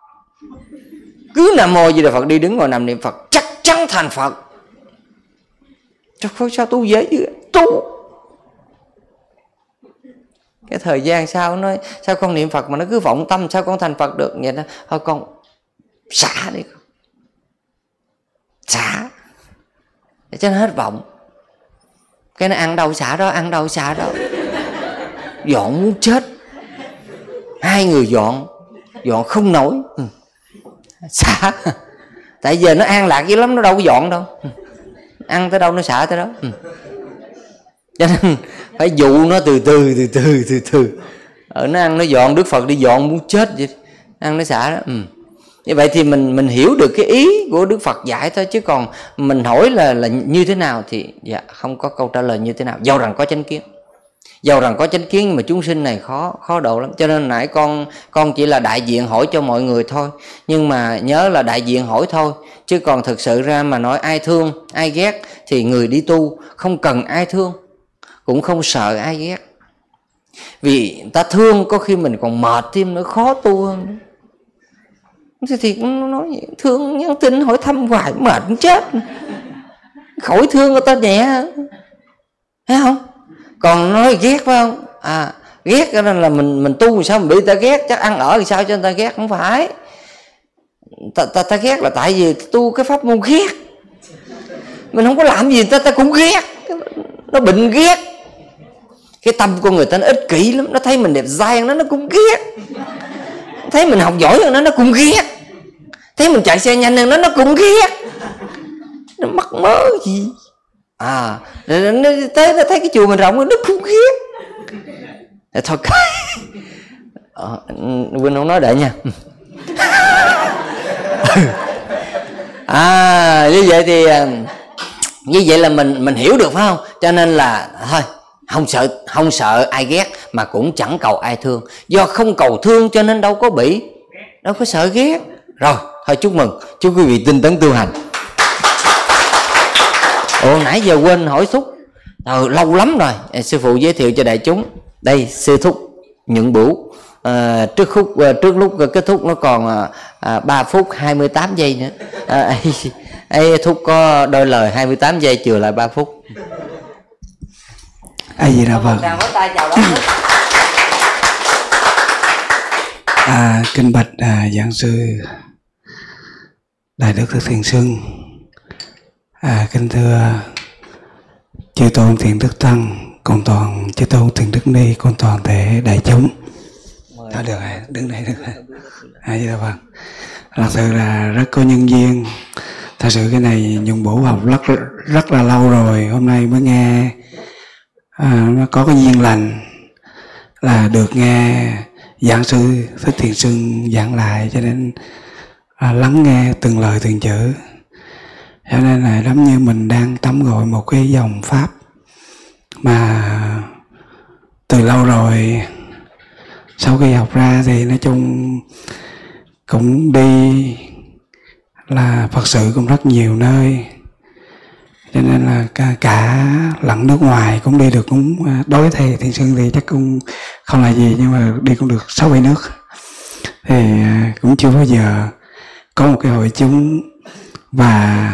Cứ Nam Mô Di Đà Phật đi đứng ngồi nằm niệm Phật chắc chắn thành Phật. Trời ơi sao tu dễ chứ. Tu. Cái thời gian sau nói sao con niệm Phật mà nó cứ vọng tâm, sao con thành Phật được. Vậy đó, thôi con xả đi con. Xả để cho nó hết vọng. Cái nó ăn đâu xả đó, ăn đâu xả đó. Dọn muốn chết. Hai người dọn, dọn không nổi. Ừ. Xả. Tại giờ nó an lạc dữ lắm, nó đâu có dọn đâu. Ừ. Ăn tới đâu nó xả tới đó. Ừ. Cho nên phải dụ nó từ từ từ từ từ từ. Ở nó ăn nó dọn, Đức Phật đi dọn muốn chết vậy. Ăn nó xả đó. Ừ. Như vậy thì mình mình hiểu được cái ý của Đức Phật dạy thôi, chứ còn mình hỏi là là như thế nào thì dạ không có câu trả lời như thế nào. Dầu rằng có chánh kiến, dầu rằng có chánh kiến nhưng mà chúng sinh này khó khó độ lắm. Cho nên nãy con con chỉ là đại diện hỏi cho mọi người thôi, nhưng mà nhớ là đại diện hỏi thôi, chứ còn thực sự ra mà nói ai thương ai ghét thì người đi tu không cần ai thương, cũng không sợ ai ghét. Vì ta thương có khi mình còn mệt thêm nữa, khó tu hơn. Thì, thì cũng nói vậy. Thương nhắn tin hỏi thăm hoài mệt chết. Khỏi thương người ta nhẹ, thấy không? Còn nói ghét phải không? À ghét cho nên là mình mình tu sao mình bị ta ghét, chắc ăn ở thì sao cho người ta ghét. Không phải, ta, ta, ta ghét là tại vì tu cái pháp môn ghét. Mình không có làm gì ta ta cũng ghét. Nó bệnh ghét. Cái tâm của người ta nó ích kỷ lắm. Nó thấy mình đẹp dai nó nó cũng ghét. Thấy mình học giỏi hơn nó nó cũng ghét. Thấy mình chạy xe nhanh hơn nó nó cũng ghét. Nó mắc mớ gì. À nó thấy, nó thấy cái chùa mình rộng nó cũng ghét. Để thôi cái ờ, Quỳnh không nói đợi nha. À như vậy thì như vậy là mình mình hiểu được phải không? Cho nên là thôi không sợ không sợ ai ghét mà cũng chẳng cầu ai thương. Do không cầu thương cho nên đâu có bị, đâu có sợ ghét. Rồi thôi chúc mừng, chúc quý vị tinh tấn tu hành. Ồ nãy giờ quên hỏi Thúc. Ờ, lâu lắm rồi. Sư phụ giới thiệu cho đại chúng. Đây sư Thúc Nhuận Bửu. À, trước khúc trước lúc kết thúc nó còn à, ba phút hai mươi tám giây nữa. À, ấy Thúc có đôi lời hai mươi tám giây chừa lại ba phút. A Di Đà Phật. À, kính bạch à, giảng sư Đại Đức Thích Thiền Sưng, à, kính thưa chư tôn Thiện Đức Tăng, cùng toàn chư tôn Thiện Đức Ni, cùng toàn thể đại chúng. Thôi được rồi, đứng đây được rồi. A Di Đà Phật. Thật sự là rất có nhân duyên. Thật sự cái này Nhuận Bủ học rất rất là lâu rồi, hôm nay mới nghe, à, nó có cái duyên lành là được nghe giảng sư Thích Thiền Sưng giảng lại, cho nên à, lắng nghe từng lời từng chữ, cho nên là giống như mình đang tắm gội một cái dòng pháp mà từ lâu rồi. Sau khi học ra thì nói chung cũng đi là Phật sự cũng rất nhiều nơi, cho nên là cả, cả lẫn nước ngoài cũng đi được, cũng đối với thầy Thiền Sưng thì chắc cũng không là gì, nhưng mà đi cũng được sáu bảy nước, thì cũng chưa bao giờ có một cái hội chúng. Và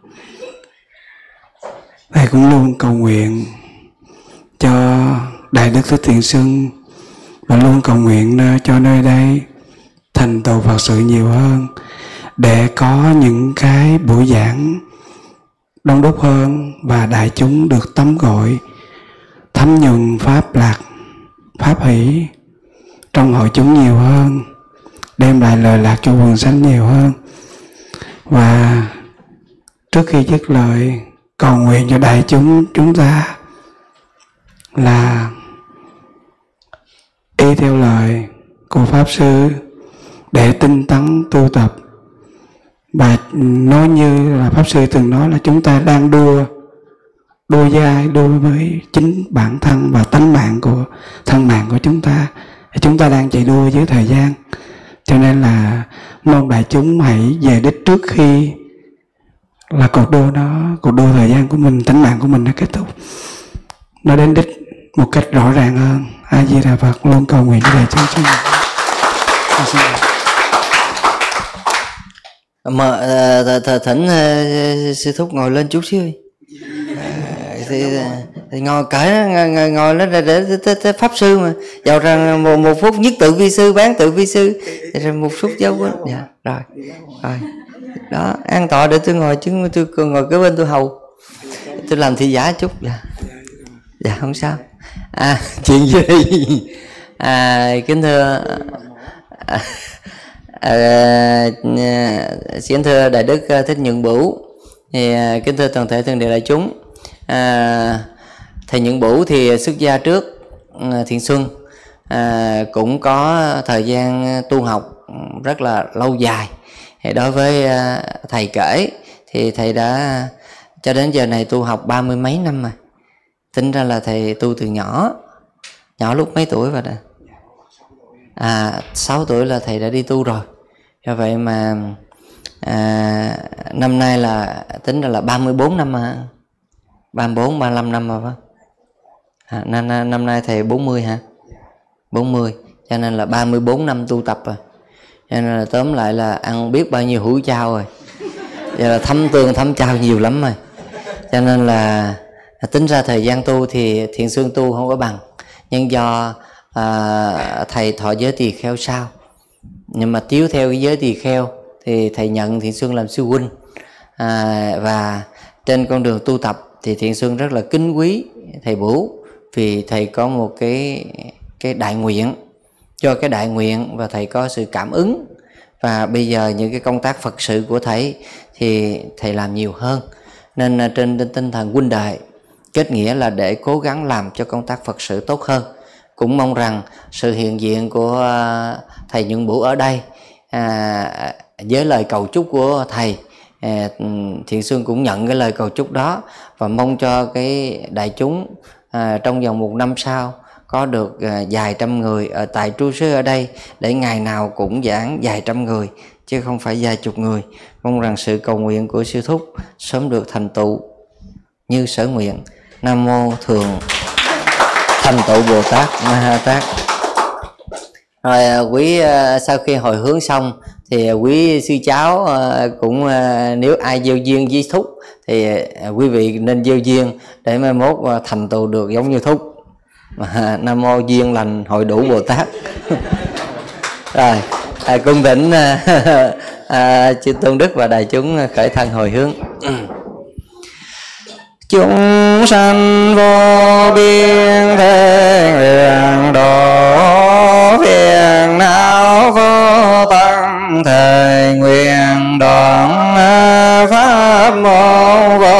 thầy cũng luôn cầu nguyện cho Đại Đức Thích Thiền Sưng và luôn cầu nguyện cho nơi đây thành tựu Phật sự nhiều hơn, để có những cái buổi giảng đông đúc hơn và đại chúng được tắm gội thấm nhuần pháp lạc, pháp hỷ trong hội chúng nhiều hơn, đem lại lời lạc cho quần sanh nhiều hơn. Và trước khi dứt lời, cầu nguyện cho đại chúng chúng ta là y theo lời của Pháp Sư để tinh tấn tu tập. Và nói như là Pháp Sư từng nói là chúng ta đang đua đua với ai? Đua với chính bản thân và tánh mạng của thân mạng của chúng ta. Chúng ta đang chạy đua với thời gian, cho nên là mong đại chúng hãy về đích trước khi là cuộc đua đó, cuộc đua thời gian của mình, tánh mạng của mình đã kết thúc, nó đến đích một cách rõ ràng hơn. A Di Đà Phật. Luôn cầu nguyện cho đại chúng chúng mà thỉnh sư Thúc ngồi lên chút xíu. Thì, thì ngồi cởi ngồi, ngồi lên để, để, để, để Pháp Sư mà vào rằng một, một phút nhất tự vi sư, bán tự vi sư, rồi một phút dấu quên. Dạ rồi rồi đó, an tọa để tôi ngồi, chứ tôi ngồi kế bên tôi hầu, tôi làm thị giả chút. Dạ dạ không sao. À, chuyện gì đi. À, kính thưa à, à, kính thưa Đại Đức Thích Nhuận Bủ, thì kính thưa toàn thể thượng đệ đại chúng. À, thầy Nhuận Bủ thì xuất gia trước Thiện Xuân, à, cũng có thời gian tu học rất là lâu dài. Thì đối với thầy kể thì thầy đã cho đến giờ này tu học ba mươi mấy năm rồi. Tính ra là thầy tu từ nhỏ. Nhỏ lúc mấy tuổi vậy nè? À, sáu tuổi là thầy đã đi tu rồi. Do vậy mà à, năm nay là tính ra là ba mươi bốn năm mà. ba mươi bốn, ba mươi lăm năm rồi phải à, năm, năm nay thầy bốn mươi hả? bốn mươi, cho nên là ba mươi bốn năm tu tập rồi. Cho nên là tóm lại là ăn biết bao nhiêu hũ chao rồi. Giờ là thấm tương thấm chao nhiều lắm rồi. Cho nên là tính ra thời gian tu thì Thiện Xuân tu không có bằng. Nhưng do à, thầy thọ giới tỳ kheo sao, nhưng mà tiếu theo cái giới tỳ kheo thì thầy nhận Thiện Xuân làm sư huynh. à, Và trên con đường tu tập thì Thiện Xuân rất là kính quý thầy Bủ, vì thầy có một cái cái đại nguyện, cho cái đại nguyện và thầy có sự cảm ứng. Và bây giờ những cái công tác Phật sự của thầy thì thầy làm nhiều hơn, nên trên tinh thần huynh đệ kết nghĩa là để cố gắng làm cho công tác Phật sự tốt hơn. Cũng mong rằng sự hiện diện của thầy Nhuận Bủ ở đây, à, với lời cầu chúc của thầy, à, Thiện Xuân cũng nhận cái lời cầu chúc đó, và mong cho cái đại chúng à, trong vòng một năm sau có được à, vài trăm người ở tại trụ sở ở đây, để ngày nào cũng giảng vài trăm người chứ không phải vài chục người. Mong rằng sự cầu nguyện của sư Thúc sớm được thành tựu như sở nguyện. Nam mô Thượng Thành Tựu Bồ Tát Ma Ha Tát. Rồi quý sau khi hồi hướng xong thì quý sư cháu cũng nếu ai gieo duyên với Thúc thì quý vị nên gieo duyên để mai mốt thành tựu được giống như Thúc. Nam mô duyên lành hội đủ Bồ Tát. Rồi à, cung thỉnh à, à, chư tôn đức và đại chúng khởi thân hồi hướng. Chúng sanh vô biên thế nguyện độ, phiền não vô tận thời nguyện đoạn pháp môn vô